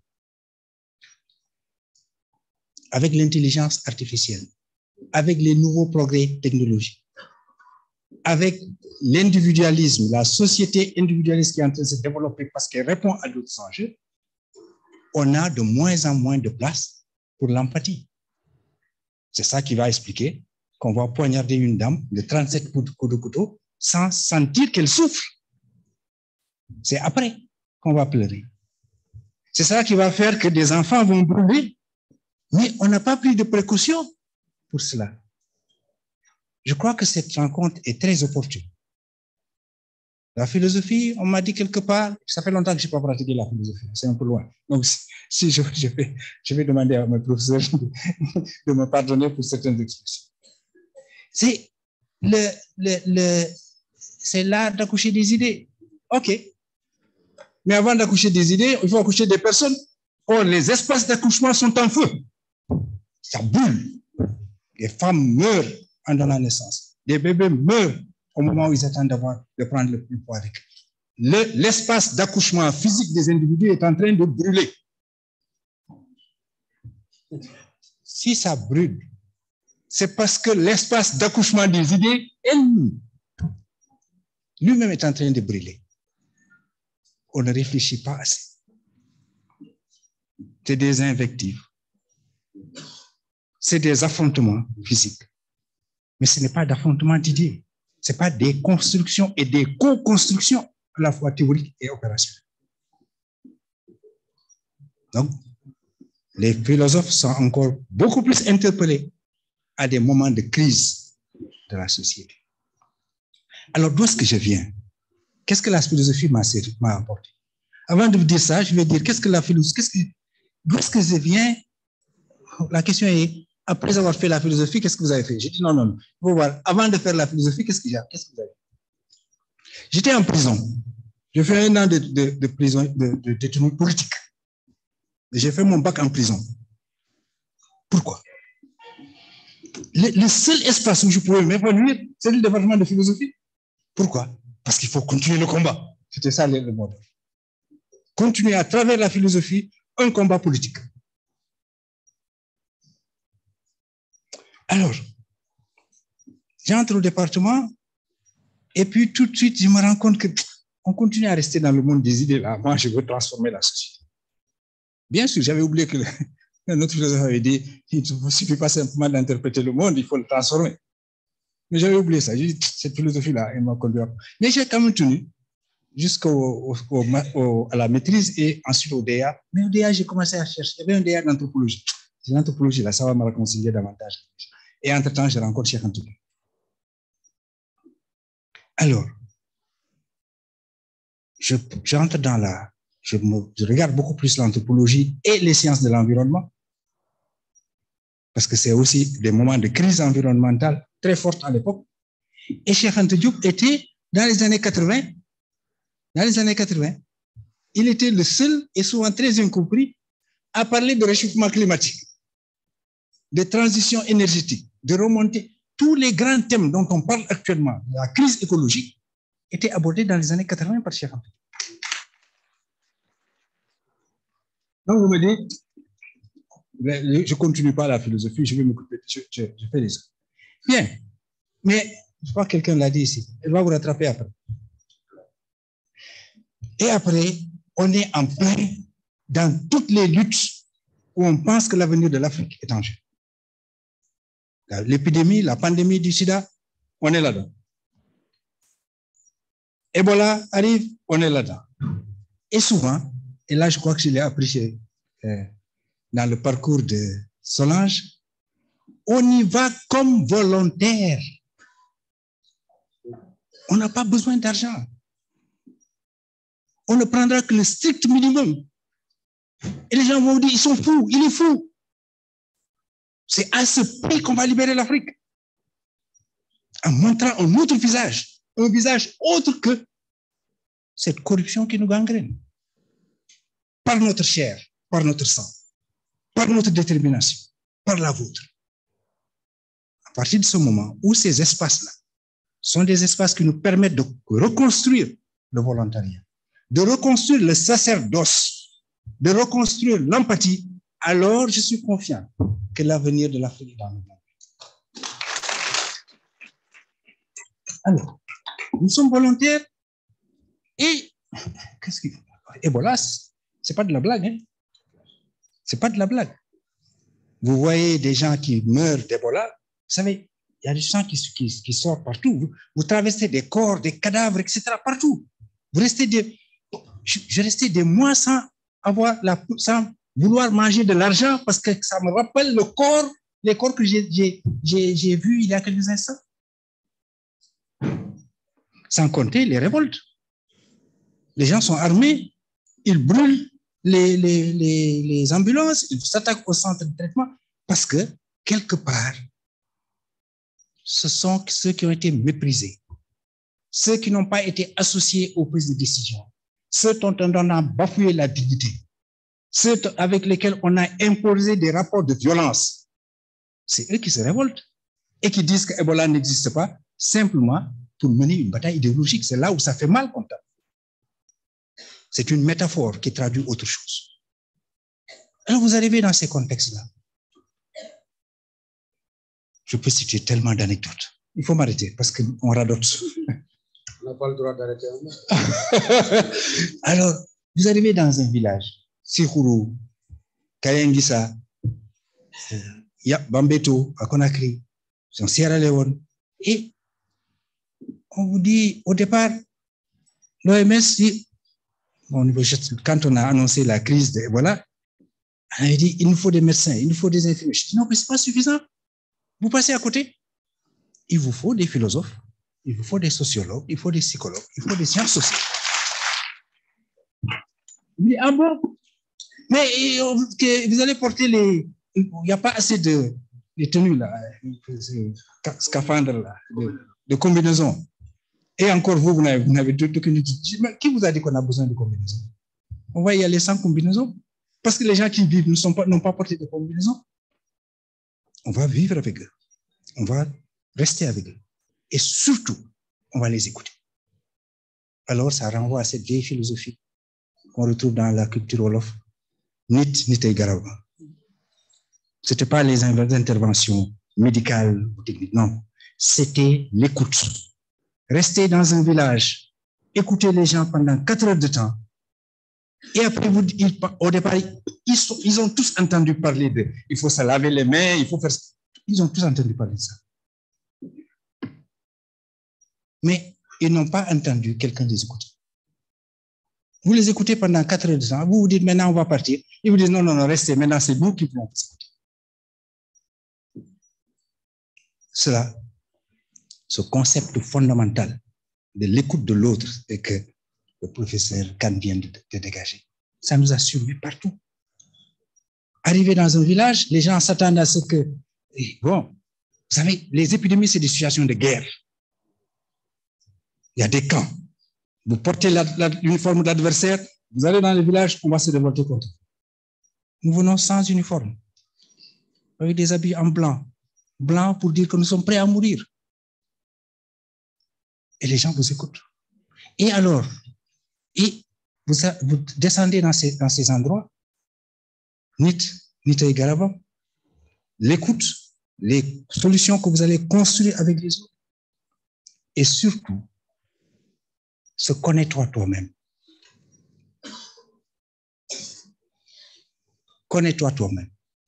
Avec l'intelligence artificielle, avec les nouveaux progrès technologiques, avec l'individualisme, la société individualiste qui est en train de se développer parce qu'elle répond à d'autres enjeux, on a de moins en moins de place pour l'empathie. C'est ça qui va expliquer qu'on va poignarder une dame de 37 coups de couteau sans sentir qu'elle souffre. C'est après qu'on va pleurer. C'est ça qui va faire que des enfants vont brûler, mais on n'a pas pris de précautions pour cela. Je crois que cette rencontre est très opportune. La philosophie, on m'a dit quelque part, ça fait longtemps que je n'ai pas pratiqué la philosophie, c'est un peu loin. Donc, si je vais demander à mes professeurs de me pardonner pour certaines expressions. C'est l'art d'accoucher des idées. OK. Mais avant d'accoucher des idées, il faut accoucher des personnes. Or, les espaces d'accouchement sont en feu. Ça brûle. Les femmes meurent en donnant naissance. Les bébés meurent au moment où ils attendent de prendre le poids avec eux. L'espace d'accouchement physique des individus est en train de brûler. Si ça brûle, c'est parce que l'espace d'accouchement des idées, lui-même est en train de brûler. On ne réfléchit pas assez. C'est des invectives. C'est des affrontements physiques. Mais ce n'est pas d'affrontement d'idées. Ce n'est pas des constructions et des co-constructions à la fois théoriques et opérationnelles. Donc, les philosophes sont encore beaucoup plus interpellés à des moments de crise de la société. Alors, d'où est-ce que je viens? Qu'est-ce que la philosophie m'a apporté? Avant de vous dire ça, je vais dire qu'est-ce que la philosophie, d'où est-ce que je viens? La question est, après avoir fait la philosophie, qu'est-ce que vous avez fait? J'ai dit non. Il faut voir, avant de faire la philosophie, qu'est-ce que vous avez fait? J'étais en prison. J'ai fait 1 an de prison, de détenu politique. J'ai fait mon bac en prison. Pourquoi? Le seul espace où je pouvais m'épanouir, c'est le département de philosophie. Pourquoi? Parce qu'il faut continuer le combat. C'était ça le mot. Continuer à travers la philosophie un combat politique. Alors, j'entre au département et puis tout de suite, je me rends compte que on continue à rester dans le monde des idées. Là, moi, je veux transformer la société. Bien sûr, j'avais oublié que notre philosophe avait dit il ne suffit pas simplement d'interpréter le monde, il faut le transformer. Mais j'avais oublié ça. J'ai dit, cette philosophie-là, elle m'a conduit. Mais j'ai quand même tenu jusqu'à la maîtrise et ensuite au DEA. Mais au DEA, j'ai commencé à chercher. Il y avait un DEA d'anthropologie. C'est l'anthropologie, là, ça va me réconcilier davantage. Et entre-temps, je rencontre Cheikh Anta Diop. Alors, j'entre dans je regarde beaucoup plus l'anthropologie et les sciences de l'environnement, parce que c'est aussi des moments de crise environnementale très forte à l'époque. Et Cheikh Anta Diop était, dans les années 80, il était le seul, et souvent très incompris, à parler de réchauffement climatique, de transition énergétique, de remonter. Tous les grands thèmes dont on parle actuellement, la crise écologique, étaient abordés dans les années 80 par Cheikh Anta Diop. Donc, vous me dites, je ne continue pas la philosophie, je vais m'occuper, je fais les autres. Bien, mais je crois que quelqu'un l'a dit ici, elle va vous rattraper après. Et après, on est en plein dans toutes les luttes où on pense que l'avenir de l'Afrique est en jeu. L'épidémie, la pandémie du sida, on est là-dedans. Ebola arrive, on est là-dedans. Et souvent, et là je crois que je l'ai appris dans le parcours de Solange, on y va comme volontaire. On n'a pas besoin d'argent. On ne prendra que le strict minimum. Et les gens vont dire, ils sont fous, il est fou. C'est à ce prix qu'on va libérer l'Afrique. En montrant un autre visage, un visage autre que cette corruption qui nous gangrène. Par notre chair, par notre sang, par notre détermination, par la vôtre. À partir de ce moment où ces espaces-là sont des espaces qui nous permettent de reconstruire le volontariat, de reconstruire le sacerdoce, de reconstruire l'empathie, alors je suis confiant que l'avenir de l'Afrique est dans le monde. Alors, nous sommes volontaires et qu'est-ce qu'il faut? Ebola, c'est pas de la blague, hein? C'est pas de la blague. Vous voyez des gens qui meurent d'Ebola, vous savez, il y a du sang qui sort partout. Vous traversez des corps, des cadavres, etc. partout. Vous restez je restais des mois sans vouloir manger de l'argent parce que ça me rappelle les corps que j'ai vus il y a quelques instants. Sans compter les révoltes. Les gens sont armés, ils brûlent les ambulances, ils s'attaquent au centre de traitement parce que, quelque part, ce sont ceux qui ont été méprisés, ceux qui n'ont pas été associés aux prises de décision, ceux dont on a bafoué la dignité, ceux avec lesquels on a imposé des rapports de violence. C'est eux qui se révoltent et qui disent que Ebola n'existe pas simplement pour mener une bataille idéologique. C'est là où ça fait mal comme ça. C'est une métaphore qui traduit autre chose. Alors vous arrivez dans ces contextes-là. Je peux citer tellement d'anecdotes. Il faut m'arrêter parce qu'on radote. On n'a pas le droit d'arrêter. Alors, vous arrivez dans un village, Sikhourou, Kayengisa, Bambeto, à Conakry, en Sierra Leone, et on vous dit, au départ, l'OMS dit, quand on a annoncé la crise d'Ebola, on a dit, il nous faut des médecins, il nous faut des infirmiers. Je dis, non, mais ce n'est pas suffisant. Vous passez à côté. Il vous faut des philosophes, il vous faut des sociologues, il faut des psychologues, il faut des sciences sociales. Mais ah bon? Mais vous allez porter il n'y a pas assez de tenues là, scaphandres là, de combinaisons. Et encore vous n'avez aucune utilité. Qui vous a dit qu'on a besoin de combinaisons? On va y aller sans combinaisons. Parce que les gens qui vivent n'ont pas porté de combinaisons. On va vivre avec eux. On va rester avec eux. Et surtout, on va les écouter. Alors, ça renvoie à cette vieille philosophie qu'on retrouve dans la culture wolof. Nit nitay garab. Ce n'était pas les interventions médicales ou techniques, non. C'était l'écoute. Rester dans un village écouter les gens pendant 4 heures de temps. Et après, au départ, ils ont tous entendu parler de il faut se laver les mains, il faut faire ça. Ils ont tous entendu parler de ça. Mais ils n'ont pas entendu quelqu'un les écouter. Vous les écoutez pendant 4 heures de temps, vous vous dites maintenant on va partir. Ils vous disent non, non, non, restez, maintenant c'est nous qui pouvons vous écouter. Cela, ce concept fondamental de l'écoute de l'autre et que le professeur Khan vient de dégager, ça nous a suivis partout. Arrivé dans un village, les gens s'attendent à ce que, bon, vous savez, les épidémies, c'est des situations de guerre. Il y a des camps. Vous portez l'uniforme d'adversaire, vous allez dans le village, on va se révolter contre vous. Nous venons sans uniforme, avec des habits en blanc. Blanc pour dire que nous sommes prêts à mourir. Et les gens vous écoutent. Et alors, vous descendez dans ces endroits, Nita et Garaba, l'écoute, les solutions que vous allez construire avec les autres, et surtout, se connais-toi toi-même. Connais-toi toi-même.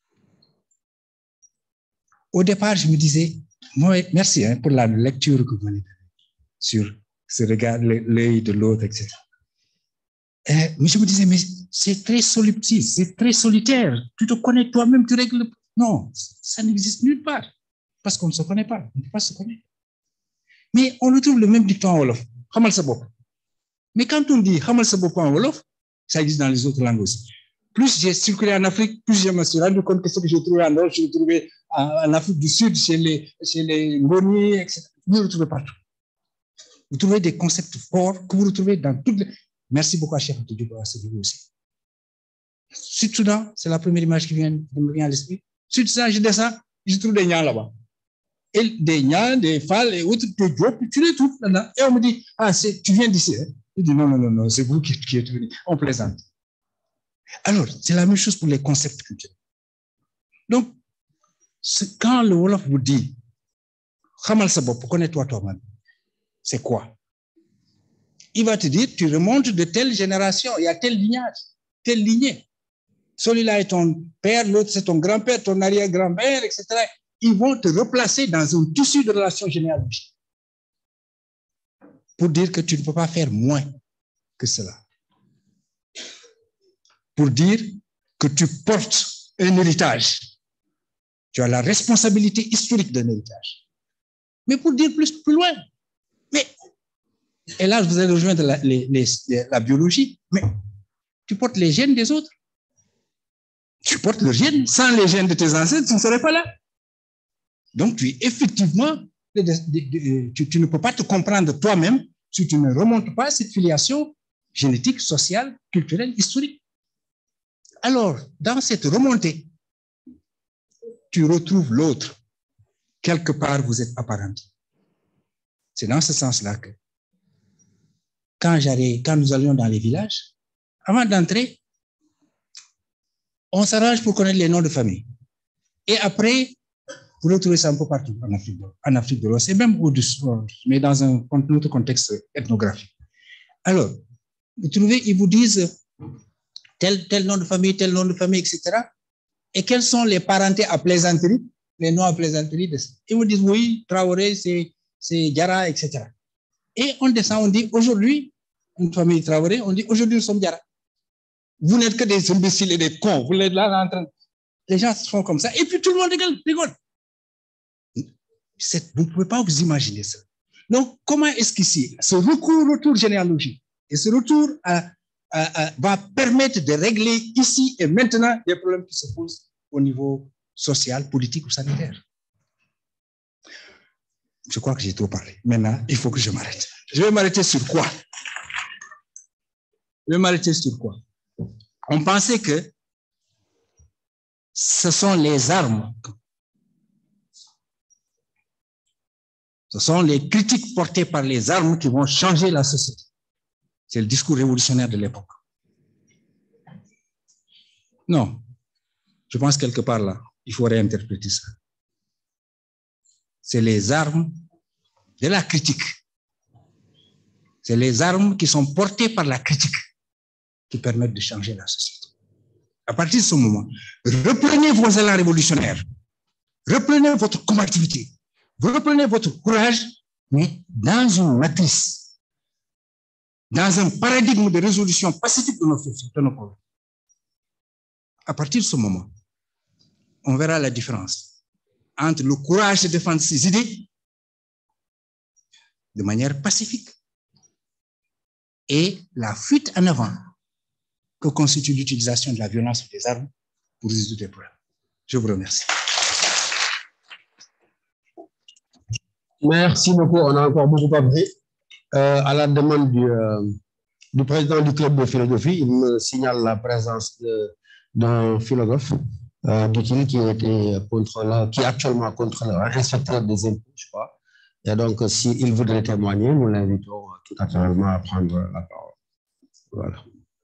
Au départ, je me disais, moi, merci pour la lecture que vous avez donnée sur ce regard, l'œil de l'autre, etc. Mais je me disais, mais c'est très solipsiste, c'est très solitaire. Tu te connais toi-même, tu règles. Non, ça n'existe nulle part. Parce qu'on ne se connaît pas. On ne peut pas se connaître. Mais on retrouve le même dicton en Wolof. Hamal sa bop. Mais quand on dit Hamal sa bop en Wolof, ça existe dans les autres langues aussi. Plus j'ai circulé en Afrique, plus je me suis rendu compte que ce que j'ai trouvé en Europe, je l'ai trouvé en Afrique du Sud, chez les Ngoni, etc. Vous le retrouvez partout. Vous trouvez des concepts forts que vous retrouvez dans toutes les... Merci beaucoup à Cheikh Anta Diop à ce niveau aussi. Sud-Soudan, c'est la première image qui me vient à l'esprit. Sud-Soudan, je descends, je trouve des Nians là-bas. Et des Nians, des Fall et autres, des Diop, tu les trouves là-dedans. Et on me dit, ah, tu viens d'ici. Hein? Je dis, non, non, non, non, c'est vous qui êtes venu. On plaisante. Alors, c'est la même chose pour les concepts culturels. Donc, quand le Wolof vous dit, Khamal Sabop, connais-toi toi-même, c'est quoi? Il va te dire, tu remontes de telle génération, il y a tel lignage, telle lignée. Celui-là est ton père, l'autre c'est ton grand-père, ton arrière-grand-père, etc. Ils vont te replacer dans un tissu de relations généalogiques pour dire que tu ne peux pas faire moins que cela. Pour dire que tu portes un héritage. Tu as la responsabilité historique d'un héritage. Mais pour dire plus loin, mais, et là vous allez rejoindre la biologie, mais tu portes les gènes des autres. Tu portes le gène. Sans les gènes de tes ancêtres, tu ne serais pas là. Donc, effectivement, tu ne peux pas te comprendre toi-même si tu ne remontes pas cette filiation génétique, sociale, culturelle, historique. Alors, dans cette remontée, tu retrouves l'autre. Quelque part, vous êtes apparentés. C'est dans ce sens-là que, quand nous allions dans les villages, avant d'entrer, on s'arrange pour connaître les noms de famille. Et après, vous retrouvez ça un peu partout en Afrique de l'Ouest, et même au-dessus, mais dans un autre contexte ethnographique. Alors, vous trouvez, ils vous disent tel nom de famille, etc. Et quelles sont les parentés à plaisanterie, les noms à plaisanterie. Ils vous disent, oui, Traoré, c'est Diarra, etc. Et on descend, on dit, aujourd'hui, une famille Traoré, on dit, aujourd'hui, nous sommes Diarra. Vous n'êtes que des imbéciles et des cons. Vous êtes là en train... Les gens se font comme ça. Et puis tout le monde rigole. Vous ne pouvez pas vous imaginer ça. Donc, comment est-ce qu'ici, ce retour généalogique et ce retour va permettre de régler ici et maintenant les problèmes qui se posent au niveau social, politique ou sanitaire? Je crois que j'ai trop parlé. Maintenant, il faut que je m'arrête. Je vais m'arrêter sur quoi? On pensait que ce sont les armes, ce sont les critiques portées par les armes qui vont changer la société. C'est le discours révolutionnaire de l'époque. Non, je pense quelque part là, il faut réinterpréter ça. C'est les armes de la critique C'est les armes qui sont portées par la critique qui permettent de changer la société. À partir de ce moment, reprenez vos élans révolutionnaires, reprenez votre combativité, reprenez votre courage, mais dans une matrice, dans un paradigme de résolution pacifique de nos problèmes. À partir de ce moment, on verra la différence entre le courage de défendre ses idées de manière pacifique et la fuite en avant que constitue l'utilisation de la violence et des armes pour résoudre des problèmes. Je vous remercie. Merci beaucoup. On a encore beaucoup parlé. À la demande du président du club de philosophie, il me signale la présence d'un philosophe qui était contrôleur, qui est actuellement contrôleur, inspecteur des impôts, je crois. Et donc, s'il voudrait témoigner, nous l'invitons tout naturellement à prendre la parole. Voilà.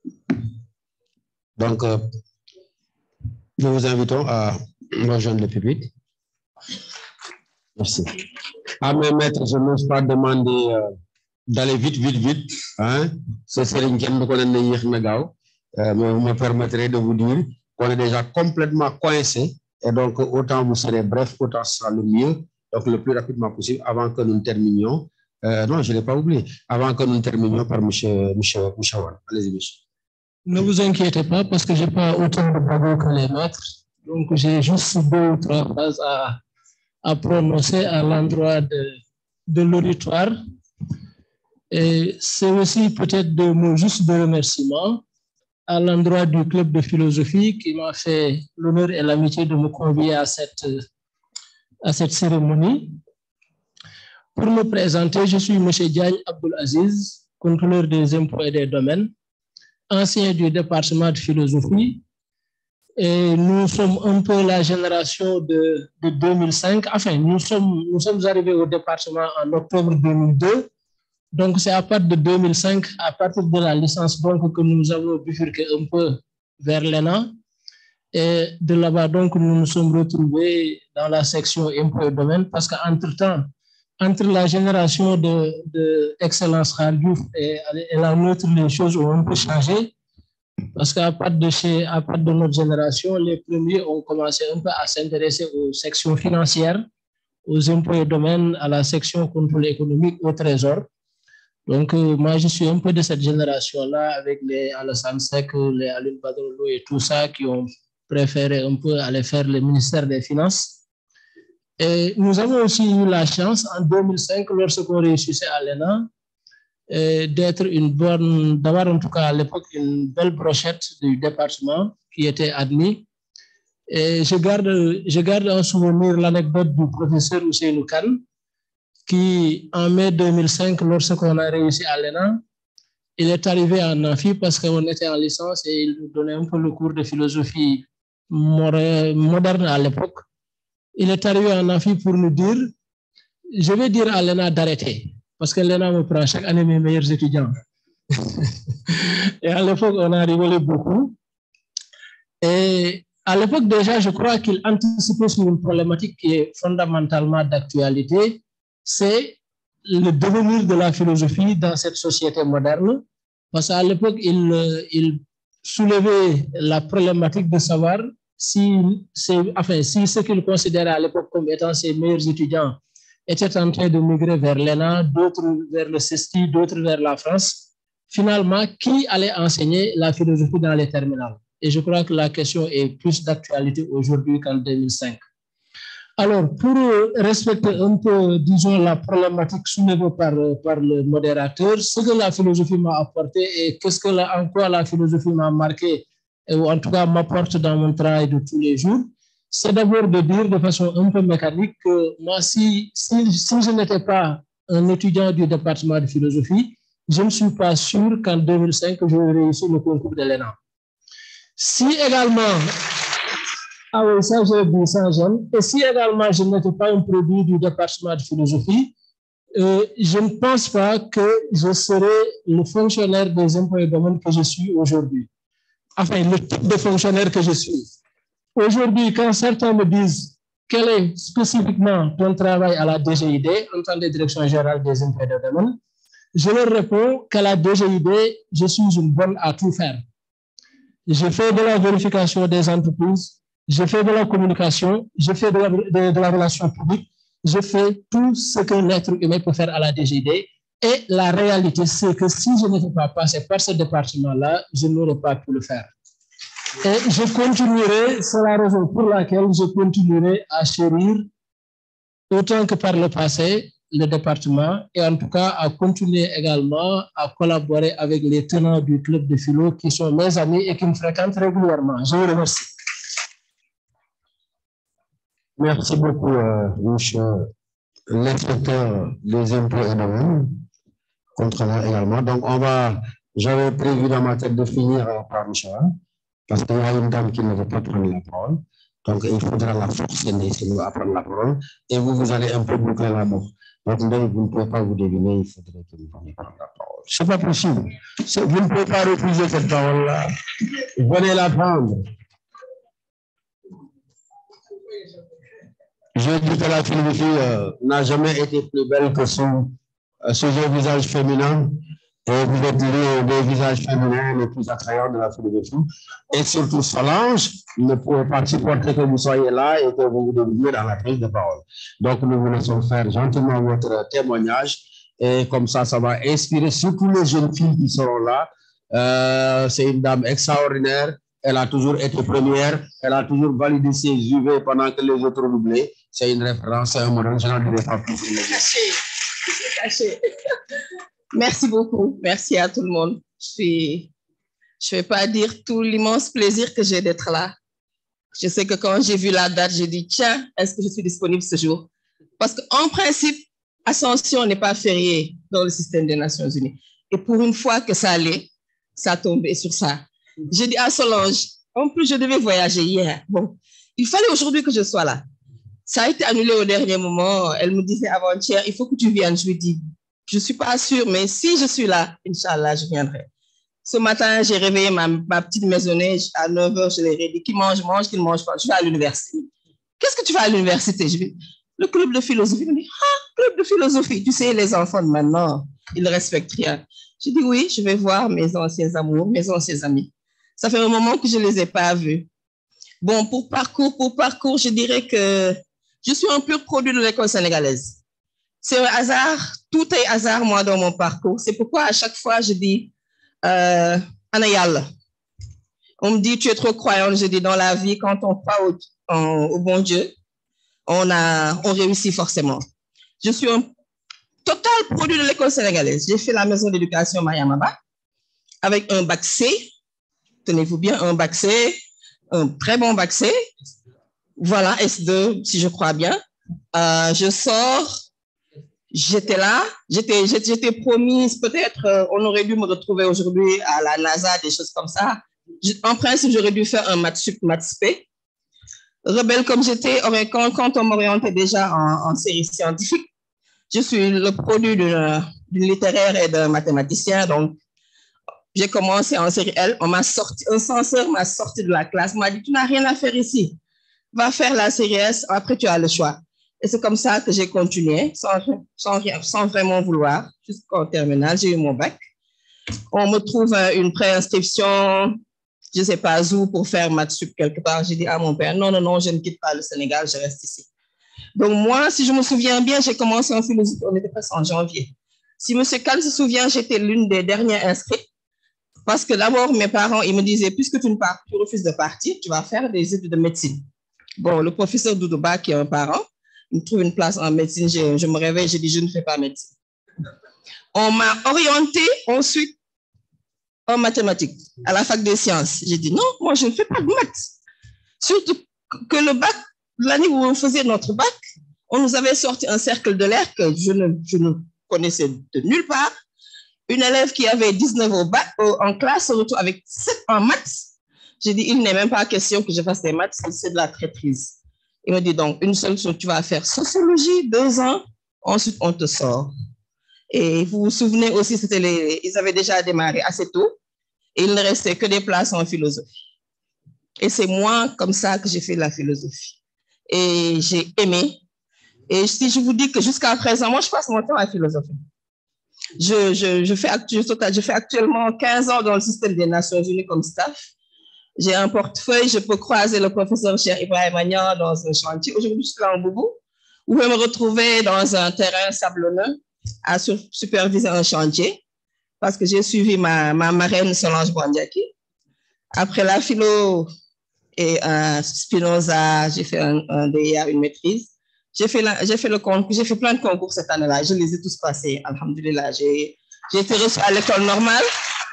Donc, nous vous invitons à rejoindre le public. Merci. À mes maîtres, je n'ose pas demander d'aller vite. Hein? Ce serait une question mais vous me permettrez de vous dire qu'on est déjà complètement coincé. Et donc, autant vous serez bref, autant ce sera le mieux. Donc, le plus rapidement possible, avant que nous terminions. Non, je ne l'ai pas oublié. Avant que nous terminions par M. Wan. Allez-y, monsieur. Ne vous inquiétez pas parce que je n'ai pas autant de bagou que les maîtres. Donc, j'ai juste 2 ou 3 phrases à prononcer à l'endroit de l'auditoire. Et c'est aussi peut-être des mots juste de remerciement à l'endroit du club de philosophie qui m'a fait l'honneur et l'amitié de me convier à cette cérémonie. Pour me présenter, je suis M. Diagne Abdul Aziz, contrôleur des impôts et des domaines, ancien du département de philosophie. Et nous sommes un peu la génération de 2005. Enfin, nous sommes arrivés au département en octobre 2002. Donc, c'est à partir de 2005, à partir de la licence, donc, que nous avons bifurqué un peu vers l'ENA. Et de là-bas, donc, nous nous sommes retrouvés dans la section impôts et domaines parce qu'entre-temps, entre la génération de Excellence Khaldouf et la nôtre, les choses ont un peu changé. Parce qu'à part de notre génération, les premiers ont commencé un peu à s'intéresser aux sections financières, aux impôts et domaines, à la section contrôle économique, au trésor. Donc, moi, je suis un peu de cette génération-là avec les Alassane Seck, les Alun Badrolo et tout ça qui ont préféré un peu aller faire le ministère des Finances. Et nous avons aussi eu la chance, en 2005, lorsqu'on réussissait à l'ENA, d'avoir en tout cas à l'époque une belle brochette du département qui était admis. Et je garde en souvenir l'anecdote du professeur Ousseynou Kane, qui en mai 2005, lorsqu'on a réussi à l'ENA, il est arrivé en amphi parce qu'on était en licence et il nous donnait un peu le cours de philosophie moderne à l'époque. Il est arrivé en amphi pour nous dire, je vais dire à l'ENA d'arrêter. Parce que l'ENA me prend chaque année mes meilleurs étudiants. Et à l'époque, on a rigolé beaucoup. Et à l'époque, déjà, je crois qu'il anticipait sur une problématique qui est fondamentalement d'actualité. C'est le devenir de la philosophie dans cette société moderne. Parce qu'à l'époque, il soulevait la problématique de savoir si ce qu'il considérait à l'époque comme étant ses meilleurs étudiants étaient en train de migrer vers l'ENA, d'autres vers le CESTI, d'autres vers la France. Finalement, qui allait enseigner la philosophie dans les terminales? Et je crois que la question est plus d'actualité aujourd'hui qu'en 2005. Alors, pour respecter un peu, disons, la problématique soulevée par le modérateur, ce que la philosophie m'a apporté et en quoi la philosophie m'a marqué, ou en tout cas m'apporte dans mon travail de tous les jours, c'est d'abord de dire de façon un peu mécanique que moi, si je n'étais pas un étudiant du département de philosophie, je ne suis pas sûr qu'en 2005, j'aurais réussi le concours de l'ENA. Si également, ah oui, ça j'ai dit ça, j'aime, et si également je n'étais pas un produit du département de philosophie, je ne pense pas que je serais le fonctionnaire des impôts et domaines que je suis aujourd'hui. Enfin, le type de fonctionnaire que je suis. Aujourd'hui, quand certains me disent quel est spécifiquement ton travail à la DGID, en tant que direction générale des impôts et domaines, Je leur réponds qu'à la DGID, je suis une bonne à tout faire. Je fais de la vérification des entreprises, je fais de la communication, je fais de la relation publique, je fais tout ce qu'un être humain peut faire à la DGID. Et la réalité, c'est que si je n'étais pas passé par ce département-là, je n'aurais pas pu le faire. Et je continuerai, c'est la raison pour laquelle je continuerai à chérir, autant que par le passé, le département, et en tout cas à continuer également à collaborer avec les tenants du club de philo qui sont mes amis et qui me fréquentent régulièrement. Je vous remercie. Merci beaucoup, monsieur l'inspecteur des impôts et domaines, contrôleur également. Donc, j'avais prévu dans ma tête de finir par Michel, parce qu'il y a une dame qui ne veut pas prendre la parole. Donc, il faudra la forcer à prendre la parole, et vous allez un peu boucler la boucle. Donc, vous ne pouvez pas vous deviner, il faudrait que vous preniez la parole. Ce n'est pas possible. Vous ne pouvez pas refuser cette parole-là. Venez la prendre. Je dis que la philosophie n'a jamais été plus belle que son visage féminin. Et vous êtes l'un des visages féminins les plus attrayants de la philosophie. Et surtout, Solange ne pouvait pas supporter que vous soyez là et que vous vous deviniez dans la prise de parole. Donc, nous vous laissons faire gentiment votre témoignage. Et comme ça va inspirer surtout les jeunes filles qui seront là. C'est une dame extraordinaire. Elle a toujours été première. Elle a toujours validé ses UV pendant que les autres doublaient. C'est une référence à un modèle. Je n'en dirai pas plus. Caché. Merci beaucoup. Merci à tout le monde. Je ne vais pas dire tout l'immense plaisir que j'ai d'être là. Je sais que quand j'ai vu la date, j'ai dit, tiens, est-ce que je suis disponible ce jour? Parce qu'en principe, Ascension n'est pas férié dans le système des Nations Unies. Et pour une fois que ça allait, ça a tombé sur ça. J'ai dit à Solange, en plus, je devais voyager hier. Bon, il fallait aujourd'hui que je sois là. Ça a été annulé au dernier moment. Elle me disait avant-hier, il faut que tu viennes. Je lui dis, je ne suis pas sûre, mais si je suis là, Inch'Allah, je viendrai. Ce matin, j'ai réveillé ma petite maisonnée à 9h. Je leur ai dit, qui mange, qui ne mange pas. Je vais à l'université. Qu'est-ce que tu vas à l'université? Je vais, le club de philosophie. Il me dit, club de philosophie. Tu sais, les enfants de maintenant, ils ne respectent rien. J'ai dit, oui, je vais voir mes anciens amours, mes anciens amis. Ça fait un moment que je ne les ai pas vus. Bon, pour parcours, je dirais que je suis un pur produit de l'école sénégalaise. C'est un hasard, tout est hasard, moi, dans mon parcours. C'est pourquoi à chaque fois, je dis, Anayal. On me dit, tu es trop croyante. Je dis, dans la vie, quand on croit au bon Dieu, on réussit forcément. Je suis un total produit de l'école sénégalaise. J'ai fait la maison d'éducation Mayamaba avec un bac C. Tenez-vous bien, un bac C, un très bon bac C. Voilà, S2, si je crois bien. Je sors. J'étais là, j'étais promise, peut-être on aurait dû me retrouver aujourd'hui à la NASA, des choses comme ça. En principe, j'aurais dû faire un maths sup, maths spé. Rebelle comme j'étais, quand on m'orientait déjà en série scientifique, je suis le produit d'une littéraire et d'un mathématicien, donc j'ai commencé en série L, un censeur m'a sorti de la classe, m'a dit, tu n'as rien à faire ici, va faire la série S, après tu as le choix. Et c'est comme ça que j'ai continué, sans vraiment vouloir, jusqu'en terminale. J'ai eu mon bac. On me trouve une préinscription, je ne sais pas où, pour faire maths sup quelque part. J'ai dit à mon père, non, je ne quitte pas le Sénégal, je reste ici. Donc moi, si je me souviens bien, j'ai commencé en philosophie, on était presque en janvier. Si M. Khan se souvient, j'étais l'une des dernières inscrites. Parce que d'abord, mes parents, ils me disaient, puisque tu refuses de partir, tu vas faire des études de médecine. Bon, le professeur Doudouba, qui est un parent, il me trouve une place en médecine, je me réveille, je dis, je ne fais pas médecine. On m'a orienté ensuite en mathématiques, à la fac des sciences. J'ai dit, non, moi, je ne fais pas de maths. Surtout que le bac, l'année où on faisait notre bac, on nous avait sorti un cercle de l'air que je ne connaissais de nulle part. Une élève qui avait 19 au bac, en classe, se retrouve avec 7 en maths. J'ai dit, il n'est même pas question que je fasse des maths, c'est de la traîtrise. Il me dit donc, une seule chose, tu vas faire sociologie, 2 ans, ensuite on te sort. Et vous vous souvenez aussi, ils avaient déjà démarré assez tôt, et il ne restait que des places en philosophie. Et c'est moi, comme ça, que j'ai fait la philosophie. Et j'ai aimé. Et si je vous dis que jusqu'à présent, moi, je passe mon temps à la philosophie. Je fais actuellement 15 ans dans le système des Nations Unies comme staff. J'ai un portefeuille, je peux croiser le professeur Cheikh Ibrahim Agnan dans un chantier. Aujourd'hui, je suis là en Boubou. Vous pouvez me retrouver dans un terrain sablonneux à superviser un chantier parce que j'ai suivi ma marraine Solange Bandiaki. Après la philo et Spinoza, j'ai fait un DEA, une maîtrise. J'ai fait plein de concours cette année-là. Je les ai tous passés, alhamdoulilah. J'ai été reçue à l'école normale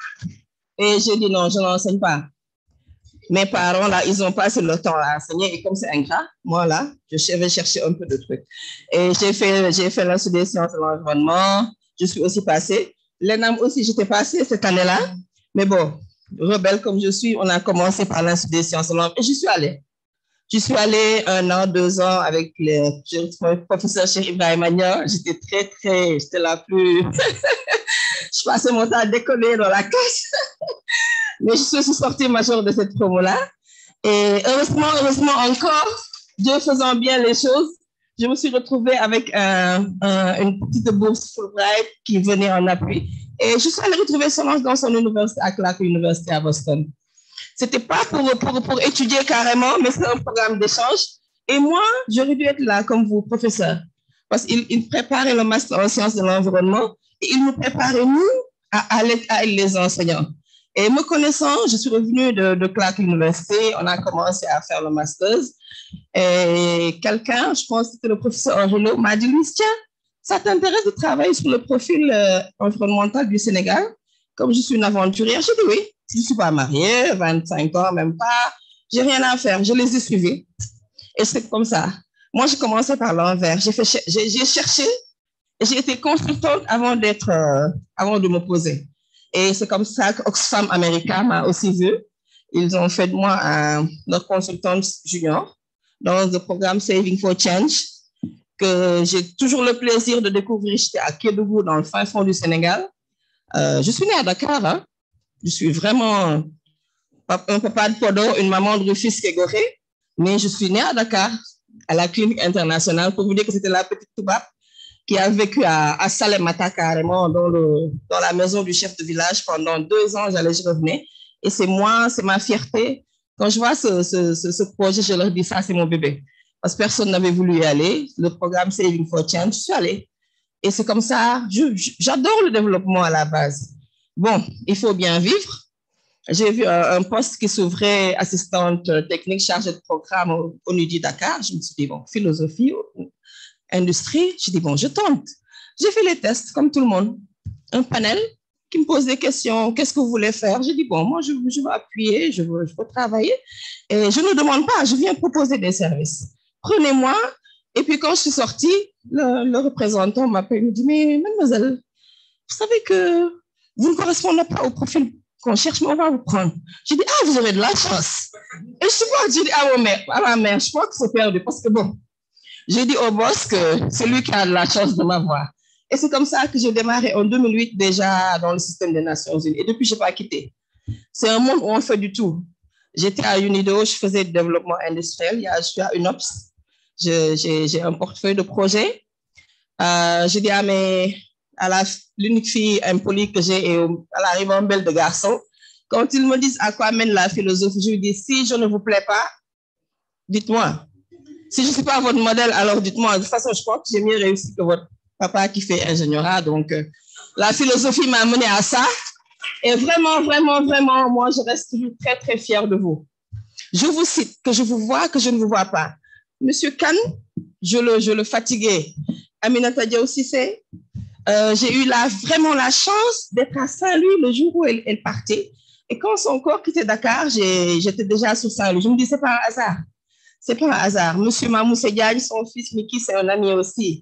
et j'ai dit non, je n'enseigne pas. Mes parents, là, ils ont passé le temps à enseigner et comme c'est ingrat, moi, là, je vais chercher un peu de trucs. Et j'ai fait l'Institut des sciences de l'environnement. Je suis aussi passée. L'ENAM aussi, j'étais passée cette année-là. Mais bon, rebelle comme je suis, on a commencé par l'Institut des sciences de l'environnement et j'y suis allée. Je suis allée 1 an, 2 ans avec le professeur Cheikh Ibrahim Agnan. J'étais la plus... Je passais mon temps à déconner dans la classe. Mais je suis sortie majeure de cette promo-là. Et heureusement encore, Dieu faisant bien les choses, je me suis retrouvée avec une petite bourse Fulbright qui venait en appui. Et je suis allée retrouver Solange dans son université à Clark University à Boston. C'était pas pour étudier carrément, mais c'est un programme d'échange. Et moi, j'aurais dû être là comme vous, professeur, parce qu'il préparait le master en sciences de l'environnement et il nous préparait, nous, à être les enseignants. Et me connaissant, je suis revenue de Clark University, on a commencé à faire le master. Et quelqu'un, je pense que c'était le professeur Angelo, m'a dit, Louise, tiens, ça t'intéresse de travailler sur le profil environnemental du Sénégal? Comme je suis une aventurière, j'ai dit oui. Je ne suis pas mariée, 25 ans, même pas. J'ai rien à faire. Je les ai suivis. Et c'est comme ça. Moi, j'ai commencé par l'envers. J'ai cherché et j'ai été consultante avant de me poser. Et c'est comme ça qu'Oxfam America m'a aussi vu. Ils ont fait de moi leur consultante junior dans le programme Saving for Change, que j'ai toujours le plaisir de découvrir. J'étais à Kédougou, dans le fin fond du Sénégal. Je suis née à Dakar, hein. Je suis vraiment un papa de Podor, une maman de Rufisque et Gorée, mais je suis née à Dakar, à la clinique internationale, pour vous dire que c'était la petite Toubab qui a vécu à Salemata carrément, dans la maison du chef de village pendant 2 ans, j'allais, je revenais. Et c'est moi, c'est ma fierté. Quand je vois ce projet, je leur dis ça, c'est mon bébé. Parce que personne n'avait voulu y aller. Le programme Saving for Change, je suis allée. Et c'est comme ça, j'adore le développement à la base. Bon, il faut bien vivre. J'ai vu un poste qui s'ouvrait, assistante technique chargée de programme au NUDI Dakar. Je me suis dit, bon, philosophie, industrie. J'ai dit, bon, je tente. J'ai fait les tests comme tout le monde. Un panel qui me pose des questions. Qu'est-ce que vous voulez faire? J'ai dit, bon, moi, je veux appuyer, je veux travailler. Et je ne demande pas, je viens proposer des services. Prenez-moi. Et puis, quand je suis sortie, le représentant m'appelle et me dit, mais mademoiselle, vous savez que vous ne correspondez pas au profil qu'on cherche, mais on va vous prendre. J'ai dit, ah, vous aurez de la chance. Et je suis partie, j'ai dit, à ma mère, je crois que c'est perdu. Parce que bon, j'ai dit au boss que c'est lui qui a de la chance de m'avoir. Et c'est comme ça que j'ai démarré en 2008 déjà dans le système des Nations Unies. Et depuis, je n'ai pas quitté. C'est un monde où on fait du tout. J'étais à UNIDO, je faisais du développement industriel. Je suis à UNOPS. J'ai un portefeuille de projets. J'ai dit à l'unique fille impolie que j'ai et à la ribambelle de garçons, quand ils me disent à quoi mène la philosophie, je lui dis, si je ne vous plais pas, dites-moi. Si je ne suis pas votre modèle, alors dites-moi. De toute façon, je crois que j'ai mieux réussi que votre papa qui fait ingénierat. Donc, la philosophie m'a amené à ça. Et vraiment, vraiment, vraiment, moi, je reste toujours très, très fière de vous. Je vous cite, que je vous vois, que je ne vous vois pas. Monsieur Khan, je le fatiguais. Aminata Diaw Cissé, j'ai eu vraiment la chance d'être à Saint-Louis le jour où elle partait. Et quand son corps quittait Dakar, j'étais déjà sur Saint-Louis. Je me dis, c'est pas un hasard. C'est pas un hasard. Monsieur Mamou Sediagne, son fils Miki, c'est un ami aussi.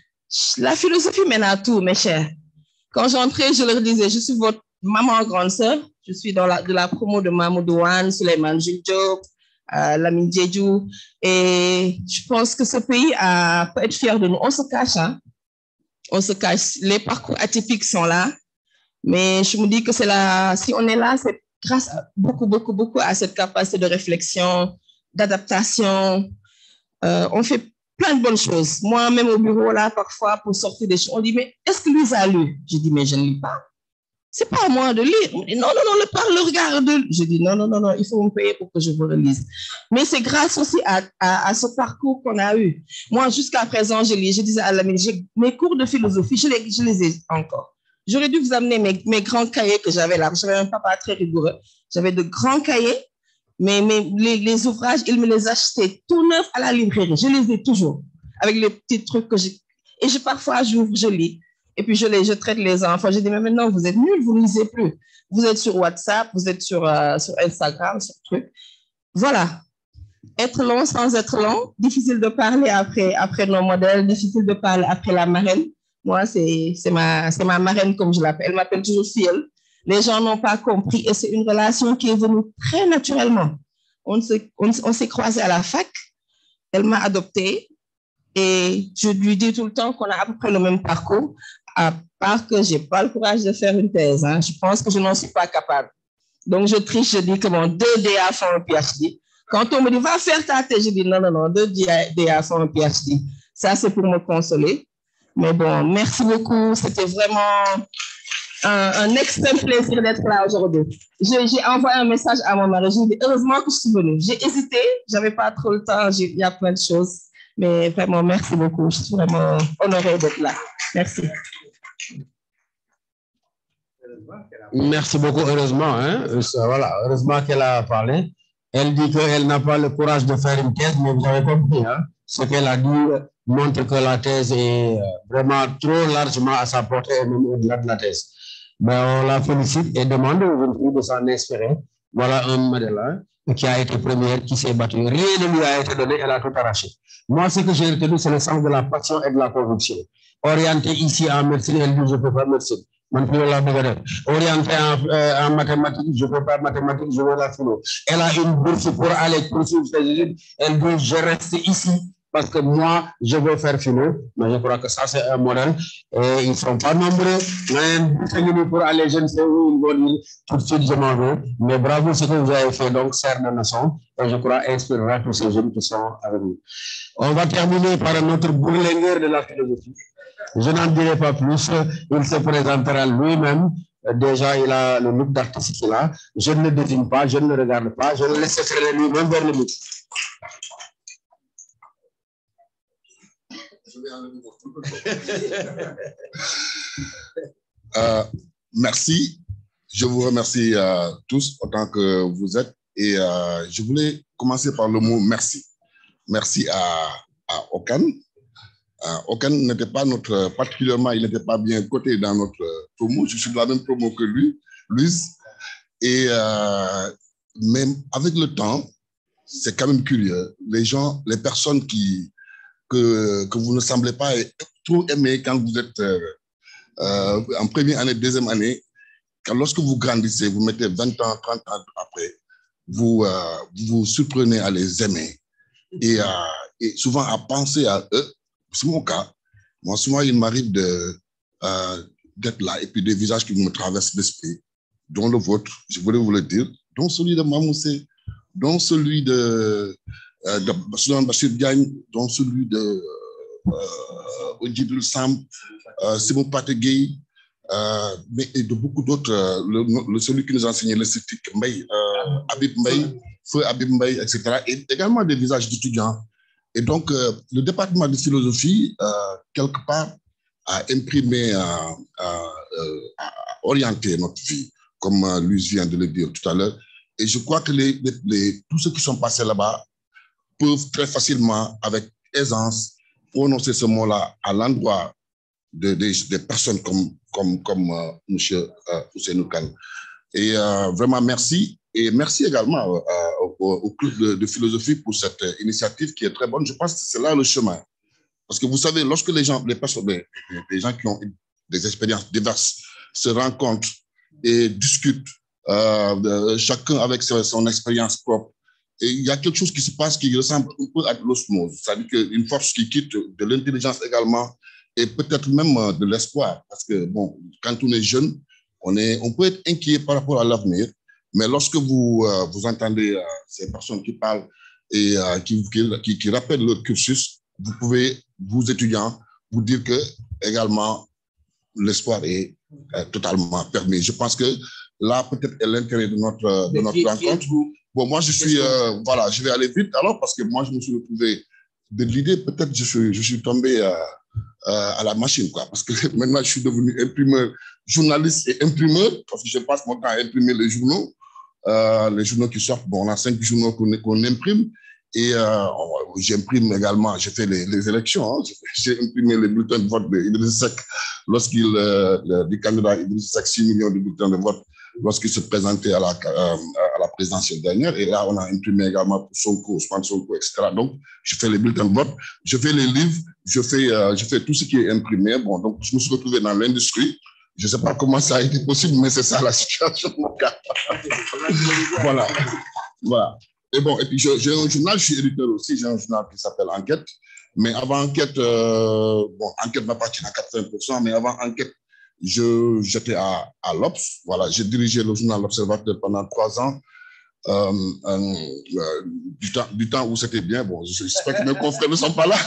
La philosophie mène à tout, mes chers. Quand j'entrais, je leur disais, je suis votre maman grande sœur. Je suis de la promo de Mahmoud Douane, Suleiman Jules Diop, Lamine Djedjou. Et je pense que ce pays peut être fier de nous. On se cache, hein. On se cache. Les parcours atypiques sont là. Mais je me dis que si on est là, c'est grâce beaucoup, beaucoup à cette capacité de réflexion, d'adaptation. On fait plein de bonnes choses. Moi-même au bureau, là, parfois, pour sortir des choses, on dit, mais est-ce que lui a lu? Je dis, mais je ne lis pas. C'est pas à moi de lire. On dit, non, le regarde. Je dis, non, il faut me payer pour que je vous relise. Mais c'est grâce aussi à ce parcours qu'on a eu. Moi, jusqu'à présent, je lis. Je disais à l'ami, mes cours de philosophie, je les ai encore. J'aurais dû vous amener mes grands cahiers que j'avais là. J'avais un papa très rigoureux. J'avais de grands cahiers, mais les ouvrages, il me les achetait tout neufs à la librairie. Je les ai toujours, avec les petits trucs que j'ai. Et parfois, j'ouvre, je lis. Et puis, je traite les enfants. Je dis, mais maintenant, vous êtes nuls, vous ne lisez plus. Vous êtes sur WhatsApp, vous êtes sur Instagram, sur truc. Voilà. Être long sans être long. Difficile de parler après nos modèles. Difficile de parler après la marraine. Moi, c'est ma marraine, comme je l'appelle. Elle m'appelle toujours Fiel. Les gens n'ont pas compris. Et c'est une relation qui est venue très naturellement. On s'est croisés à la fac. Elle m'a adoptée. Et je lui dis tout le temps qu'on a à peu près le même parcours. À part que je n'ai pas le courage de faire une thèse. Hein. Je pense que je n'en suis pas capable. Donc, je triche, je dis que mon 2 DA font un PhD. Quand on me dit, va faire ta thèse, je dis non, 2 DA font un PhD. Ça, c'est pour me consoler. Mais bon, merci beaucoup. C'était vraiment un extrême plaisir d'être là aujourd'hui. J'ai envoyé un message à mon mari. J'ai dit, heureusement que je suis venue. J'ai hésité, je n'avais pas trop le temps. Il y a plein de choses. Mais vraiment, merci beaucoup. Je suis vraiment honorée d'être là. Merci. Merci beaucoup, heureusement. Hein? Voilà, heureusement qu'elle a parlé. Elle dit qu'elle n'a pas le courage de faire une thèse, mais vous avez compris. Hein? Ce qu'elle a dit montre que la thèse est vraiment trop largement à sa portée et même au-delà de la thèse. Ben, on la félicite et demande aux jeunes filles de s'en inspirer. Voilà un modèle qui a été première, qui s'est battue. Rien ne lui a été donné, elle a tout arraché. Moi, ce que j'ai retenu, c'est le sens de la passion et de la conviction. Orientée ici en médecine, elle dit je ne peux pas médecine. Orientée en mathématiques, je ne peux pas mathématiques, je veux la philo. Elle a une bourse pour aller poursuivre ses études. Elle dit je reste ici parce que moi, je veux faire philo. Mais je crois que ça, c'est un modèle. Et ils ne sont pas nombreux. Pour aller, je ne sais où ils vont dire tout de suite, je m'en vais. Mais bravo ce que vous avez fait, donc, serre de nation. Et je crois inspirera tous ces jeunes qui sont avec nous. On va terminer par notre bourlingueur de la philosophie. Je n'en dirai pas plus. Il se présentera lui-même. Déjà, il a le look d'artiste qu'il a. Je ne le désigne pas, je ne le regarde pas. Je le laisse traîner lui-même vers le micro. Merci. Je vous remercie tous autant que vous êtes. Et je voulais commencer par le mot merci. Merci à Okan. Okan n'était pas particulièrement, il n'était pas bien coté dans notre promo. Je suis de la même promo que lui, Luis. Et même avec le temps, c'est quand même curieux. Les personnes que vous ne semblez pas trop aimer quand vous êtes en première année, deuxième année, lorsque vous grandissez, vous mettez 20 ans, 30 ans après, vous vous surprenez à les aimer et souvent à penser à eux. C'est mon cas. Moi, souvent, il m'arrive d'être là et puis des visages qui me traversent l'esprit, dont le vôtre, je voulais vous le dire, dont celui de Mamoussé, dont celui de Soudan Bachir Diagne, dont celui de Odjidul Sam, Simon Pategui, mais et de beaucoup d'autres, celui qui nous a enseigné l'esthétique, Habib Mbaye, Feu Habib Mbaye, etc. Et également des visages d'étudiants. Et donc, le département de philosophie, quelque part, a imprimé, a orienté notre vie, comme Luis vient de le dire tout à l'heure. Et je crois que tous ceux qui sont passés là-bas peuvent très facilement, avec aisance, prononcer ce mot-là à l'endroit des personnes comme M. Ousseynou Kane. Et vraiment, merci. Et merci également au club de philosophie pour cette initiative qui est très bonne. Je pense que c'est là le chemin. Parce que vous savez, lorsque les gens qui ont des expériences diverses se rencontrent et discutent, chacun avec son expérience propre, et il y a quelque chose qui se passe qui ressemble un peu à de l'osmose. C'est-à-dire qu'une force qui quitte, de l'intelligence également, et peut-être même de l'espoir. Parce que, bon, quand on est jeune, on peut être inquiet par rapport à l'avenir. Mais lorsque vous entendez ces personnes qui parlent et qui rappellent leur cursus, vous pouvez, vous étudiants, vous dire que également l'espoir est totalement permis. Je pense que là, peut-être est l'intérêt de notre rencontre. Bon, moi, je suis, voilà, je vais aller vite alors parce que moi, je me suis retrouvé de l'idée, peut-être je suis tombé à la machine, quoi, parce que maintenant, je suis devenu imprimeur, journaliste et imprimeur, parce que je passe mon temps à imprimer les journaux qui sortent. Bon, on a 5 journaux qu'on imprime et j'imprime également, j'ai fait les élections, hein, j'ai imprimé les bulletins de vote d'Idrissa Seck du candidat Idrissa Seck, 6 millions de bulletins de vote lorsqu'il se présentait à la présidentielle dernière. Et là, on a imprimé également pour Sonko, Ousmane Sonko, etc. Donc, je fais les bulletins de vote, je fais les livres, je fais tout ce qui est imprimé. Bon, donc, je me suis retrouvé dans l'industrie. Je ne sais pas comment ça a été possible, mais c'est ça la situation. Voilà. Voilà. Et bon, et puis j'ai un journal, je suis éditeur aussi, j'ai un journal qui s'appelle Enquête. Mais avant Enquête, bon, Enquête va partir à 80%, mais avant Enquête, j'étais à l'Obs. Voilà, j'ai dirigé le journal L'Observateur pendant 3 ans. Du temps où c'était bien. Bon, j'espère que mes confrères ne sont pas là.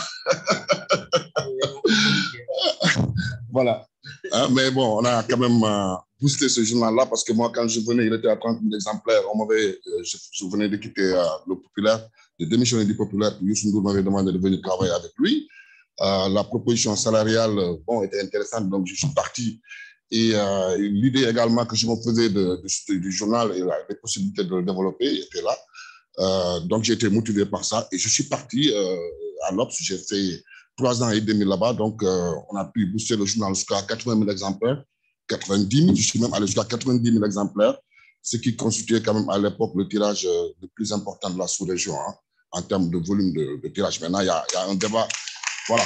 Voilà. Mais bon, on a quand même boosté ce journal-là parce que moi, quand je venais, il était à 30 000 exemplaires. Je venais de quitter le Populaire, de démissionner du Populaire. Youssou N'Dour m'avait demandé de venir travailler avec lui. La proposition salariale, bon, était intéressante, donc je suis parti. Et l'idée également que je me faisais du journal et les possibilités de le développer étaient là. Donc j'ai été motivé par ça et je suis parti à l'Obs. J'ai fait 3 ans et demi là-bas. Donc on a pu booster le journal jusqu'à 80 000 exemplaires, 90 000. Je suis même allé jusqu'à 90 000 exemplaires, ce qui constituait quand même à l'époque le tirage le plus important de la sous-région, hein, en termes de volume de tirage. Maintenant, il y a un débat. Voilà.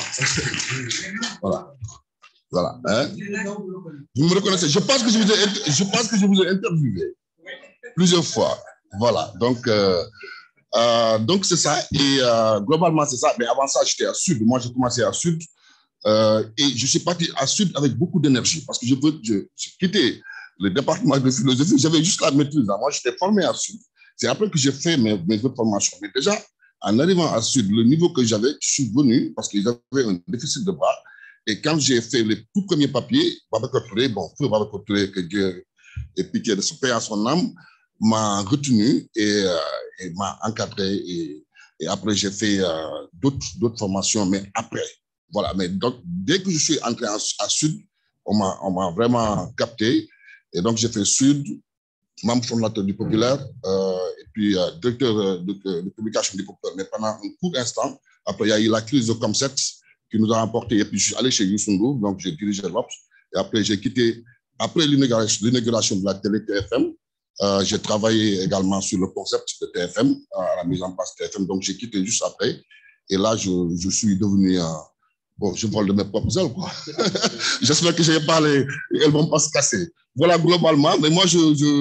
Voilà. Voilà. Hein? Vous me reconnaissez. Je pense que je vous ai interviewé plusieurs fois. Voilà. Donc c'est ça. Et globalement, c'est ça. Mais avant ça, j'étais à Sud. Moi, j'ai commencé à Sud. Et je suis parti à Sud avec beaucoup d'énergie parce que j'ai quitté le département de philosophie. J'avais juste la maîtrise. Moi, j'étais formé à Sud. C'est après que j'ai fait mes autres formations. Mais déjà, en arrivant à Sud, le niveau que j'avais, je suis venu parce qu'ils avaient un déficit de bras. Et quand j'ai fait les tout premiers papiers, Babacar Touré, que Dieu ait pitié de se paix à son âme, m'a retenu et m'a encadré. Et après, j'ai fait d'autres formations, mais après. Voilà. Mais donc, dès que je suis entré à Sud, on m'a vraiment capté. Et donc, j'ai fait Sud, membre fondateur du Populaire, et puis directeur de publication du Populaire. Mais pendant un court instant, après, il y a eu la crise de Comset qui nous a emporté. Et puis, je suis allé chez Youssou N'Dour, donc j'ai dirigé l'Obs. Et après, j'ai quitté, après l'inauguration de la télé TFM, j'ai travaillé également sur le concept de TFM, à la mise en place de TFM. Donc, j'ai quitté juste après. Et là, je suis devenu... bon, je vole de mes propres ailes, quoi. J'espère que je n'ai pas elles ne vont pas se casser. Voilà, globalement. Mais moi,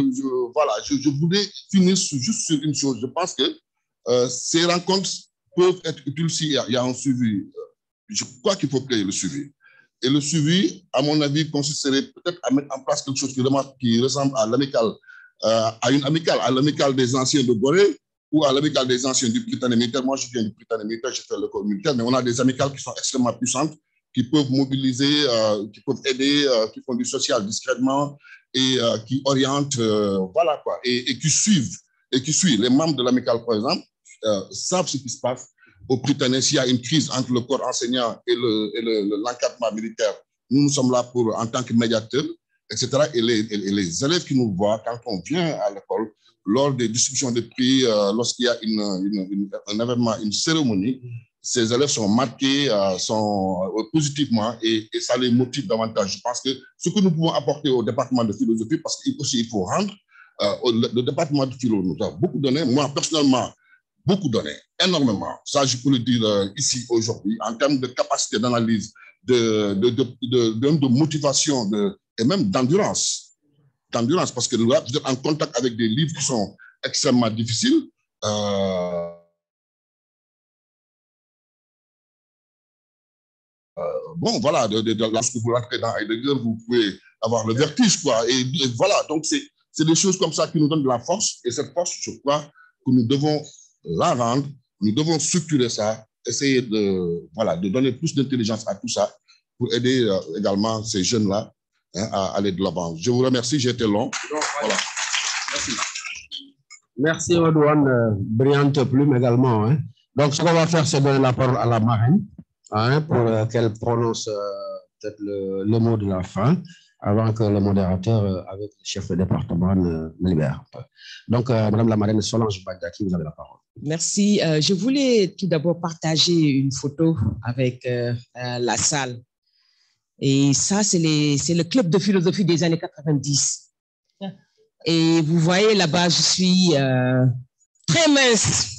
je voulais finir juste sur une chose. Je pense que ces rencontres peuvent être utiles s'il y a un suivi. Je crois qu'il faut créer le suivi. Et le suivi, à mon avis, consisterait peut-être à mettre en place quelque chose qui ressemble à l'amicale, à une amicale, à l'amicale des anciens de Gorée ou à l'amicale des anciens du Britannique militaire. Moi, je viens du Britannique militaire, j'ai fait l'école militaire, mais on a des amicales qui sont extrêmement puissantes, qui peuvent mobiliser, qui peuvent aider, qui font du social discrètement et qui orientent, voilà quoi, et qui suivent. Les membres de l'amicale, par exemple, savent ce qui se passe. Au Britannique, s'il y a une crise entre le corps enseignant et l'encadrement militaire, nous sommes là en tant que médiateurs, etc. Et les élèves qui nous voient, quand on vient à l'école, lors des distributions de prix, lorsqu'il y a un événement, une cérémonie, ces élèves sont marqués positivement et ça les motive davantage. Je pense que ce que nous pouvons apporter au département de philosophie, parce qu'il faut rendre, le département de philo nous a beaucoup donné. Moi, personnellement, beaucoup donné, énormément. Ça, je peux le dire ici aujourd'hui, en termes de capacité d'analyse, de motivation et même d'endurance. Parce que là, vous êtes en contact avec des livres qui sont extrêmement difficiles. Bon, voilà, lorsque vous rentrez dans Heidegger, vous pouvez avoir le vertige, quoi. Et voilà, donc c'est des choses comme ça qui nous donnent de la force. Et cette force, je crois que nous devons la rendre, nous devons structurer ça essayer de donner plus d'intelligence à tout ça pour aider également ces jeunes-là à aller de l'avant. Je vous remercie, j'ai été long. Voilà. Merci. Merci, Odouane. Brillante plume également. Hein. Donc, ce qu'on va faire, c'est donner la parole à la marraine pour qu'elle prononce peut-être le mot de la fin avant que le modérateur, avec le chef de département, ne libère. Donc, Madame la marraine Solange Badiaki, vous avez la parole. Merci. Je voulais tout d'abord partager une photo avec la salle. Et ça, c'est le club de philosophie des années 90. Et vous voyez là-bas, je suis très mince.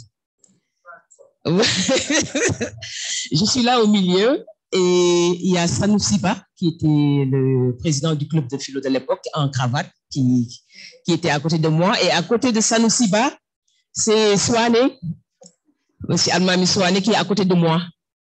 Je suis là au milieu et il y a Sanoussi Ba, qui était le président du club de philo de l'époque, en cravate, qui était à côté de moi. Et à côté de Sanoussi Ba, c'est Souane, monsieur Almami Souane, qui est à côté de moi,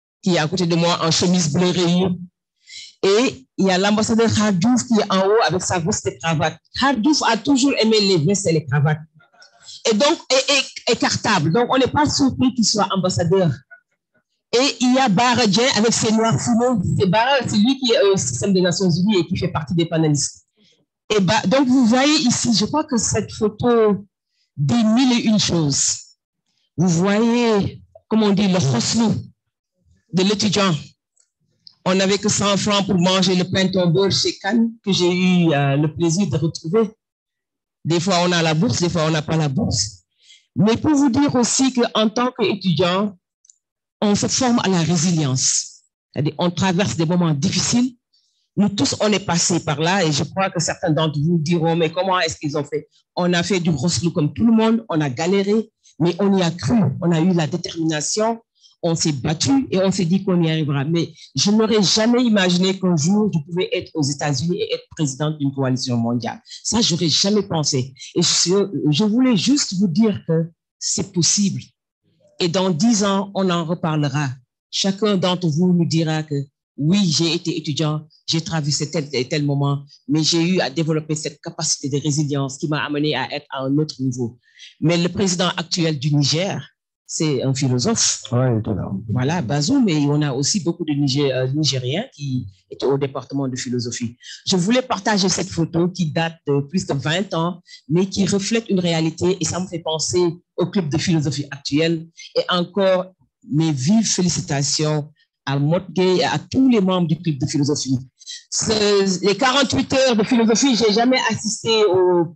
en chemise bleue rayée. Et il y a l'ambassadeur Hardouf qui est en haut avec sa veste et cravate. Hardouf a toujours aimé les vestes et les cravates. Et donc, écartable. Donc, on n'est pas surpris qu'il soit ambassadeur. Et il y a Baradien avec ses noirs fumeux. C'est lui qui est au système des Nations Unies et qui fait partie des panélistes. Et donc, vous voyez ici, je crois que cette photo dit mille et une choses. Vous voyez, comment on dit, le khoslou de l'étudiant. On n'avait que 100 francs pour manger le pain tombeur chez Cannes, que j'ai eu le plaisir de retrouver. Des fois, on a la bourse, des fois, on n'a pas la bourse. Mais pour vous dire aussi qu'en tant qu'étudiant, on se forme à la résilience. C'est-à-dire, on traverse des moments difficiles. Nous tous, on est passés par là et je crois que certains d'entre vous diront, mais comment est-ce qu'ils ont fait? On a fait du roslou comme tout le monde, on a galéré, mais on y a cru, on a eu la détermination. On s'est battu et on s'est dit qu'on y arrivera. Mais je n'aurais jamais imaginé qu'un jour, je pouvais être aux États-Unis et être présidente d'une coalition mondiale. Ça, je n'aurais jamais pensé. Et je voulais juste vous dire que c'est possible. Et dans 10 ans, on en reparlera. Chacun d'entre vous nous dira que oui, j'ai été étudiant, j'ai traversé tel et tel moment, mais j'ai eu à développer cette capacité de résilience qui m'a amené à être à un autre niveau. Mais le président actuel du Niger, c'est un philosophe. Ouais, voilà, Bazoum, mais on a aussi beaucoup de Nigériens qui étaient au département de philosophie. Je voulais partager cette photo qui date de plus de 20 ans, mais qui reflète une réalité et ça me fait penser au club de philosophie actuel. Et encore, mes vives félicitations à Motgay et à tous les membres du club de philosophie. Les 48 heures de philosophie, je n'ai jamais assisté aux,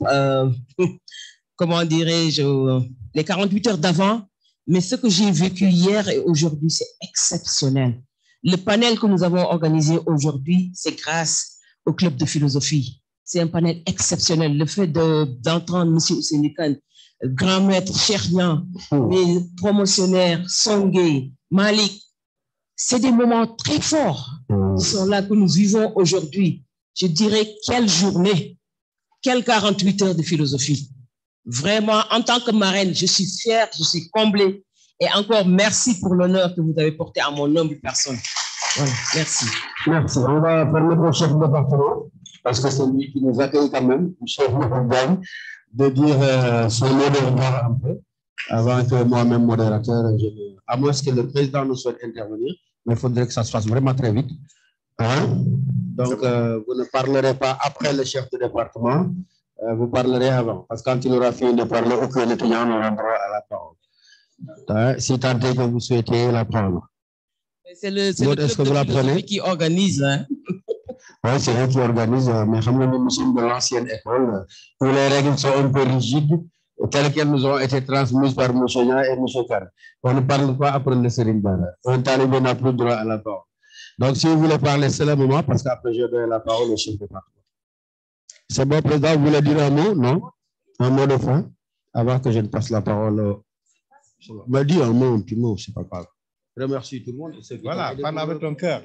comment dirais-je, les 48 heures d'avant. Mais ce que j'ai vécu hier et aujourd'hui, c'est exceptionnel. Le panel que nous avons organisé aujourd'hui, c'est grâce au club de philosophie. C'est un panel exceptionnel. Le fait d'entendre M. Ousseyni Kane, grand maître Chernian, les promotionnaires, Songhé, Malik, c'est des moments très forts qui sont là, que nous vivons aujourd'hui. Je dirais, quelle journée, quelles 48 heures de philosophie. Vraiment, en tant que marraine, je suis fière, je suis comblée. Et encore, merci pour l'honneur que vous avez porté à mon humble personne. Voilà, merci. Merci. On va permettre au chef de département, parce que c'est lui qui nous accueille quand même, le chef de dire son mot de revoir un peu, avant que moi-même, modérateur, à moins que le président nous souhaite intervenir, mais il faudrait que ça se fasse vraiment très vite. Hein? Donc, vous ne parlerez pas après le chef de département. Vous parlerez avant, parce que quand il aura fini de parler, aucun étudiant n'aura droit à la parole. Si tant est que vous souhaitez la prendre. C'est le club de philosophie qui organise. Hein? Oui, c'est eux qui organisent, mais nous sommes de l'ancienne école, où les règles sont un peu rigides, telles qu'elles nous ont été transmises par M. Nya et M. Kar. On ne parle pas après le Serigne Bara. Un talibé n'a plus droit à la parole. Donc, si vous voulez parler, c'est le moment, parce qu'après, je donne la parole au chef de département. C'est bon, président, vous voulez dire un mot? Non? Un mot de fin? Avant que je ne passe la parole. Mais dis un mot, un petit mot, c'est pas grave. Remercie tout le monde. Voilà, parle avec ton cœur.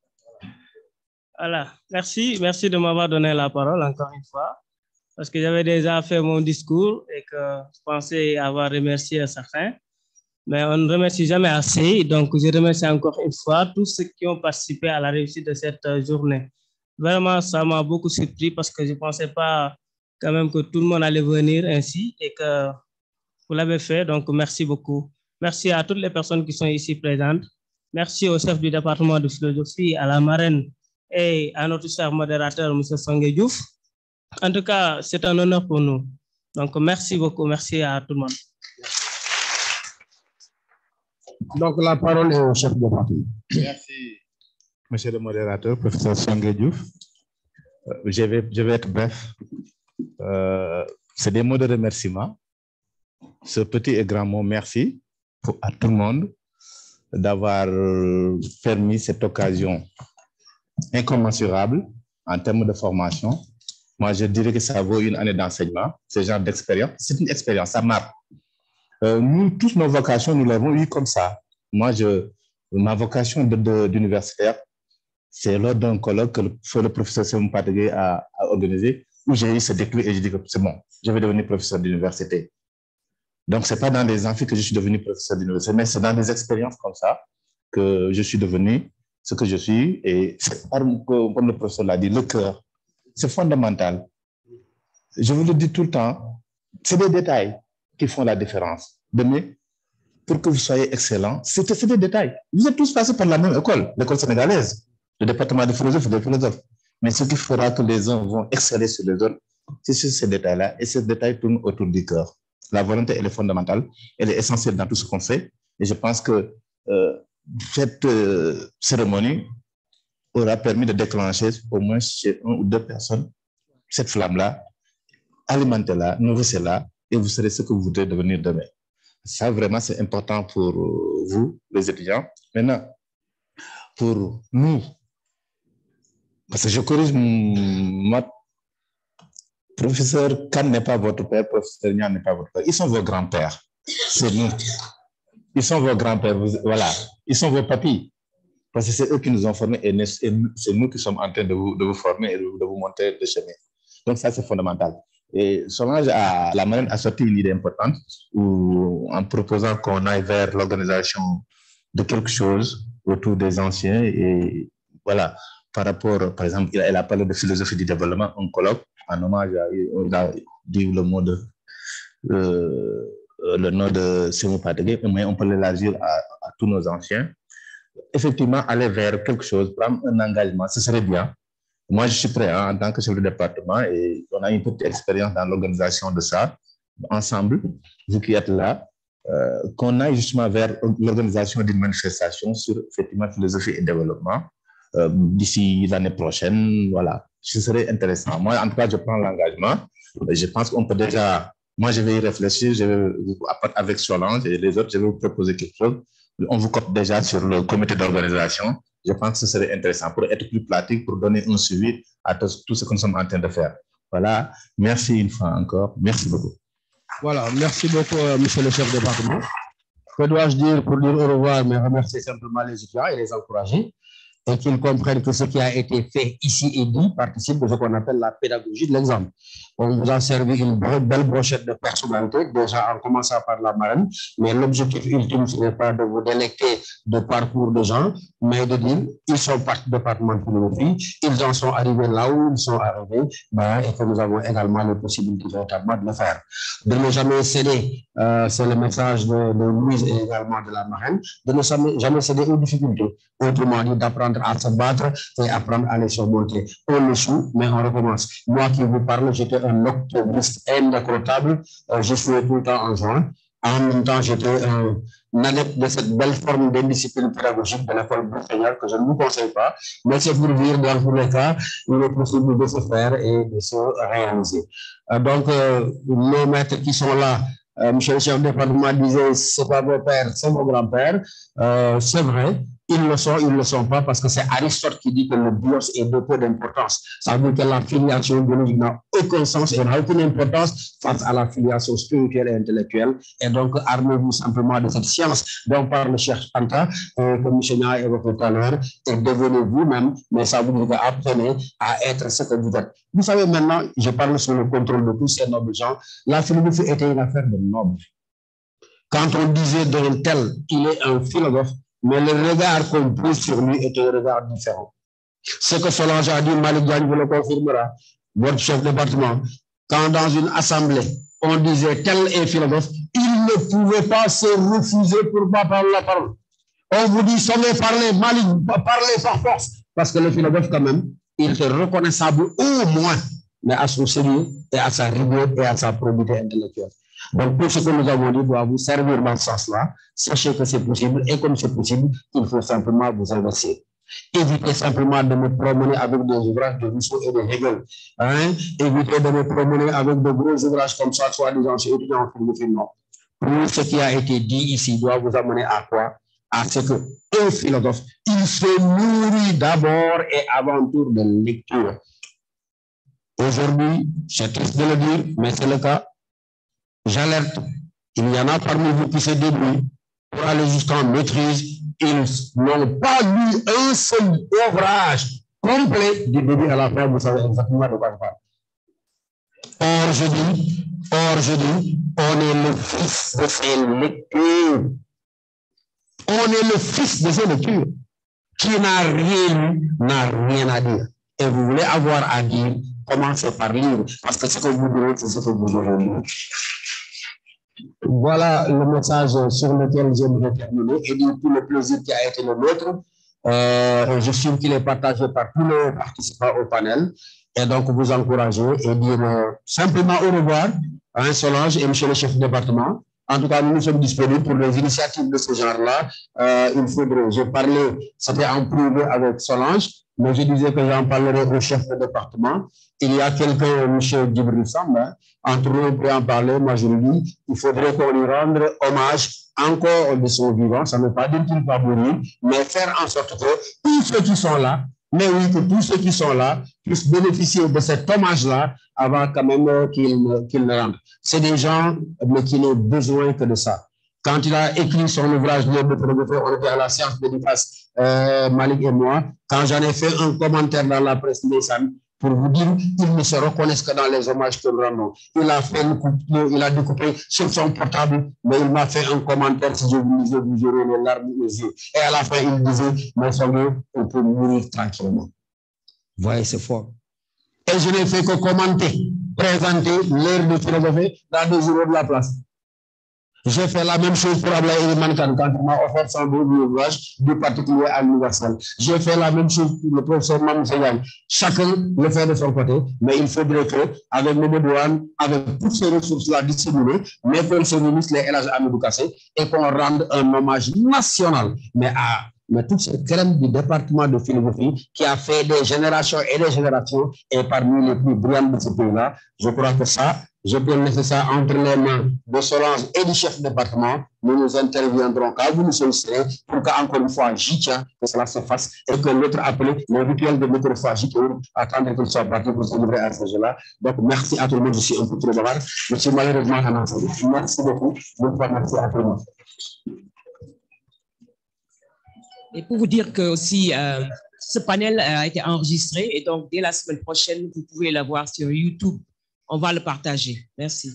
Voilà, merci de m'avoir donné la parole encore une fois, parce que j'avais déjà fait mon discours et que je pensais avoir remercié certains, mais on ne remercie jamais assez. Donc, je remercie encore une fois tous ceux qui ont participé à la réussite de cette journée. Vraiment, ça m'a beaucoup surpris parce que je ne pensais pas quand même que tout le monde allait venir ainsi et que vous l'avez fait. Donc, merci beaucoup. Merci à toutes les personnes qui sont ici présentes. Merci au chef du département de philosophie, à la marraine et à notre cher modérateur, M. Songué Diouf. En tout cas, c'est un honneur pour nous. Donc, merci beaucoup. Merci à tout le monde. Donc, la parole est au chef de département. Merci, monsieur le modérateur, professeur Songué Diouf. Je vais être bref. C'est des mots de remerciement. Ce petit et grand mot, merci à tout le monde d'avoir permis cette occasion incommensurable en termes de formation. Moi, je dirais que ça vaut une année d'enseignement, ce genre d'expérience. C'est une expérience, ça marque. Nous, toutes nos vocations, nous l'avons eu comme ça. Moi, ma vocation d'universitaire, c'est lors d'un colloque que le professeur Sémou Patagé a organisé, où j'ai eu ce déclic et j'ai dit que c'est bon, je vais devenir professeur d'université. Donc, ce n'est pas dans les amphis que je suis devenu professeur d'université, mais c'est dans des expériences comme ça que je suis devenu ce que je suis. Et comme le professeur l'a dit, le cœur, c'est fondamental. Je vous le dis tout le temps, c'est des détails qui font la différence. Demain, pour que vous soyez excellent, c'est des détails. Vous êtes tous passés par la même école, l'école sénégalaise, le département de philosophie, des philosophes. Mais ce qui fera que les uns vont exceller sur les autres, c'est sur ces détails-là. Et ces détails tournent autour du cœur. La volonté, elle est fondamentale, elle est essentielle dans tout ce qu'on fait. Et je pense que cette cérémonie aura permis de déclencher au moins chez 1 ou 2 personnes cette flamme-là, alimentez-la, nourrissez-la, et vous serez ce que vous voudrez devenir demain. Ça, vraiment, c'est important pour vous, les étudiants. Maintenant, pour nous, parce que je corrige moi, professeur Khan n'est pas votre père, professeur Nian n'est pas votre père. Ils sont vos grands-pères. C'est nous. Ils sont vos grands-pères, voilà. Ils sont vos papis. Parce que c'est eux qui nous ont formés et c'est nous qui sommes en train de vous former et de vous montrer le chemin. Donc ça, c'est fondamental. Et Solange, la marraine a sorti une idée importante en proposant qu'on aille vers l'organisation de quelque chose autour des anciens. Et voilà, par rapport, par exemple, elle a parlé de philosophie du développement, un colloque, en hommage à, on a dit le nom de Sémou Patagé, mais on peut l'élargir à tous nos anciens. Effectivement, aller vers quelque chose, prendre un engagement, ce serait bien. Moi, je suis prêt en tant que chef de département et on a une petite expérience dans l'organisation de ça, ensemble, vous qui êtes là, qu'on aille justement vers l'organisation d'une manifestation sur effectivement philosophie et développement d'ici l'année prochaine. Voilà, ce serait intéressant. Moi, en tout cas, je prends l'engagement. Je pense qu'on peut déjà, moi, je vais y réfléchir, je vais, avec Solange et les autres, je vais vous proposer quelque chose. On vous compte déjà sur le comité d'organisation. Je pense que ce serait intéressant pour être plus pratique, pour donner un suivi à tout ce que nous sommes en train de faire. Voilà, merci une fois encore. Merci beaucoup. Voilà, merci beaucoup, monsieur le chef de département. Que dois-je dire pour dire au revoir, mais remercier simplement les étudiants et les encourager, et qu'ils comprennent que ce qui a été fait ici et dit participe de ce qu'on appelle la pédagogie de l'exemple. On vous a servi une belle brochette de personnalités, déjà en commençant par la marraine, mais l'objectif ultime, ce n'est pas de vous délecter de parcours de gens, mais de dire, ils sont partis du département de philosophie, ils en sont arrivés là où ils sont arrivés, et que nous avons également les possibilités véritablement de le faire. De ne jamais céder, c'est le message de Louise et également de la marraine, de ne jamais céder aux difficultés, autrement dit d'apprendre à se battre et apprendre à les surmonter. On échoue, mais on recommence. Moi qui vous parle, j'étais un octobriste indécrottable, je suis tout le temps en juin. En même temps, j'étais un adepte de cette belle forme d'indiscipline pédagogique de l'école Bouffénière que je ne vous conseille pas, mais c'est pour dire, dans tous les cas, il est possible de se faire et de se réaliser. Donc, nos maîtres qui sont là, monsieur le chef de département disait, c'est pas vos pères, c'est vos grands-pères. C'est vrai. Ils ne le sont pas parce que c'est Aristote qui dit que le bios est de peu d'importance. Ça veut dire que la filiation biologique n'a aucun sens et n'a aucune importance face à la filiation spirituelle et intellectuelle. Et donc, armez-vous simplement de cette science dont parle le cher Anta, que M. Nia a évoqué tout à l'heure, et devenez vous-même, mais ça vous dit apprenez à être ce que vous êtes. Vous savez, maintenant, je parle sous le contrôle de tous ces nobles gens, la philosophie était une affaire de nobles. Quand on disait d'un tel, il est un philosophe, mais le regard qu'on pose sur lui est un regard différent. Ce que Solange a dit, Malik Diagne vous le confirmera, votre chef de département, quand dans une assemblée, on disait tel est philosophe, il ne pouvait pas se refuser pour pas parler la parole. On vous dit, savez parler, Malik, parler par force. Parce que le philosophe, quand même, il est reconnaissable au moins, mais à son sérieux et à sa rigueur et à sa probité intellectuelle. Donc, tout ce que nous avons dit doit vous servir dans ce sens-là. Sachez que c'est possible et comme c'est possible, il faut simplement vous investir. Évitez simplement de me promener avec des ouvrages de Rousseau et de Hegel. Hein? Évitez de me promener avec de gros ouvrages comme ça, soit-disant chez étudiants en philosophie. Non. Tout ce qui a été dit ici doit vous amener à quoi? À ce qu'un philosophe, il se nourrit d'abord et avant tout de lecture. Aujourd'hui, c'est triste de le dire, mais c'est le cas. J'alerte, il y en a parmi vous qui se débrouillent pour aller jusqu'en maîtrise. Ils n'ont pas lu un seul ouvrage complet du début à la fin, vous savez exactement de quoi je parle. Or, je dis, on est le fils de ces lectures. On est le fils de ces lectures. Qui n'a rien lu, n'a rien à dire. Et vous voulez avoir à dire, commencez par lire, parce que ce que vous direz, c'est ce que vous aurez lu. Voilà le message sur lequel j'aimerais terminer et dire tout le plaisir qui a été le nôtre. Je suis qu'il est partagé par tous les participants au panel. Et donc, vous encourager et dire simplement au revoir à Solange et monsieur le chef de département. En tout cas, nous sommes disponibles pour les initiatives de ce genre-là. Il faudrait, je parlais, c'était en privé avec Solange, mais je disais que j'en parlerai au chef de département. Il y a quelqu'un, M. Djibril Samba, entre nous, on peut en parler, moi je le dis, il faudrait qu'on lui rende hommage encore de son vivant, ça ne veut pas dire qu'il va mourir, mais faire en sorte que tous ceux qui sont là, mais oui, que tous ceux qui sont là puissent bénéficier de cet hommage-là avant quand même qu'ils ne rentrent. C'est des gens mais qui n'ont besoin que de ça. Quand il a écrit son ouvrage, on était à la séance dédicace, Malik et moi, quand j'en ai fait un commentaire dans la presse Nissan, pour vous dire qu'ils ne se reconnaissent que dans les hommages que nous rendons. Il a découpé sur son portable, mais il m'a fait un commentaire, si je vous lisais, vous aurez les larmes aux yeux. Et à la fin, il disait, mais on peut mourir tranquillement. Vous voyez, c'est fort. Et je n'ai fait que commenter, présenter l'ère de philosophie dans 2 jours de la place. J'ai fait la même chose pour Ablaye Mankan quand il m'a offert son ouvrage du particulier à l'universel. J'ai fait la même chose pour le professeur Mamousseyane. Chacun le fait de son côté, mais il faudrait qu'avec le Douane, avec toutes ces ressources-là disséminées, mais qu'on se réunisse les Elhadji Amidou Kassé et qu'on rende un hommage national, mais toute cette crème du département de philosophie qui a fait des générations et des générations et parmi les plus brillantes de ce pays-là, je crois que ça, je peux laisser ça entre les mains de Solange et du chef de département. Nous interviendrons quand vous nous solliciterez pour qu'encore une fois, j'y tiens, que cela se fasse et que l'autre appelé, le rituel de métrophagie, attendre qu'il soit parti pour se livrer à ce jeu-là. Donc, merci à tout le monde. Je suis un peu trop bavard. Je suis malheureusement annoncé. Merci beaucoup. Merci à tout le monde. Et pour vous dire que aussi, ce panel a été enregistré et donc dès la semaine prochaine, vous pouvez le voir sur YouTube. On va le partager. Merci.